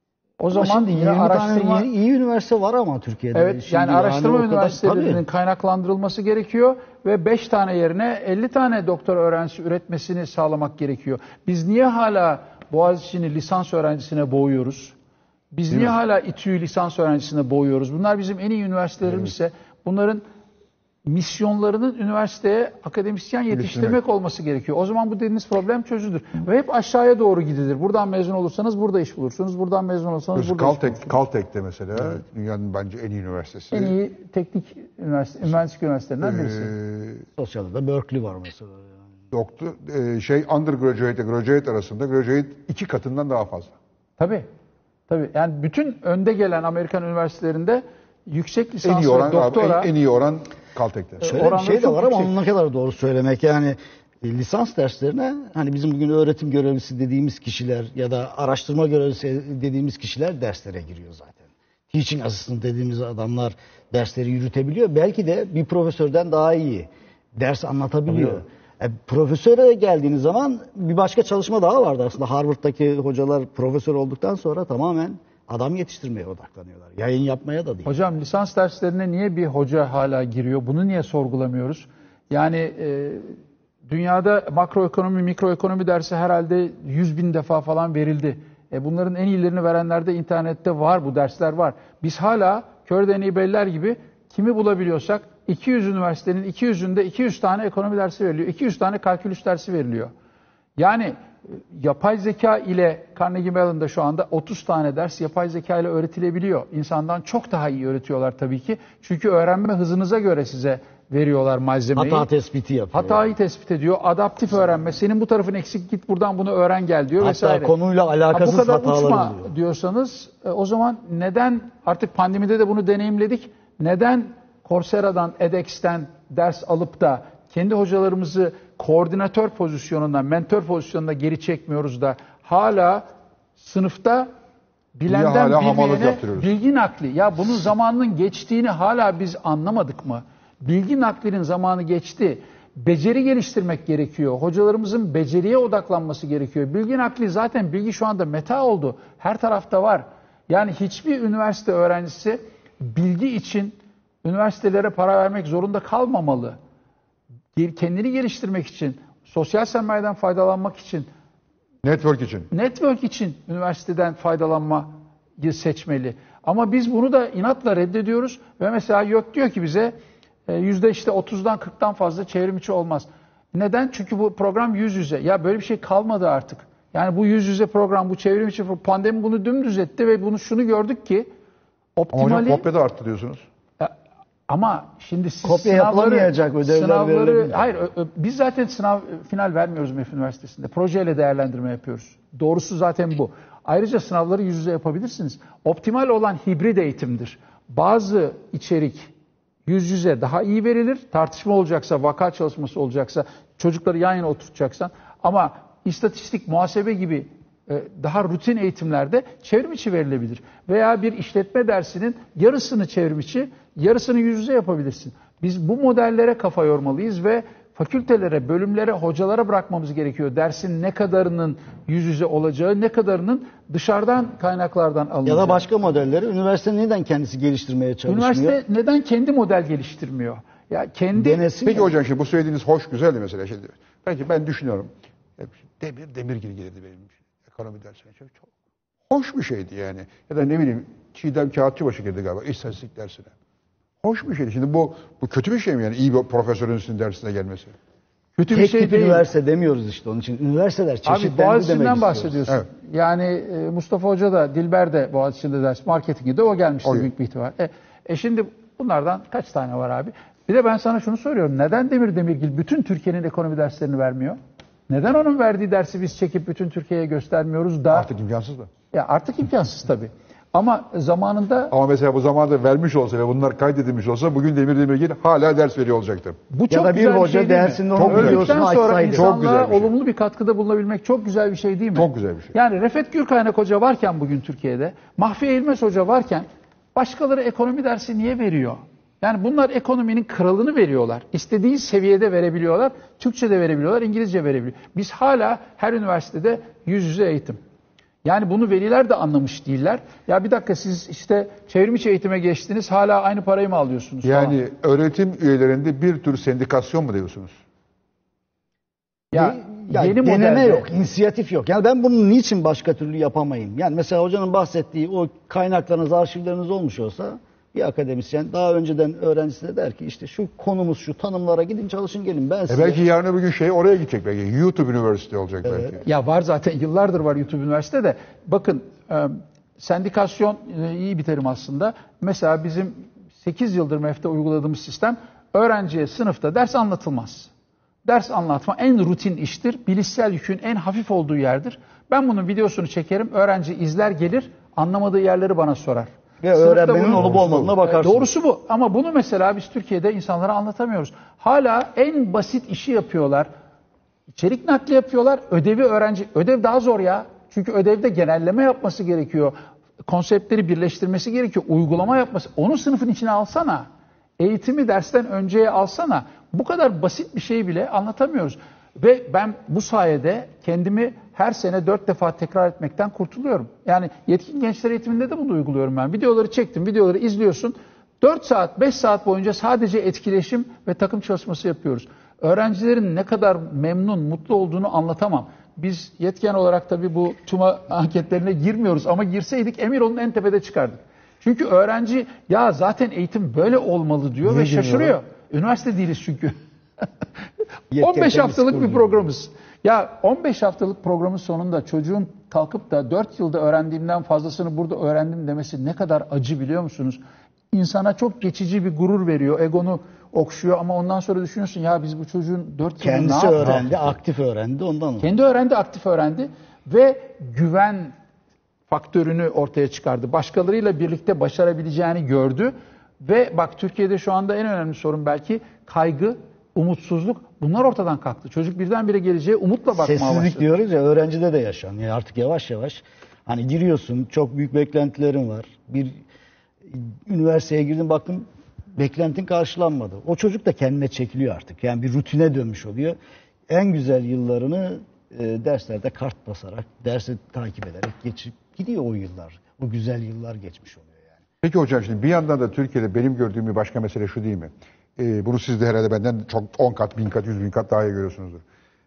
O zaman yine araştırma... iyi, iyi üniversite var ama Türkiye'de. Evet, Şimdi yani araştırma yani üniversitelerinin kadar, kaynaklandırılması gerekiyor ve beş tane yerine elli tane doktor öğrencisi üretmesini sağlamak gerekiyor. Biz niye hala Boğaziçi'ni lisans öğrencisine boğuyoruz? Biz Değil niye mi? hala İTÜ'yü lisans öğrencisine boğuyoruz? Bunlar bizim en iyi üniversitelerimizse evet. bunların misyonlarının üniversiteye akademisyen yetiştirmek olması gerekiyor. O zaman bu dediğiniz problem çözülür. Ve hep aşağıya doğru gidilir. Buradan mezun olursanız burada iş bulursunuz. Buradan mezun olursanız burada Caltech, iş bulursunuz. Caltech'te mesela evet. dünyanın bence en iyi üniversitesi. En iyi teknik üniversite, mühendislik üniversitelerinden birisi. Ee, Sosyalde de Berkeley var mesela. doktor, e, şey undergraduate ile graduate arasında graduate iki katından daha fazla. Tabii. Tabii. Yani bütün önde gelen Amerikan üniversitelerinde yüksek lisans en iyi oran, ve doktora... Abi, en, en iyi oran Caltech'te. Şöyle bir şey de var ama onun ne kadar doğru söylemek. Yani e, lisans derslerine hani bizim bugün öğretim görevlisi dediğimiz kişiler ya da araştırma görevlisi dediğimiz kişiler derslere giriyor zaten. Teaching assistant dediğimiz adamlar dersleri yürütebiliyor. Belki de bir profesörden daha iyi ders anlatabiliyor. E, profesöre geldiğiniz zaman bir başka çalışma daha vardı aslında. Harvard'daki hocalar profesör olduktan sonra tamamen adam yetiştirmeye odaklanıyorlar. Yayın yapmaya da değil. Hocam lisans derslerine niye bir hoca hala giriyor? Bunu niye sorgulamıyoruz? Yani e, dünyada makroekonomi, mikroekonomi dersi herhalde yüz bin defa falan verildi. E, bunların en iyilerini verenler de internette var, bu dersler var. Biz hala kör deneyi beller gibi kimi bulabiliyorsak iki yüz üniversitenin iki yüzünde iki yüz tane ekonomi dersi veriliyor. iki yüz tane kalkülüs dersi veriliyor. Yani yapay zeka ile Carnegie Mellon'da şu anda otuz tane ders yapay zeka ile öğretilebiliyor. İnsandan çok daha iyi öğretiyorlar tabii ki. Çünkü öğrenme hızınıza göre size veriyorlar malzemeyi. Hata tespiti yapıyor. Hatayı yani. tespit ediyor. Adaptif öğrenme. Senin bu tarafın eksik, git buradan bunu öğren gel diyor Hatta vesaire. Hatta konuyla alakasız ha, bu kadar hatalar uçma oluyor. diyorsanız e, o zaman neden artık pandemide de bunu deneyimledik. Neden Coursera'dan, edX'ten ders alıp da kendi hocalarımızı koordinatör pozisyonunda, mentor pozisyonunda geri çekmiyoruz da hala sınıfta bilenden hala bilmeyene bilgi nakli. Ya bunun zamanının geçtiğini hala biz anlamadık mı? Bilgi naklinin zamanı geçti. Beceri geliştirmek gerekiyor. Hocalarımızın beceriye odaklanması gerekiyor. Bilgi nakli zaten bilgi şu anda meta oldu. Her tarafta var. Yani hiçbir üniversite öğrencisi bilgi için üniversitelere para vermek zorunda kalmamalı. kendini geliştirmek için, sosyal sermayeden faydalanmak için, Network için. network için üniversiteden faydalanmayı seçmeli. Ama biz bunu da inatla reddediyoruz ve mesela YÖK diyor ki bize yüzde işte otuzdan kırktan fazla çevrim içi olmaz. Neden? Çünkü bu program yüz yüze. Ya böyle bir şey kalmadı artık. Yani bu yüz yüze program, bu çevrim içi pandemi bunu dümdüz etti ve bunu şunu gördük ki Ama optimali... hocam kopya da arttı diyorsunuz. Ama şimdi siz Kopya sınavları, yapılamayacak ödevler sınavları, verilebilir. hayır ö- ö- biz zaten sınav final vermiyoruz M E F Üniversitesi'nde. Projeyle değerlendirme yapıyoruz. Doğrusu zaten bu. Ayrıca sınavları yüz yüze yapabilirsiniz. Optimal olan hibrit eğitimdir. Bazı içerik yüz yüze daha iyi verilir. Tartışma olacaksa, vaka çalışması olacaksa, çocukları yan yana oturtacaksan. Ama istatistik, muhasebe gibi daha rutin eğitimlerde çevrim içi verilebilir. Veya bir işletme dersinin yarısını çevrim içi, yarısını yüz yüze yapabilirsin. Biz bu modellere kafa yormalıyız ve fakültelere, bölümlere, hocalara bırakmamız gerekiyor. Dersin ne kadarının yüz yüze olacağı, ne kadarının dışarıdan kaynaklardan alınacağı. Ya da başka modelleri üniversite neden kendisi geliştirmeye çalışmıyor? Üniversite neden kendi model geliştirmiyor? Ya kendi Denesin Peki ya. hocam şimdi bu söylediğiniz hoş, güzeldi mesela. Şimdi, belki ben düşünüyorum. Demir, Demirgil gelirdi benim ekonomi dersine. Çok hoş bir şeydi yani. Ya da ne bileyim Çiğdem Kağıtçıbaşı girdi galiba istatistik dersine. Hoş bir şeydi. Şimdi bu bu kötü bir şey mi yani iyi bir profesörün sizin dersine gelmesi? kötü bir Tek şey tip değil. üniversite demiyoruz işte onun için. Üniversiteler Abi çeşitlendi demek Boğaziçi'nden istiyoruz. bahsediyorsun. Evet. Yani e, Mustafa Hoca da Dilber de Boğaziçi'nde ders marketingi de o gelmişti Oy. büyük bir ihtimal. E, e şimdi bunlardan kaç tane var abi? Bir de ben sana şunu soruyorum. Neden Demir Demirgil bütün Türkiye'nin ekonomi derslerini vermiyor? Neden onun verdiği dersi biz çekip bütün Türkiye'ye göstermiyoruz da? Artık imkansız da. Ya artık imkansız tabii. Ama zamanında Ama mesela bu zamanda vermiş olsa ve bunlar kaydedilmiş olsa bugün Demir Demirgil hala ders veriyor olacaktı. bu çok Ya da bir güzel hoca şey değil mi? dersinde Çok onun güzel. videosunu Öldükten sonra açsaydı. Çok insanlığa güzel bir şey. olumlu bir katkıda bulunabilmek çok güzel bir şey değil mi? Çok güzel bir şey. Yani Refet Gürkaynak Hoca varken bugün Türkiye'de, Mahfiye İlmez Hoca varken başkaları ekonomi dersi niye veriyor? Yani bunlar ekonominin kralını veriyorlar. İstediği seviyede verebiliyorlar. Türkçe de verebiliyorlar, İngilizce verebiliyor. Biz hala her üniversitede yüz yüze eğitim. Yani bunu veliler de anlamış değiller. Ya bir dakika siz işte çevrimiçi eğitime geçtiniz hala aynı parayı mı alıyorsunuz falan. Yani öğretim üyelerinde bir tür sendikasyon mu diyorsunuz? Ya, Ya yeni deneme modelde, yok, inisiyatif yok. Yani ben bunu niçin başka türlü yapamayayım? Yani mesela hocanın bahsettiği o kaynaklarınız, arşivleriniz olmuş olsa bir akademisyen daha önceden öğrencisine der ki işte şu konumuz şu tanımlara gidin çalışın gelin ben E size. belki yarın öbür gün şey oraya gidecek belki. YouTube Üniversite olacak Evet. belki. Ya var zaten yıllardır var YouTube Üniversitede. Bakın e, sendikasyon e, iyi bir terim aslında. Mesela bizim sekiz yıldır M E F'te uyguladığımız sistem öğrenciye sınıfta ders anlatılmaz. Ders anlatma en rutin iştir. Bilişsel yükün en hafif olduğu yerdir. Ben bunun videosunu çekerim. Öğrenci izler gelir. Anlamadığı yerleri bana sorar. Ve Sınıfta öğrenmenin bunun- olup olmadığına bakarsın. Doğrusu bu. Ama bunu mesela biz Türkiye'de insanlara anlatamıyoruz. Hala en basit işi yapıyorlar. İçerik nakli yapıyorlar. Ödevi öğrenci. Ödev daha zor ya. Çünkü ödevde genelleme yapması gerekiyor. Konseptleri birleştirmesi gerekiyor. Uygulama yapması. Onu sınıfın içine alsana. Eğitimi dersten önceye alsana. Bu kadar basit bir şeyi bile anlatamıyoruz. Ve ben bu sayede kendimi her sene dört defa tekrar etmekten kurtuluyorum. Yani yetkin gençler eğitiminde de bunu uyguluyorum ben. Videoları çektim, videoları izliyorsun. dört saat, beş saat boyunca sadece etkileşim ve takım çalışması yapıyoruz. Öğrencilerin ne kadar memnun, mutlu olduğunu anlatamam. Biz yetken olarak tabii bu TÜMA anketlerine girmiyoruz ama girseydik emin olun en tepede çıkardık. Çünkü öğrenci ya zaten eğitim böyle olmalı diyor Niye ve şaşırıyor. girmiyorlar? Üniversite değiliz çünkü. Yetken on beş haftalık temiz bir programız. Ya on beş haftalık programın sonunda çocuğun kalkıp da dört yılda öğrendiğimden fazlasını burada öğrendim demesi ne kadar acı biliyor musunuz? İnsana çok geçici bir gurur veriyor, egonu okşuyor ama ondan sonra düşünüyorsun ya biz bu çocuğun dört yılı Kendisi ne yaptık? öğrendi, aktif öğrendi ondan. Kendi öğrendi, aktif öğrendi ve güven faktörünü ortaya çıkardı. Başkalarıyla birlikte başarabileceğini gördü ve bak Türkiye'de şu anda en önemli sorun belki kaygı, umutsuzluk bunlar ortadan kalktı. Çocuk birdenbire geleceğe umutla bakmaya başladı. Sessizlik diyoruz ya öğrencide de yaşanıyor artık yavaş yavaş. Hani giriyorsun çok büyük beklentilerin var. Bir üniversiteye girdin baktın beklentin karşılanmadı. O çocuk da kendine çekiliyor artık. Yani bir rutine dönmüş oluyor. En güzel yıllarını e, derslerde kart basarak, dersi takip ederek geçip gidiyor o yıllar. O güzel yıllar geçmiş oluyor yani. Peki hocam şimdi bir yandan da Türkiye'de benim gördüğüm bir başka mesele şu değil mi? Ee, bunu siz de herhalde benden çok on kat, bin kat, yüz bin kat daha iyi görüyorsunuzdur.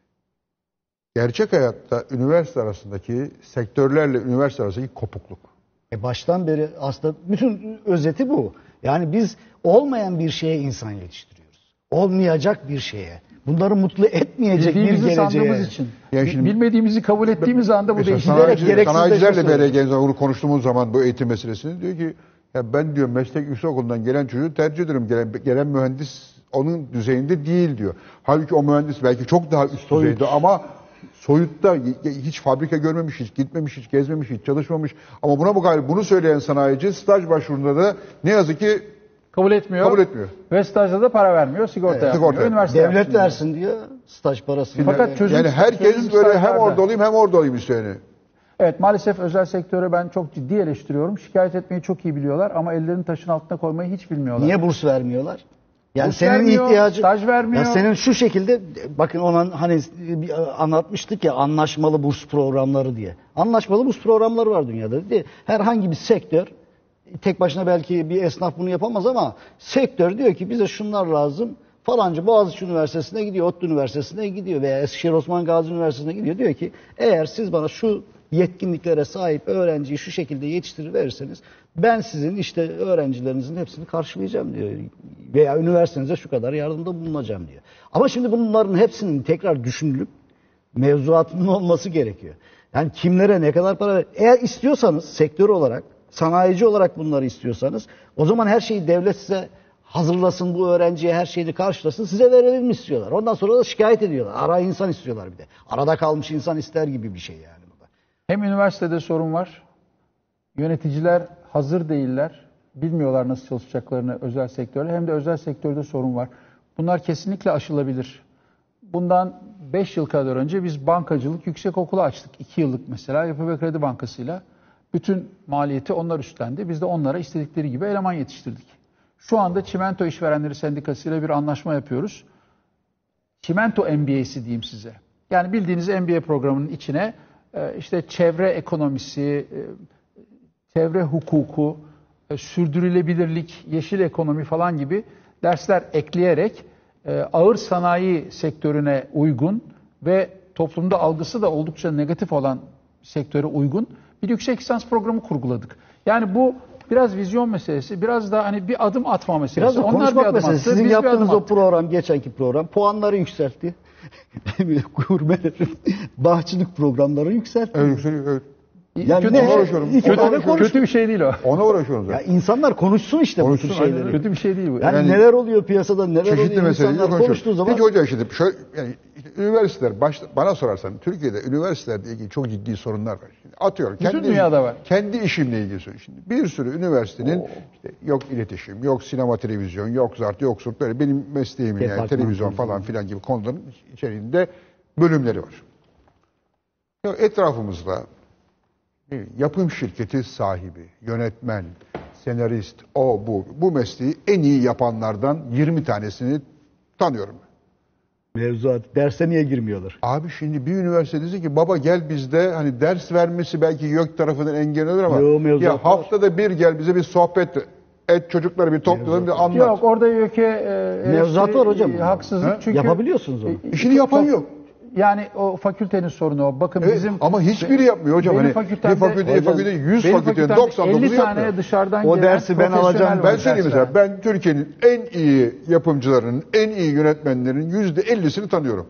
Gerçek hayatta üniversite arasındaki, sektörlerle üniversite arasındaki kopukluk. E baştan beri aslında bütün özeti bu. Yani biz olmayan bir şeye insan yetiştiriyoruz. Olmayacak bir şeye. Bunları mutlu etmeyecek bir Bildiğimizi geleceğe. sandığımız için. Yani şimdi- Bilmediğimizi kabul ettiğimiz anda bu Mesela değişecek. sanayici, gereksiz sanayicilerle değişmesi B R G bunu konuştuğumuz zaman bu eğitim meselesini diyor ki ya ben diyor meslek yüksekokulu'ndan gelen çocuğu tercih ederim. Gelen, gelen mühendis onun düzeyinde değil diyor. Halbuki o mühendis belki çok daha üst düzeyde ama soyutta hiç fabrika görmemiş, hiç gitmemiş, hiç gezmemiş, hiç çalışmamış. Ama buna mukabil bunu söyleyen sanayici staj başvurunda da ne yazık ki Kabul etmiyor. kabul etmiyor. Ve stajda da para vermiyor, sigorta Evet, yapmıyor. sigorta. Üniversite Devlet yapsın diyor. versin diyor staj parasını. Fakat çözüm, Yani herkes çözüm böyle hem stajlarda. orada olayım hem orada olayım istiyor yani. Evet, maalesef özel sektörü ben çok ciddi eleştiriyorum. Şikayet etmeyi çok iyi biliyorlar ama ellerini taşın altına koymayı hiç bilmiyorlar. Niye burs vermiyorlar? Yani Burs senin vermiyor, ihtiyacın, staj vermiyor. Ya senin şu şekilde bakın ona hani bir anlatmıştık ya anlaşmalı burs programları diye. Anlaşmalı burs programları var dünyada. Değil. Herhangi bir sektör tek başına belki bir esnaf bunu yapamaz ama sektör diyor ki bize şunlar lazım. Falanca Boğaziçi Üniversitesi'ne gidiyor, ODTÜ Üniversitesi'ne gidiyor veya Eskişehir Osman Gazi Üniversitesi'ne gidiyor. Diyor ki eğer siz bana şu yetkinliklere sahip öğrenciyi şu şekilde yetiştiriverirseniz ben sizin işte öğrencilerinizin hepsini karşılayacağım diyor. Veya üniversitenize şu kadar yardımda bulunacağım diyor. Ama şimdi bunların hepsinin tekrar düşünülüp mevzuatının olması gerekiyor. Yani kimlere ne kadar para ver. Eğer istiyorsanız sektör olarak, sanayici olarak bunları istiyorsanız o zaman her şeyi devlet size hazırlasın, bu öğrenciye her şeyini karşılasın, size verelim mi istiyorlar. Ondan sonra da şikayet ediyorlar. Ara insan istiyorlar bir de. Arada kalmış insan ister gibi bir şey yani. Hem üniversitede sorun var, yöneticiler hazır değiller, bilmiyorlar nasıl çalışacaklarını özel sektörde, hem de özel sektörde sorun var. Bunlar kesinlikle aşılabilir. Bundan beş yıl kadar önce biz bankacılık yüksekokulu açtık. iki yıllık mesela Yapı ve Kredi Bankası'yla. Bütün maliyeti onlar üstlendi. Biz de onlara istedikleri gibi eleman yetiştirdik. Şu anda Çimento İşverenleri Sendikası ile bir anlaşma yapıyoruz. Çimento M B A'si diyeyim size. Yani bildiğiniz M B A programının içine işte çevre ekonomisi, çevre hukuku, sürdürülebilirlik, yeşil ekonomi falan gibi dersler ekleyerek ağır sanayi sektörüne uygun ve toplumda algısı da oldukça negatif olan sektöre uygun bir yüksek lisans programı kurguladık. Yani bu biraz vizyon meselesi, biraz da hani bir adım atma meselesi. Biraz da Onlar konuşmak bir adım meselesi. attı, Sizin biz bir yaptığınız adım o attık. program, geçenki program puanları yükseltti. Gurmelerin bahçılık programları yükseltti. Evet, yükseliyor, evet. Yani kötü, ne? bir şey- uğraşıyorum. İki Ona tane uğraşıyorum. konuş. kötü bir şey değil o. Ona uğraşıyoruz. Ya zaten. insanlar konuşsun işte Konuşsun, bu tür şeyleri. aynen. Kötü bir şey değil bu. Yani, Yani- neler oluyor piyasada, neler Çeşitli oluyor meseleleri insanlar konuşuyoruz. konuştuğu zaman. Peki hocam şimdi şöyle, yani işte üniversiteler, başta, bana sorarsan Türkiye'de üniversitelerle ilgili çok ciddi sorunlar var. Şimdi atıyorum. Bütün kendi, dünyada var. Kendi işimle ilgili söylüyorum. Şimdi bir sürü üniversitenin işte yok iletişim, yok sinema televizyon, yok zart, yok surt böyle benim mesleğimin yani Departman televizyon konusu. falan filan gibi konuların içeriğinde bölümleri var. Ya etrafımızda yapım şirketi sahibi, yönetmen, senarist, o bu. Bu mesleği en iyi yapanlardan yirmi tanesini tanıyorum. Mevzuat, derse niye girmiyorlar? Abi şimdi bir üniversite dese ki baba gel bizde hani ders vermesi belki YÖK tarafından engellenir ama Yo, mevzuat ya var. haftada bir gel bize bir sohbet et, çocukları bir toplayalım bir anlat. Yok orada YÖK'e e, Mevzuat eleştiri, var hocam. e, haksızlık Ha? çünkü Yapabiliyorsunuz onu. İşini yapan yok. yani o fakültenin sorunu o. Bakın Evet, bizim ama hiçbiri yapmıyor hocam. Benim Hani fakültemde- bir fakülte, Hocam, fakülte yüz benim fakültenin fakültemde doksan elli dokuzu tane yapmıyor. dışarıdan O gelen dersi ben profesyonel alacağım. var Ben ders söyleyeyim mesela veren. ben Türkiye'nin en iyi yapımcılarının, en iyi yönetmenlerin yüzde ellisini tanıyorum.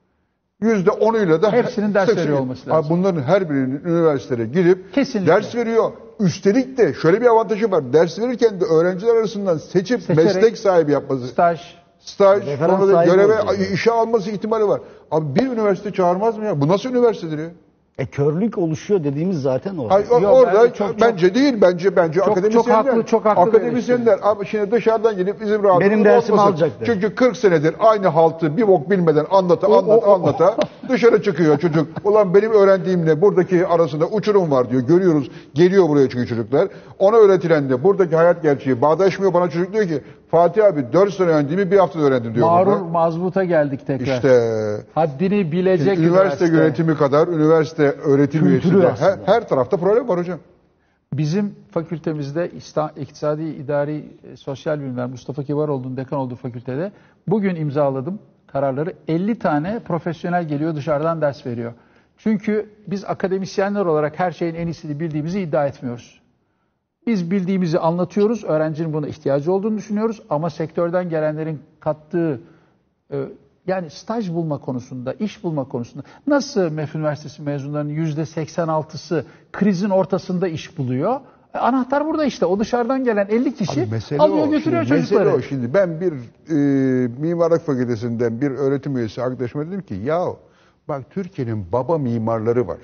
Yüzde onuyla da Hepsinin ders seksen- veriyor olması Abi lazım. bunların her birinin üniversitelere girip Kesinlikle. ders veriyor. Üstelik de şöyle bir avantajı var. Ders verirken de öğrenciler arasından seçip Seçerek meslek sahibi yapması. Staj. Staj, Referans sonra da sahibi göreve, olacak. işe alması ihtimali var. Abi bir üniversite çağırmaz mı ya? Bu nasıl üniversitedir ya? E körlük oluşuyor dediğimiz zaten o. Hayır, o- Yok, orada bence çok- çok- bence değil bence bence Çok- akademisyenler. çok haklı, çok haklı bir Akademisyenler ama şimdi dışarıdan gelip bizim rahatımız Benim dersimi olmasın. alacak der. Çünkü kırk senedir aynı haltı bir bok bilmeden anlata O- anlata o- o- anlata dışarı çıkıyor çocuk. Ulan benim öğrendiğimle buradaki arasında uçurum var diyor. Görüyoruz. Geliyor buraya çünkü çocuklar. Ona öğretilen de buradaki hayat gerçeği bağdaşmıyor. Bana çocuk diyor ki Fatih abi dört sene öğrendiğimi bir haftada öğrendim diyor. Mağrur burada. mazbuta geldik tekrar. İşte Haddini bilecek üniversite yönetimi kadar üniversite öğretim Kültürü üyesi de her, aslında. her tarafta problem var hocam. Bizim fakültemizde İsta- İktisadi İdari e, Sosyal Bilimler Mustafa Kibaroğlu'nun dekan olduğu fakültede bugün imzaladım kararları. elli tane profesyonel geliyor, dışarıdan ders veriyor. Çünkü biz akademisyenler olarak her şeyin en iyisini bildiğimizi iddia etmiyoruz. Biz bildiğimizi anlatıyoruz, öğrencinin buna ihtiyacı olduğunu düşünüyoruz ama sektörden gelenlerin kattığı e, yani staj bulma konusunda, iş bulma konusunda nasıl M E F Üniversitesi mezunlarının yüzde seksen altısı krizin ortasında iş buluyor? E, anahtar burada işte. O dışarıdan gelen elli kişi Abi mesele alıyor o. götürüyor Şimdi çocukları. Mesele o. Şimdi ben bir e, mimarlık fakültesinden bir öğretim üyesi arkadaşıma dedim ki ya bak Türkiye'nin baba mimarları var.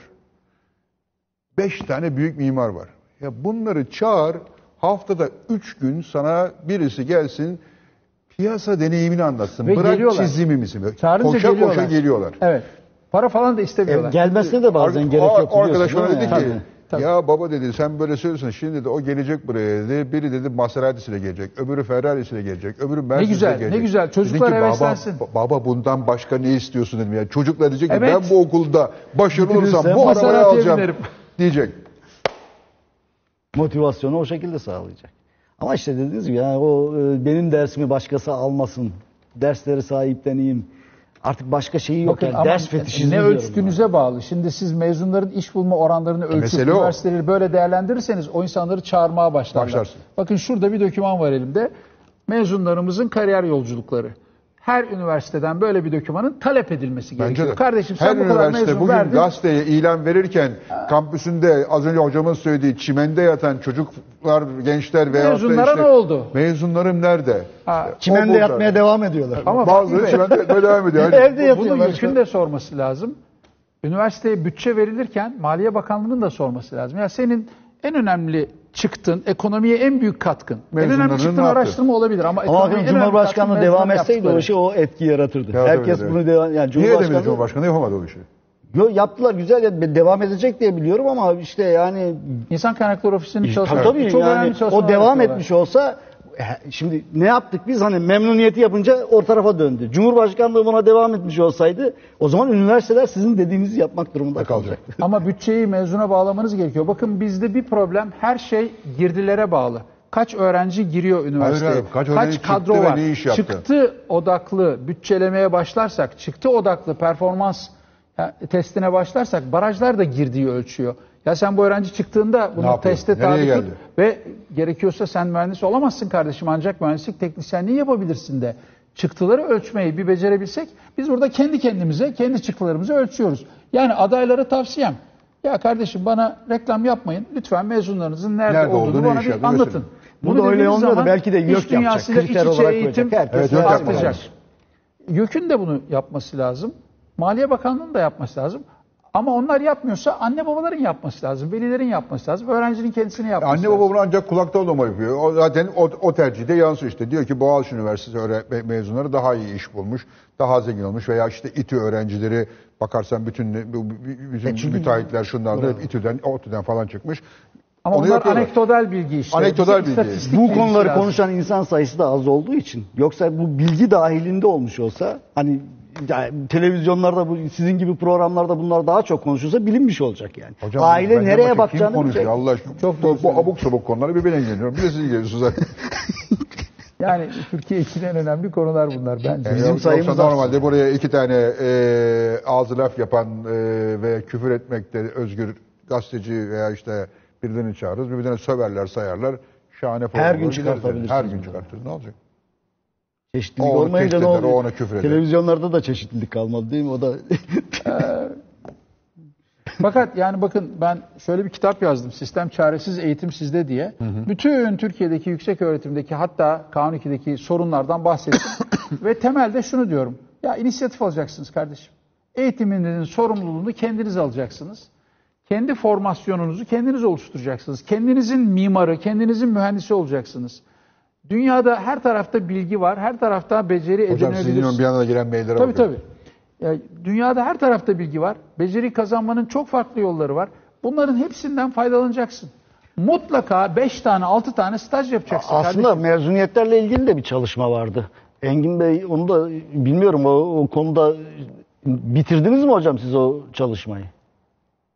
Beş tane büyük mimar var. Ya bunları çağır, haftada üç gün sana birisi gelsin, piyasa deneyimini anlatsın. Ve Bırak geliyorlar. çizimimizi. Çağırınca Koşa geliyorlar. koşa geliyorlar. Evet. Para falan da istemiyorlar. E, gelmesine de bazen Ar- gerek o- yok. o arkadaş biliyorsun, bana değil dedi mi? ki Tabii. ya baba dedi sen böyle söylüyorsun şimdi dedi o gelecek buraya dedi. Biri dedi Maserati'siyle gelecek. Öbürü Ferrari'siyle gelecek. Öbürü Mercedes'le güzel, ne gelecek. güzel. Çocuklar Dedim ki, heveslensin. Baba, baba bundan başka ne istiyorsun dedim. Yani çocuklar diyecek ki Evet. ben bu okulda başarılı olursam Bitirirsem bu arabayı Maserati'ye alacağım binerim. diyecek. Motivasyonu o şekilde sağlayacak. Ama işte dediğiniz gibi yani o e, benim dersimi başkası almasın, dersleri sahipleneyim. Artık başka şeyi yok. Bakın Yani ama ders fetişizmi ne diyorum ölçtüğünüze bağlı. Şimdi siz mezunların iş bulma oranlarını ölçüp mesele o. üniversiteleri böyle değerlendirirseniz o insanları çağırmaya başlarlar. Başlarsın. Bakın şurada bir doküman var elimde. Mezunlarımızın kariyer yolculukları. Her üniversiteden böyle bir dokümanın talep edilmesi Bence gerekiyor. de. Kardeşim sen Her bu kadar üniversite mezun bugün verdin. gazeteye ilan verirken kampüsünde az önce hocamın söylediği çimende yatan çocuklar, gençler veya Mezunlara ne oldu? Mezunlarım nerede? Ha, O Çimende burada. yatmaya devam ediyorlar. Ama Bazıları Fatih Bey, çimende böyle devam ediyor. Hani Evde Bunu yatıyorlar. YÖK'ün de sorması lazım. Üniversiteye bütçe verilirken Maliye Bakanlığı'nın da sorması lazım. Ya senin en önemli çıktın, ekonomiye en büyük katkın. En Mezunların önemli çıktın ne yaptı? araştırma olabilir ama Ama ekonomiye bakın en önemli Cumhurbaşkanlığı katkın devam mezunların etseydi o yaptıkları. şey o etki yaratırdı. Evet, Herkes evet, bunu evet. devam yani Niye demedi Cumhurbaşkanlığı Cumhurbaşkanı yapamadı o işi? Yo, yaptılar güzel ya, devam edecek diye biliyorum ama işte yani İnsan Kaynakları Ofisi'nin tabii, çalışmaları. tabii çok yani önemli çalışmalar o devam yapıyorlar. etmiş olsa e, şimdi ne yaptık biz hani memnuniyeti yapınca o tarafa döndü. Cumhurbaşkanlığı buna devam etmiş olsaydı o zaman üniversiteler sizin dediğinizi yapmak durumunda kalacak. kalacaktı. Ama bütçeyi mezuna bağlamanız gerekiyor. Bakın bizde bir problem, her şey girdilere bağlı. Kaç öğrenci giriyor üniversiteye? Hayır, hayır. Kaç öğrenci kadro çıktı ve var? ne iş yaptı? Çıktı odaklı bütçelemeye başlarsak, çıktı odaklı performans ya, testine başlarsak barajlar da girdiği ölçüyor. Ya sen bu öğrenci çıktığında bunu yapıyor? teste Nereye tabi tut geldi? ve gerekiyorsa sen mühendis olamazsın kardeşim ancak mühendislik teknisyenliği yapabilirsin de. Çıktıları ölçmeyi bir becerebilsek biz burada kendi kendimize, kendi çıktılarımızı ölçüyoruz. Yani adaylara tavsiyem. Ya kardeşim bana reklam yapmayın. Lütfen mezunlarınızın nerede, Nerede olduğunu olduğunu, bana ne iş bir yaptığını anlatın. gösterin. Bu Bunu da öyle dediğimiz olmuyor da zaman belki de iş YÖK yapacak. dünyasıyla Kriter iç içe olarak eğitim koyacak. Herkes Evet, YÖK yapmalı. artacak. YÖK'ün de bunu yapması lazım. Maliye Bakanlığı'nın da yapması lazım. Ama onlar yapmıyorsa anne babaların yapması lazım. Velilerin yapması lazım. Öğrencinin kendisini yapması Anne lazım. baba bunu ancak kulakta olma yapıyor. O zaten o, o tercihde yansıyor işte. Diyor ki Boğaziçi Üniversitesi öğre- mezunları daha iyi iş bulmuş, daha zengin olmuş veya işte İTÜ öğrencileri bakarsan bütün bu- bütün çünkü- müteahhitler şunlar da hep İTÜ'den, ODTÜ'den falan çıkmış. Ama Onu onlar yapıyorlar. anekdotal bilgi işte. Anekdotal Bize bilgi. istatistik Bu bilgisi konuları lazım. konuşan insan sayısı da az olduğu için. Yoksa bu bilgi dahilinde olmuş olsa hani yani televizyonlarda bu sizin gibi programlarda bunlar daha çok konuşulsa bilinmiş olacak yani. Hocam, Aile benden nereye başka bakacağını kim konuşuyor bilecek. Allah aşkına. Çok bu, doğru bu abuk sabuk konulara bir ben ilgileniyorum. Bir de siz ilgileniyorsunuz zaten. Yani Türkiye için en önemli konular bunlar bence. Yani Bizim yoksa sayımız normalde az. buraya iki tane e, ağzı laf yapan e, ve küfür etmekte özgür gazeteci veya işte birilerini çağırırız. Birbirine söverler, sayarlar. Şahane program Her gün olur, gideriz yani. çıkartabilirsiniz Her gün bunu. çıkartırız. Ne olacak? Çeşitlilik O onu olmayınca ne tehdit eder, oluyor? o ona küfür eder. Televizyonlarda da çeşitlilik kalmadı değil mi? O da Fakat yani bakın ben şöyle bir kitap yazdım. Sistem Çaresiz Eğitim Sizde diye. Bütün Türkiye'deki yüksek öğretimdeki hatta Kanun iki'deki sorunlardan bahsettim. Ve temelde şunu diyorum. Ya inisiyatif alacaksınız kardeşim. Eğitiminizin sorumluluğunu kendiniz alacaksınız. Kendi formasyonunuzu kendiniz oluşturacaksınız. Kendinizin mimarı, kendinizin mühendisi olacaksınız. Dünyada her tarafta bilgi var. Her tarafta beceri Hocam sizin edinebiliriz. bir anda gelen maillere Tabii bakın. tabii. Ya, dünyada her tarafta bilgi var. Beceri kazanmanın çok farklı yolları var. Bunların hepsinden faydalanacaksın. Mutlaka beş tane, altı tane staj yapacaksın aslında kardeşim. mezuniyetlerle ilgili de bir çalışma vardı. Engin Bey onu da bilmiyorum o, o konuda bitirdiniz mi hocam siz o çalışmayı?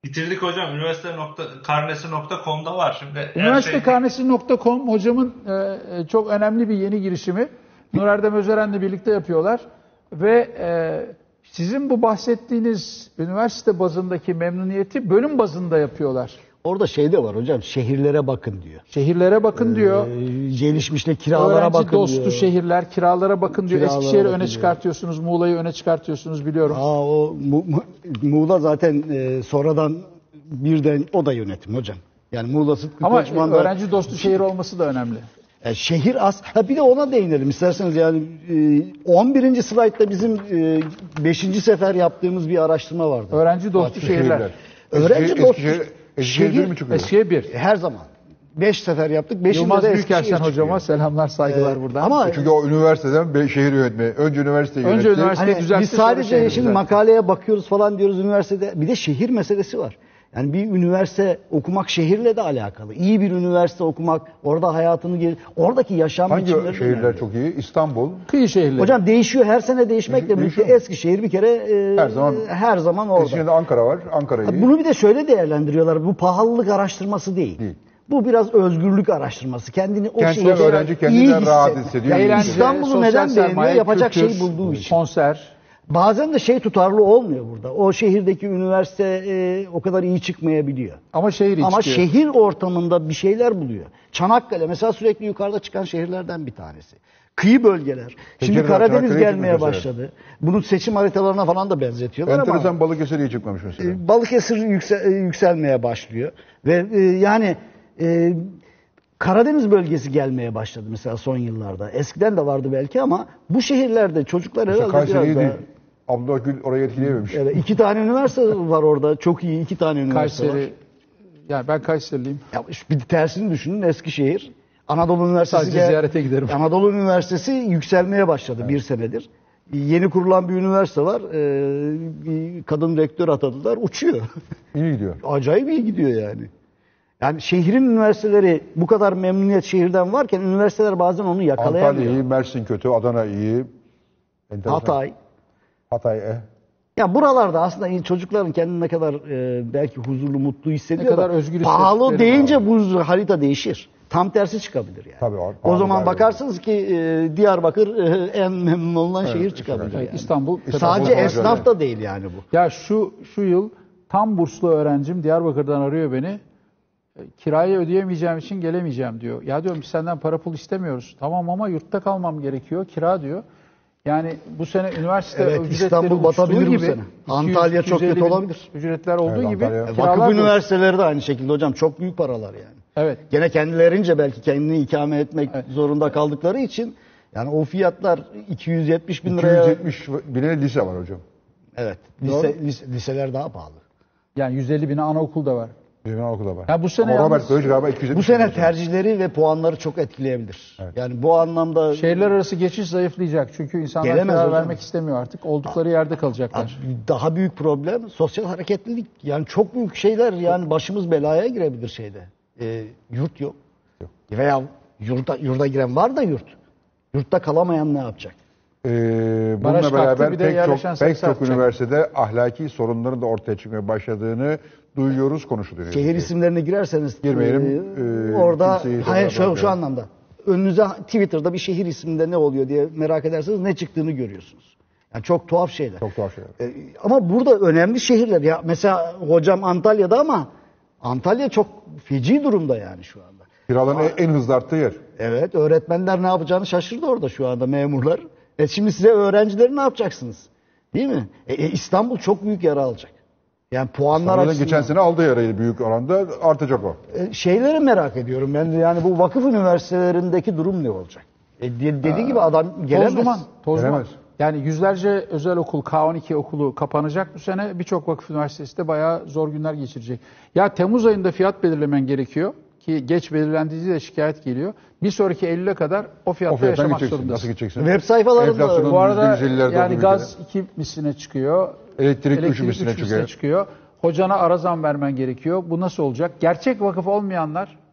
Bitirdik hocam. Üniversite nokta, karnesi nokta com'da var şimdi. Üniversite şey... karnesi nokta com hocamın e, çok önemli bir yeni girişimi. Nur Erdem Özören'le birlikte yapıyorlar. Ve e, sizin bu bahsettiğiniz üniversite bazındaki memnuniyeti bölüm bazında yapıyorlar. Orada şey de var hocam, şehirlere bakın diyor. Şehirlere bakın diyor. Ee, gelişmişle kiralara Öğrenci bakın dostu diyor. şehirler, kiralara bakın diyor. Kiralara Eskişehir'i bakın öne diyor. çıkartıyorsunuz, Muğla'yı öne çıkartıyorsunuz biliyorum. Aa, o Mu- Mu- Muğla zaten e, sonradan birden o da yönetim hocam. Yani Muğla Sıtkı Ama Koçman'da öğrenci dostu şehir olması da önemli. e, şehir az. Ha bir de ona değinelim isterseniz yani e, on birinci slaytta bizim e, beşinci sefer yaptığımız bir araştırma vardı. Öğrenci dostu şehirler. Öğrenci Eskişehir, dostu Eskişehir, Eskişehir bir şehir mi çıkıyor? Eskişehir bir. her zaman. Beş sefer yaptık. Beşinde Yılmaz de Büyükerşen Eskişehir hocama çıkıyor. selamlar, saygılar Ee, buradan. Ama Çünkü o üniversiteden be- şehir yönetmeyi. Önce üniversiteyi Önce yönetti. üniversite- Hani düzeltti, biz sonra sadece şehri şimdi düzeltti. makaleye bakıyoruz falan diyoruz üniversitede. Bir de şehir meselesi var. Yani bir üniversite okumak şehirle de alakalı. İyi bir üniversite okumak, orada hayatını gel, oradaki yaşam Hangi biçimleri şehirler önemli. çok iyi? İstanbul. Kıyı şehirleri. Hocam değişiyor, her sene değişmekle birlikte. Değişiyor mu? Eskişehir bir kere e, Her zaman- her zaman orada. Eskişehir'de Ankara var. Ankara iyi. Bunu bir de şöyle değerlendiriyorlar. Bu pahalılık araştırması değil. Değil. Bu biraz özgürlük araştırması. Kendini o Kentte şehirde öğrenci kendinden iyi rahat hisset- hissediyor. Yani Eğlence, İstanbul'u sosyal neden beğeniyor? sermaye, Yapacak kültür, şey bulduğu için. konser. Bazen de şey tutarlı olmuyor burada. O şehirdeki üniversite e, o kadar iyi çıkmayabiliyor. Ama şehir Ama içkiyor. şehir ortamında bir şeyler buluyor. Çanakkale mesela sürekli yukarıda çıkan şehirlerden bir tanesi. Kıyı bölgeler. Şimdi Tekirdağ, Karadeniz Çanakkale'ye gelmeye çıkmış başladı. Bunu seçim haritalarına falan da benzetiyorlar ama Enteresan Balıkesir iyi çıkmamış mesela. e, Balıkesir yüksel, e, yükselmeye başlıyor. Ve e, yani e, Karadeniz bölgesi gelmeye başladı mesela son yıllarda. Eskiden de vardı belki ama bu şehirlerde çocuklar Mesela herhalde Kayseri iyi biraz değil. daha... Abdullah Gül orayı etkileyememiş. Evet, iki tane üniversite var orada. Çok iyi iki tane üniversite var. Kayseri. Yani ben Kayseriliyim. Ya bir tersini düşünün, Eskişehir. Anadolu Üniversitesi Sadece gel- ziyarete giderim. Anadolu Üniversitesi yükselmeye başladı bir senedir. Yeni kurulan bir üniversite var. Ee, bir kadın rektör atadılar. Uçuyor. İyi gidiyor. Acayip iyi gidiyor yani. Yani şehrin üniversiteleri bu kadar memnuniyet şehirden varken üniversiteler bazen onu Antalya yakalayamıyor. iyi, Mersin kötü, Adana iyi. Enteresan. Hatay. Hatay e. Ya buralarda aslında çocukların kendini ne kadar e, belki huzurlu, mutlu hissediyor. Ne kadar da özgür pahalı hissettikleri deyince bu harita değişir. Tam tersi çıkabilir yani. Tabii, pahalı o zaman daha bakarsınız ki e, Diyarbakır e, en memnun olunan şehir çıkabilir. Evet, Yani. İstanbul. Sadece İstanbul- esnaf da değil yani bu. Ya şu şu yıl tam burslu öğrencim Diyarbakır'dan arıyor beni. E, Kirayı ödeyemeyeceğim için gelemeyeceğim diyor. Ya diyorum biz senden para pul istemiyoruz. Tamam ama yurtta kalmam gerekiyor. Kira diyor. Yani bu sene üniversite Evet, ücretleri İstanbul uçtuğu batabilir bu gibi, sene. iki yüz, Antalya çok iki yüz elli kötü bin olabilir. Ücretler olduğu Evet, gibi Antalya. kiralar Vakıf da- üniversiteleri de aynı şekilde hocam. Çok büyük paralar yani. Evet. Gene kendilerince belki kendini ikame etmek Evet. zorunda kaldıkları için yani o fiyatlar iki yüz yetmiş bin iki liraya. yüz yetmiş bine lise var hocam. Evet. Lise, lise- liseler daha pahalı. Yani yüz elli bine anaokul da var. Bir okulda var. Ya bu sene Ama Robert yalnız- Koç galiba iki yüz yetmiş Bu sene bin. tercihleri ve puanları çok etkileyebilir. Yani bu anlamda Şehirler arası geçiş zayıflayacak. Çünkü insanlar Gelemez kira hocam. vermek istemiyor artık. Oldukları yerde kalacaklar. daha büyük problem sosyal hareketlilik. Yani çok büyük şeyler yani başımız belaya girebilir şeyde. Ee, yurt yok. Veya yurda, yurda giren var da yurt. Yurtta kalamayan ne yapacak? Ee, bununla Baraj kalktı, beraber bir de pek yerleşen çok, sayısı pek çok artacak. üniversitede ahlaki sorunların da ortaya çıkmaya başladığını duyuyoruz, konuşuluyor. Şehir isimlerine girerseniz Girmeyelim, e, e, orada kimseyi hayır zorla şu, şu bırakmayalım. anlamda. Önünüze Twitter'da bir şehir isminde ne oluyor diye merak ederseniz ne çıktığını görüyorsunuz. Yani çok tuhaf şeyler. Çok tuhaf şeyler. E, ama burada önemli şehirler ya mesela hocam Antalya'da ama Antalya çok feci durumda yani şu anda. Kiraların en, en hızlı arttığı yer. Evet, öğretmenler ne yapacağını şaşırdı orada şu anda memurlar. E şimdi size öğrencileri ne yapacaksınız? Değil mi? E, e, İstanbul çok büyük yara alacak. Yani puanlar Zaten açısından. geçen sene aldığı yarayı büyük oranda artacak o. E, şeyleri merak ediyorum ben de yani bu vakıf üniversitelerindeki durum ne olacak? E, de- dediği gibi adam gelemez. Toz duman. Toz duman. Gelemez. Yani yüzlerce özel okul, K on iki okulu kapanacak bu sene. Birçok vakıf üniversitesi de bayağı zor günler geçirecek. Ya Temmuz ayında fiyat belirlemen gerekiyor ki geç belirlendiği de şikayet geliyor. Bir sonraki Eylül'e kadar o O fiyatta fiyattan yaşamak gideceksin. zorundasın. Nasıl gideceksin? Web sayfalarında Enflasyonun Bu arada yüzde yüz ellilerde yani olduğu gaz iki misline çıkıyor. Elektrik üç üç misline çıkıyor. çıkıyor. Hocana ara zam vermen gerekiyor. Bu nasıl olacak? Gerçek vakıf olmayanlar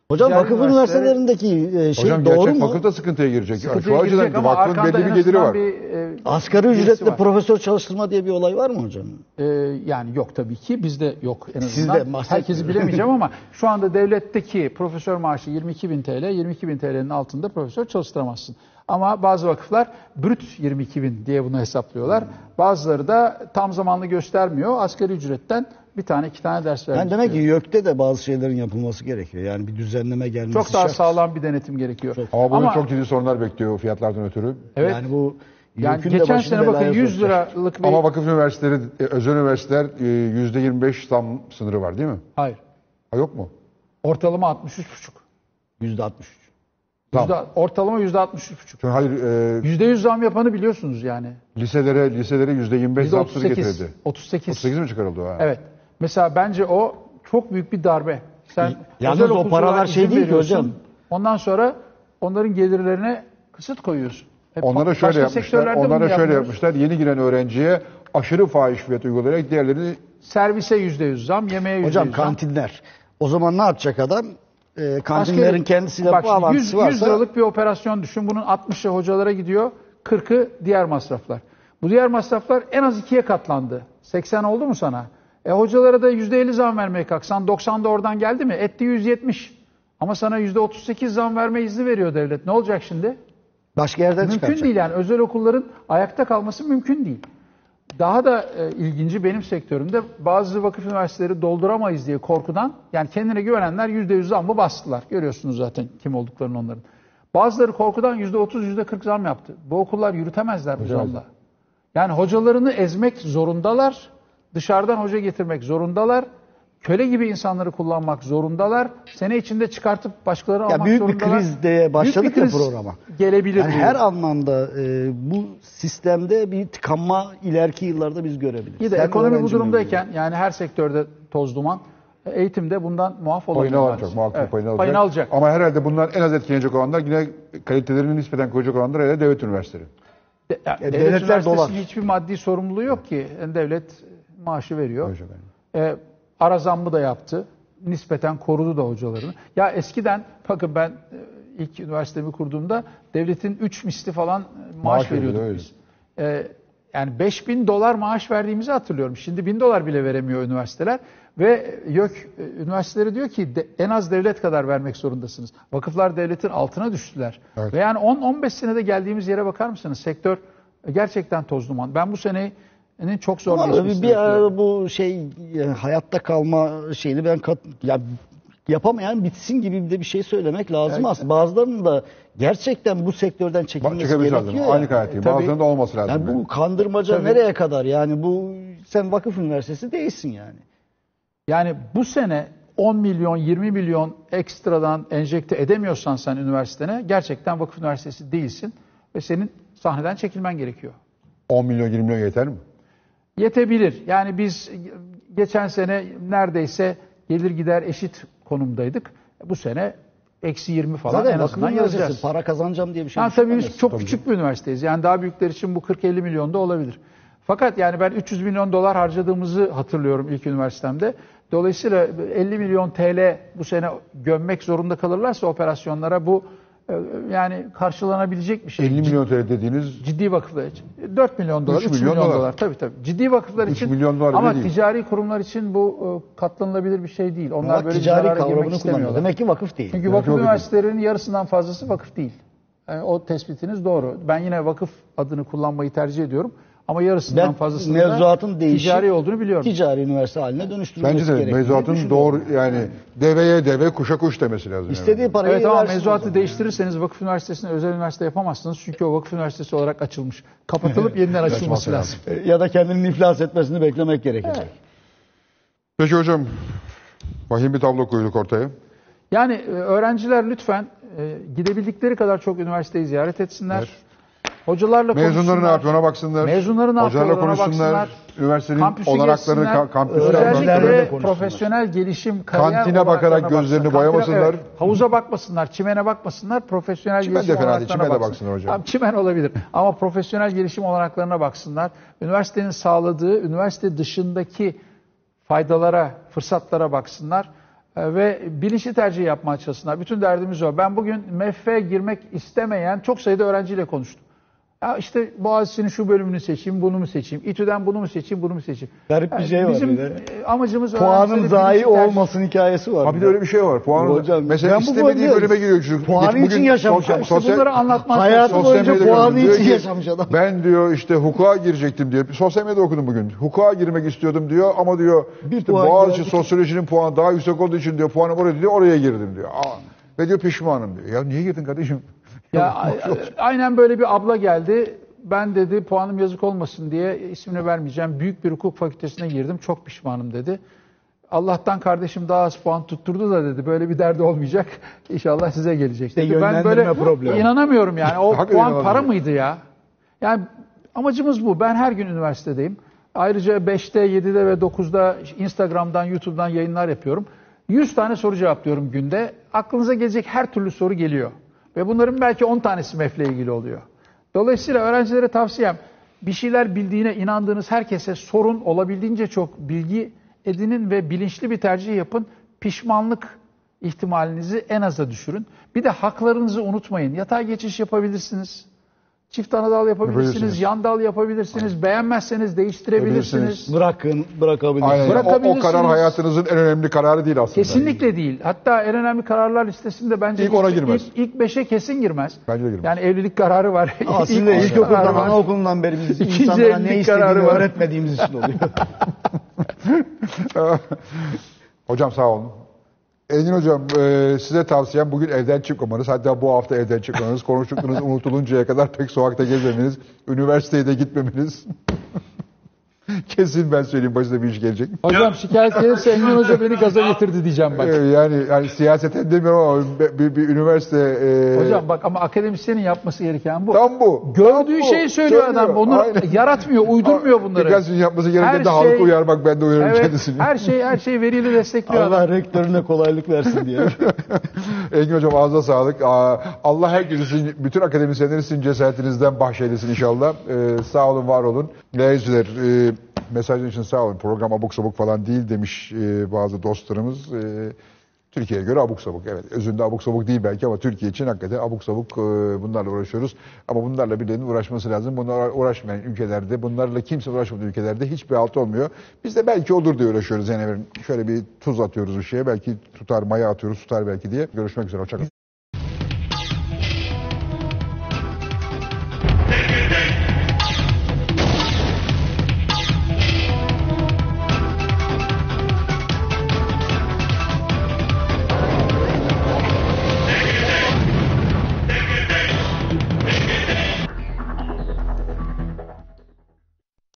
Hocam ticari vakıf üniversitelere- üniversitelerindeki e, şey Hocam doğru gerçek mu? vakıf da sıkıntıya girecek. Sıkıntıya Şu açıdan girecek ama vakfın arkanda belli en bir geliri azından var. bir, e, Asgari birisi ücretle var. profesör çalıştırma diye bir olay var mı hocam? Ee, yani yok tabii ki bizde yok en azından. Sizde bahsetmiyorum. Herkesi bilemeyeceğim ama şu anda devletteki profesör maaşı yirmi iki bin T L, yirmi iki bin T L'nin altında profesör çalıştıramazsın. Ama bazı vakıflar brüt yirmi iki bin diye bunu hesaplıyorlar. Bazıları da tam zamanlı göstermiyor. Asgari ücretten bir tane iki tane ders vermek Yani demek ki istiyor. YÖK'te de bazı şeylerin yapılması gerekiyor. Yani bir düzenleme gelmesi Çok daha şart. sağlam bir denetim gerekiyor. Ama bunun Ama- çok ciddi sorunlar bekliyor fiyatlardan ötürü. Evet. Yani bu Yani YÖK'ün de geçen başını sene bakın belaya yüz sokacak. liralık bir... Ama vakıf üniversiteleri, e, özel üniversiteler e, yüzde yirmi beş zam sınırı var değil mi? Hayır. Ha, yok mu? Ortalama altmış üç buçuk. yüzde altmış üç. Zam. Yüzde- Ortalama yüzde altmış üç buçuk. Çünkü hayır, e, Yüzde yüz zam yapanı biliyorsunuz yani. liselere liselere yüzde yirmi beş Yüzde zam otuz sınırı sekiz. getirildi. otuz sekiz. otuz sekiz mi çıkarıldı o? Ha. Evet. Mesela bence o çok büyük bir darbe. Sen Yalnız özel o okulculara paralar şey izin değil ki veriyorsun, hocam. Ondan sonra onların gelirlerine kısıt koyuyorsun. Hep Onlara başka şöyle yapmışlar. sektörlerde bunu Onlara şöyle yapmıyoruz. yapmışlar. Yeni giren öğrenciye aşırı fahiş fiyat uygulayarak diğerlerini Servise yüzde yüz zam, yemeğe yüzde yüz Hocam zam. kantinler. O zaman ne yapacak adam? E, kantinlerin Askeri- kendisiyle Bak şimdi bağlantısı yüz, varsa... yüz liralık bir operasyon düşün. Bunun altmışı hocalara gidiyor, kırkı diğer masraflar. Bu diğer masraflar en az ikiye katlandı. seksen oldu mu sana? E hocalara da yüzde elli zam vermeye kalksan doksan da oradan geldi mi? Etti yüz yetmiş. Ama sana yüzde otuz sekiz zam verme izni veriyor devlet. Ne olacak şimdi? Başka yerden Mümkün çıkaracak. değil yani. Özel okulların ayakta kalması mümkün değil. Daha da e, ilginci benim sektörümde bazı vakıf üniversiteleri dolduramayız diye korkudan, yani kendine güvenenler yüzde yüz zammı bastılar. Görüyorsunuz zaten kim olduklarını onların. Bazıları korkudan yüzde otuz, yüzde kırk zam yaptı. Bu okullar yürütemezler bu zamla. Yani hocalarını ezmek zorundalar. Dışarıdan hoca getirmek zorundalar. Köle gibi insanları kullanmak zorundalar. Sene içinde çıkartıp başkaları Ya almak büyük bir zorundalar. kriz diye başladık Büyük bir ya kriz programa. Gelebilir. Yani bu her yıl. anlamda e, bu sistemde bir tıkanma ileriki yıllarda biz görebiliriz. Bir de Hem ekonomi bu öğrenci durumdayken, yani her sektörde toz duman, eğitimde bundan muaf olabilir. payını alacak. maalesef. Muhakkak Evet, payını alacak. payını alacak. Ama herhalde bundan en az etkilenecek olanlar yine kalitelerini nispeten koyacak olanlar herhalde devlet üniversiteleri. De- yani E, devlet devletler üniversitesinin dolar. hiçbir maddi sorumluluğu yok ki. Yani devlet maaşı veriyor. Hocam yani. E, ara zammı da yaptı. Nispeten korudu da hocalarını. Ya eskiden, bakın ben e, ilk üniversitemi kurduğumda devletin üç misli falan maaş, Maaş veriyorduk veriyordu, biz. E, yani beş bin dolar maaş verdiğimizi hatırlıyorum. Şimdi bin dolar bile veremiyor üniversiteler. Ve YÖK e, üniversiteleri diyor ki de, en az devlet kadar vermek zorundasınız. Vakıflar devletin altına düştüler. Evet. Ve yani on on beş senede geldiğimiz yere bakar mısınız? Sektör e, gerçekten toz duman. Ben bu senenin çok zor Ama geçmesini bir bekliyorum. ara bu şey e, hayatta kalma şeyini ben kat, ya yapamayan bitsin gibi de bir şey söylemek lazım Evet. aslında. Bazılarının da gerçekten bu sektörden Bak, çekilmesi çıkabilmesi lazım. gerekiyor. Aynı ya. kanaatiyim. tabii. Bazılarında olması lazım. Yani bu kandırmaca Tabii. nereye kadar? Yani bu sen vakıf üniversitesi değilsin yani. Yani bu sene on milyon, yirmi milyon ekstradan enjekte edemiyorsan sen üniversitene, gerçekten vakıf üniversitesi değilsin ve senin sahneden çekilmen gerekiyor. on milyon yirmi milyon yeter mi? Yetebilir. Yani biz geçen sene neredeyse gelir gider eşit konumdaydık. Bu sene eksi yirmi falan Zaten en vakıf azından üniversitesi yazacağız. para kazanacağım diye bir şey Yani tabii biz düşünemezsin. çok küçük bir üniversiteyiz. Yani daha büyükler için bu kırk elli milyon da olabilir. Fakat yani ben üç yüz milyon dolar harcadığımızı hatırlıyorum ilk üniversitemde. Dolayısıyla elli milyon T L bu sene gömmek zorunda kalırlarsa operasyonlara, bu e, yani karşılanabilecek bir şey. elli milyon T L dediğiniz Ciddi vakıflar için. dört milyon dolar, üç üç milyon milyon, dolar. dolar. Tabii tabii. Ciddi vakıflar üç için. milyon dolar bile Ama değil. ticari kurumlar için bu e, katlanılabilir bir şey değil. Onlar Bak, böyle bir ticari zarara girmek kavramını kullanıyor. istemiyorlar. Demek ki vakıf değil. Çünkü Demek vakıf ki vakıf üniversitelerinin yarısından fazlası vakıf değil. Yani o tespitiniz doğru. Ben yine vakıf adını kullanmayı tercih ediyorum. Ama yarısından Ben fazlasının mevzuatın da değişip ticari olduğunu biliyorum. ticari üniversite haline dönüştürülmesi bence de gerektiğini mevzuatın düşünüyorum. doğru, yani deveye deve kuşa kuş demesi lazım. İstediği yani. parayı Evet ama versin o mevzuatı zaman. değiştirirseniz vakıf üniversitesini özel üniversite yapamazsınız. Çünkü o vakıf üniversitesi olarak açılmış. Kapatılıp yeniden açılması lazım. Ya da kendinin iflas etmesini beklemek gerekecek. Evet. Peki hocam, vahim bir tablo koyduk ortaya. Yani e, öğrenciler lütfen e, gidebildikleri kadar çok üniversiteyi ziyaret etsinler. Evet. Hocalarla Mezunları konuşsunlar. ne yapıyor ona baksınlar. Mezunları ne Hocalarla yapıyor ona konuşsunlar. baksınlar. Üniversitenin Kampüsü olanaklarını, gezsinler. ka- kampüsler Öğrencilerle de Özellikle konuşsunlar. profesyonel gelişim, kariyer Kantine bakarak olanaklarına gözlerini baksınlar. boyamasınlar. evet, havuza bakmasınlar, çimene bakmasınlar, profesyonel Çimen gelişim de fena değil, olanaklarına çimen de baksınlar. baksınlar hocam. Tamam, çimen olabilir ama profesyonel gelişim olanaklarına baksınlar. Üniversitenin sağladığı, üniversite dışındaki faydalara, fırsatlara baksınlar. E, ve bilinçli tercih yapma açısından bütün derdimiz o. Ben bugün M E F'e girmek istemeyen çok sayıda öğrenciyle konuştum. Ya işte Boğaziçi'nin şu bölümünü seçeyim, bunu mu seçeyim? İTÜ'den bunu mu seçeyim, bunu mu seçeyim? Garip bir Yani şey var bizim bir de. amacımız Puanın öğrencileri zayi bilinçli tercih- olmasın hikayesi var. Ha bir de öyle bir şey var. Puanı Hocam, mesela ben bu istemediği konuda- bölüme giriyor çocuk. Puanı Bugün için yaşamış. sosyal- İşte sosyal- Bunları anlatmaz. Hayatı Sosyal boyunca medyada puanı gördüm. Diyor için ki, yaşamış adam. Ben diyor işte hukuka girecektim diyor. Sosyal medyada okudum bugün. Hukuka girmek istiyordum diyor ama diyor Bir işte puan Boğaziçi geldi. sosyolojinin puanı daha yüksek olduğu için diyor puanım oraya diyor oraya girdim diyor. Aa, ve diyor pişmanım diyor. Ya niye girdin kardeşim? Ya a- aynen böyle bir abla geldi. Ben dedi puanım yazık olmasın diye ismini vermeyeceğim. Büyük bir hukuk fakültesine girdim. Çok pişmanım dedi. Allah'tan kardeşim daha az puan tutturdu da dedi. Böyle bir derdi olmayacak. İnşallah size gelecek İşte dedi. Ben yönlendirme böyle problemi. inanamıyorum yani. O Hakikaten puan inanamıyorum. para mıydı ya? Yani amacımız bu. Ben her gün üniversitedeyim. Ayrıca beşte, yedide ve dokuzda Instagram'dan, YouTube'dan yayınlar yapıyorum. yüz tane soru cevaplıyorum günde. Aklınıza gelecek her türlü soru geliyor. Ve bunların belki on tanesi M E F'le ilgili oluyor. Dolayısıyla öğrencilere tavsiyem bir şeyler bildiğine inandığınız herkese sorun, olabildiğince çok bilgi edinin ve bilinçli bir tercih yapın. Pişmanlık ihtimalinizi en aza düşürün. Bir de haklarınızı unutmayın. Yatay geçiş yapabilirsiniz. Çift anadal yapabilirsiniz, Yapabilirsiniz. yan dal yapabilirsiniz. Beğenmezseniz değiştirebilirsiniz. Yapabilirsiniz. Bırakın, bırakabilirsiniz. Aynen. O, o Bırakabilirsiniz. karar hayatınızın en önemli kararı değil aslında. Kesinlikle değil. Hatta en önemli kararlar listesinde bence İlk ona girmez. ilk, ilk beşe kesin girmez. Bence de girmez. Yani evlilik kararı var. Aslında İlk ilkokuldan, kararı var. anaokulundan beri biz İkinci insanlara evlilik ne kararı istediğini var. öğretmediğimiz için oluyor. Hocam sağ olun. Engin Hocam e, size tavsiyem bugün evden çıkmamanız. Hatta bu hafta evden çıkmamanız. Konuştuklarınız unutuluncaya kadar pek sokakta gezmemeniz. Üniversiteye de gitmemeniz. Kesin ben söyleyeyim başına bir iş gelecek. Hocam şikayet gelirse Engin Hoca beni gaza getirdi diyeceğim E, bak. yani, yani siyaseten demiyorum ama bir, bir, bir üniversite... e, Hocam bak ama akademisyenin yapması gereken bu. Tam bu. Gördüğü Tam bu. şeyi söylüyor adam. Onu Aynen. yaratmıyor, uydurmuyor bunları. Birkaç gün yapması gereken Her de halkı şey- uyarmak. Ben de uyarırım Evet, kendisini. her şey her şey veriyle destekliyor adam. Allah rektörüne kolaylık versin diye. Engin Hocam ağzına sağlık. Aa, Allah herkesin, bütün akademisyenlerin sizin cesaretinizden bahşeylesin inşallah. Ee, sağ olun, var olun. Leyiciler, e, mesajın için sağ olun. Program abuk sabuk falan değil demiş e, bazı dostlarımız. E, Türkiye'ye göre abuk sabuk. Evet, özünde abuk sabuk değil belki ama Türkiye için hakikaten abuk sabuk e, bunlarla uğraşıyoruz. Ama bunlarla birilerinin uğraşması lazım. Bunlarla uğraşmayan ülkelerde, bunlarla kimse uğraşmadığı ülkelerde hiçbir alt olmuyor. Biz de belki olur diye uğraşıyoruz. Yani şöyle bir tuz atıyoruz bir şeye. Belki tutar, maya atıyoruz, tutar belki diye. Görüşmek üzere. Hoşçakalın.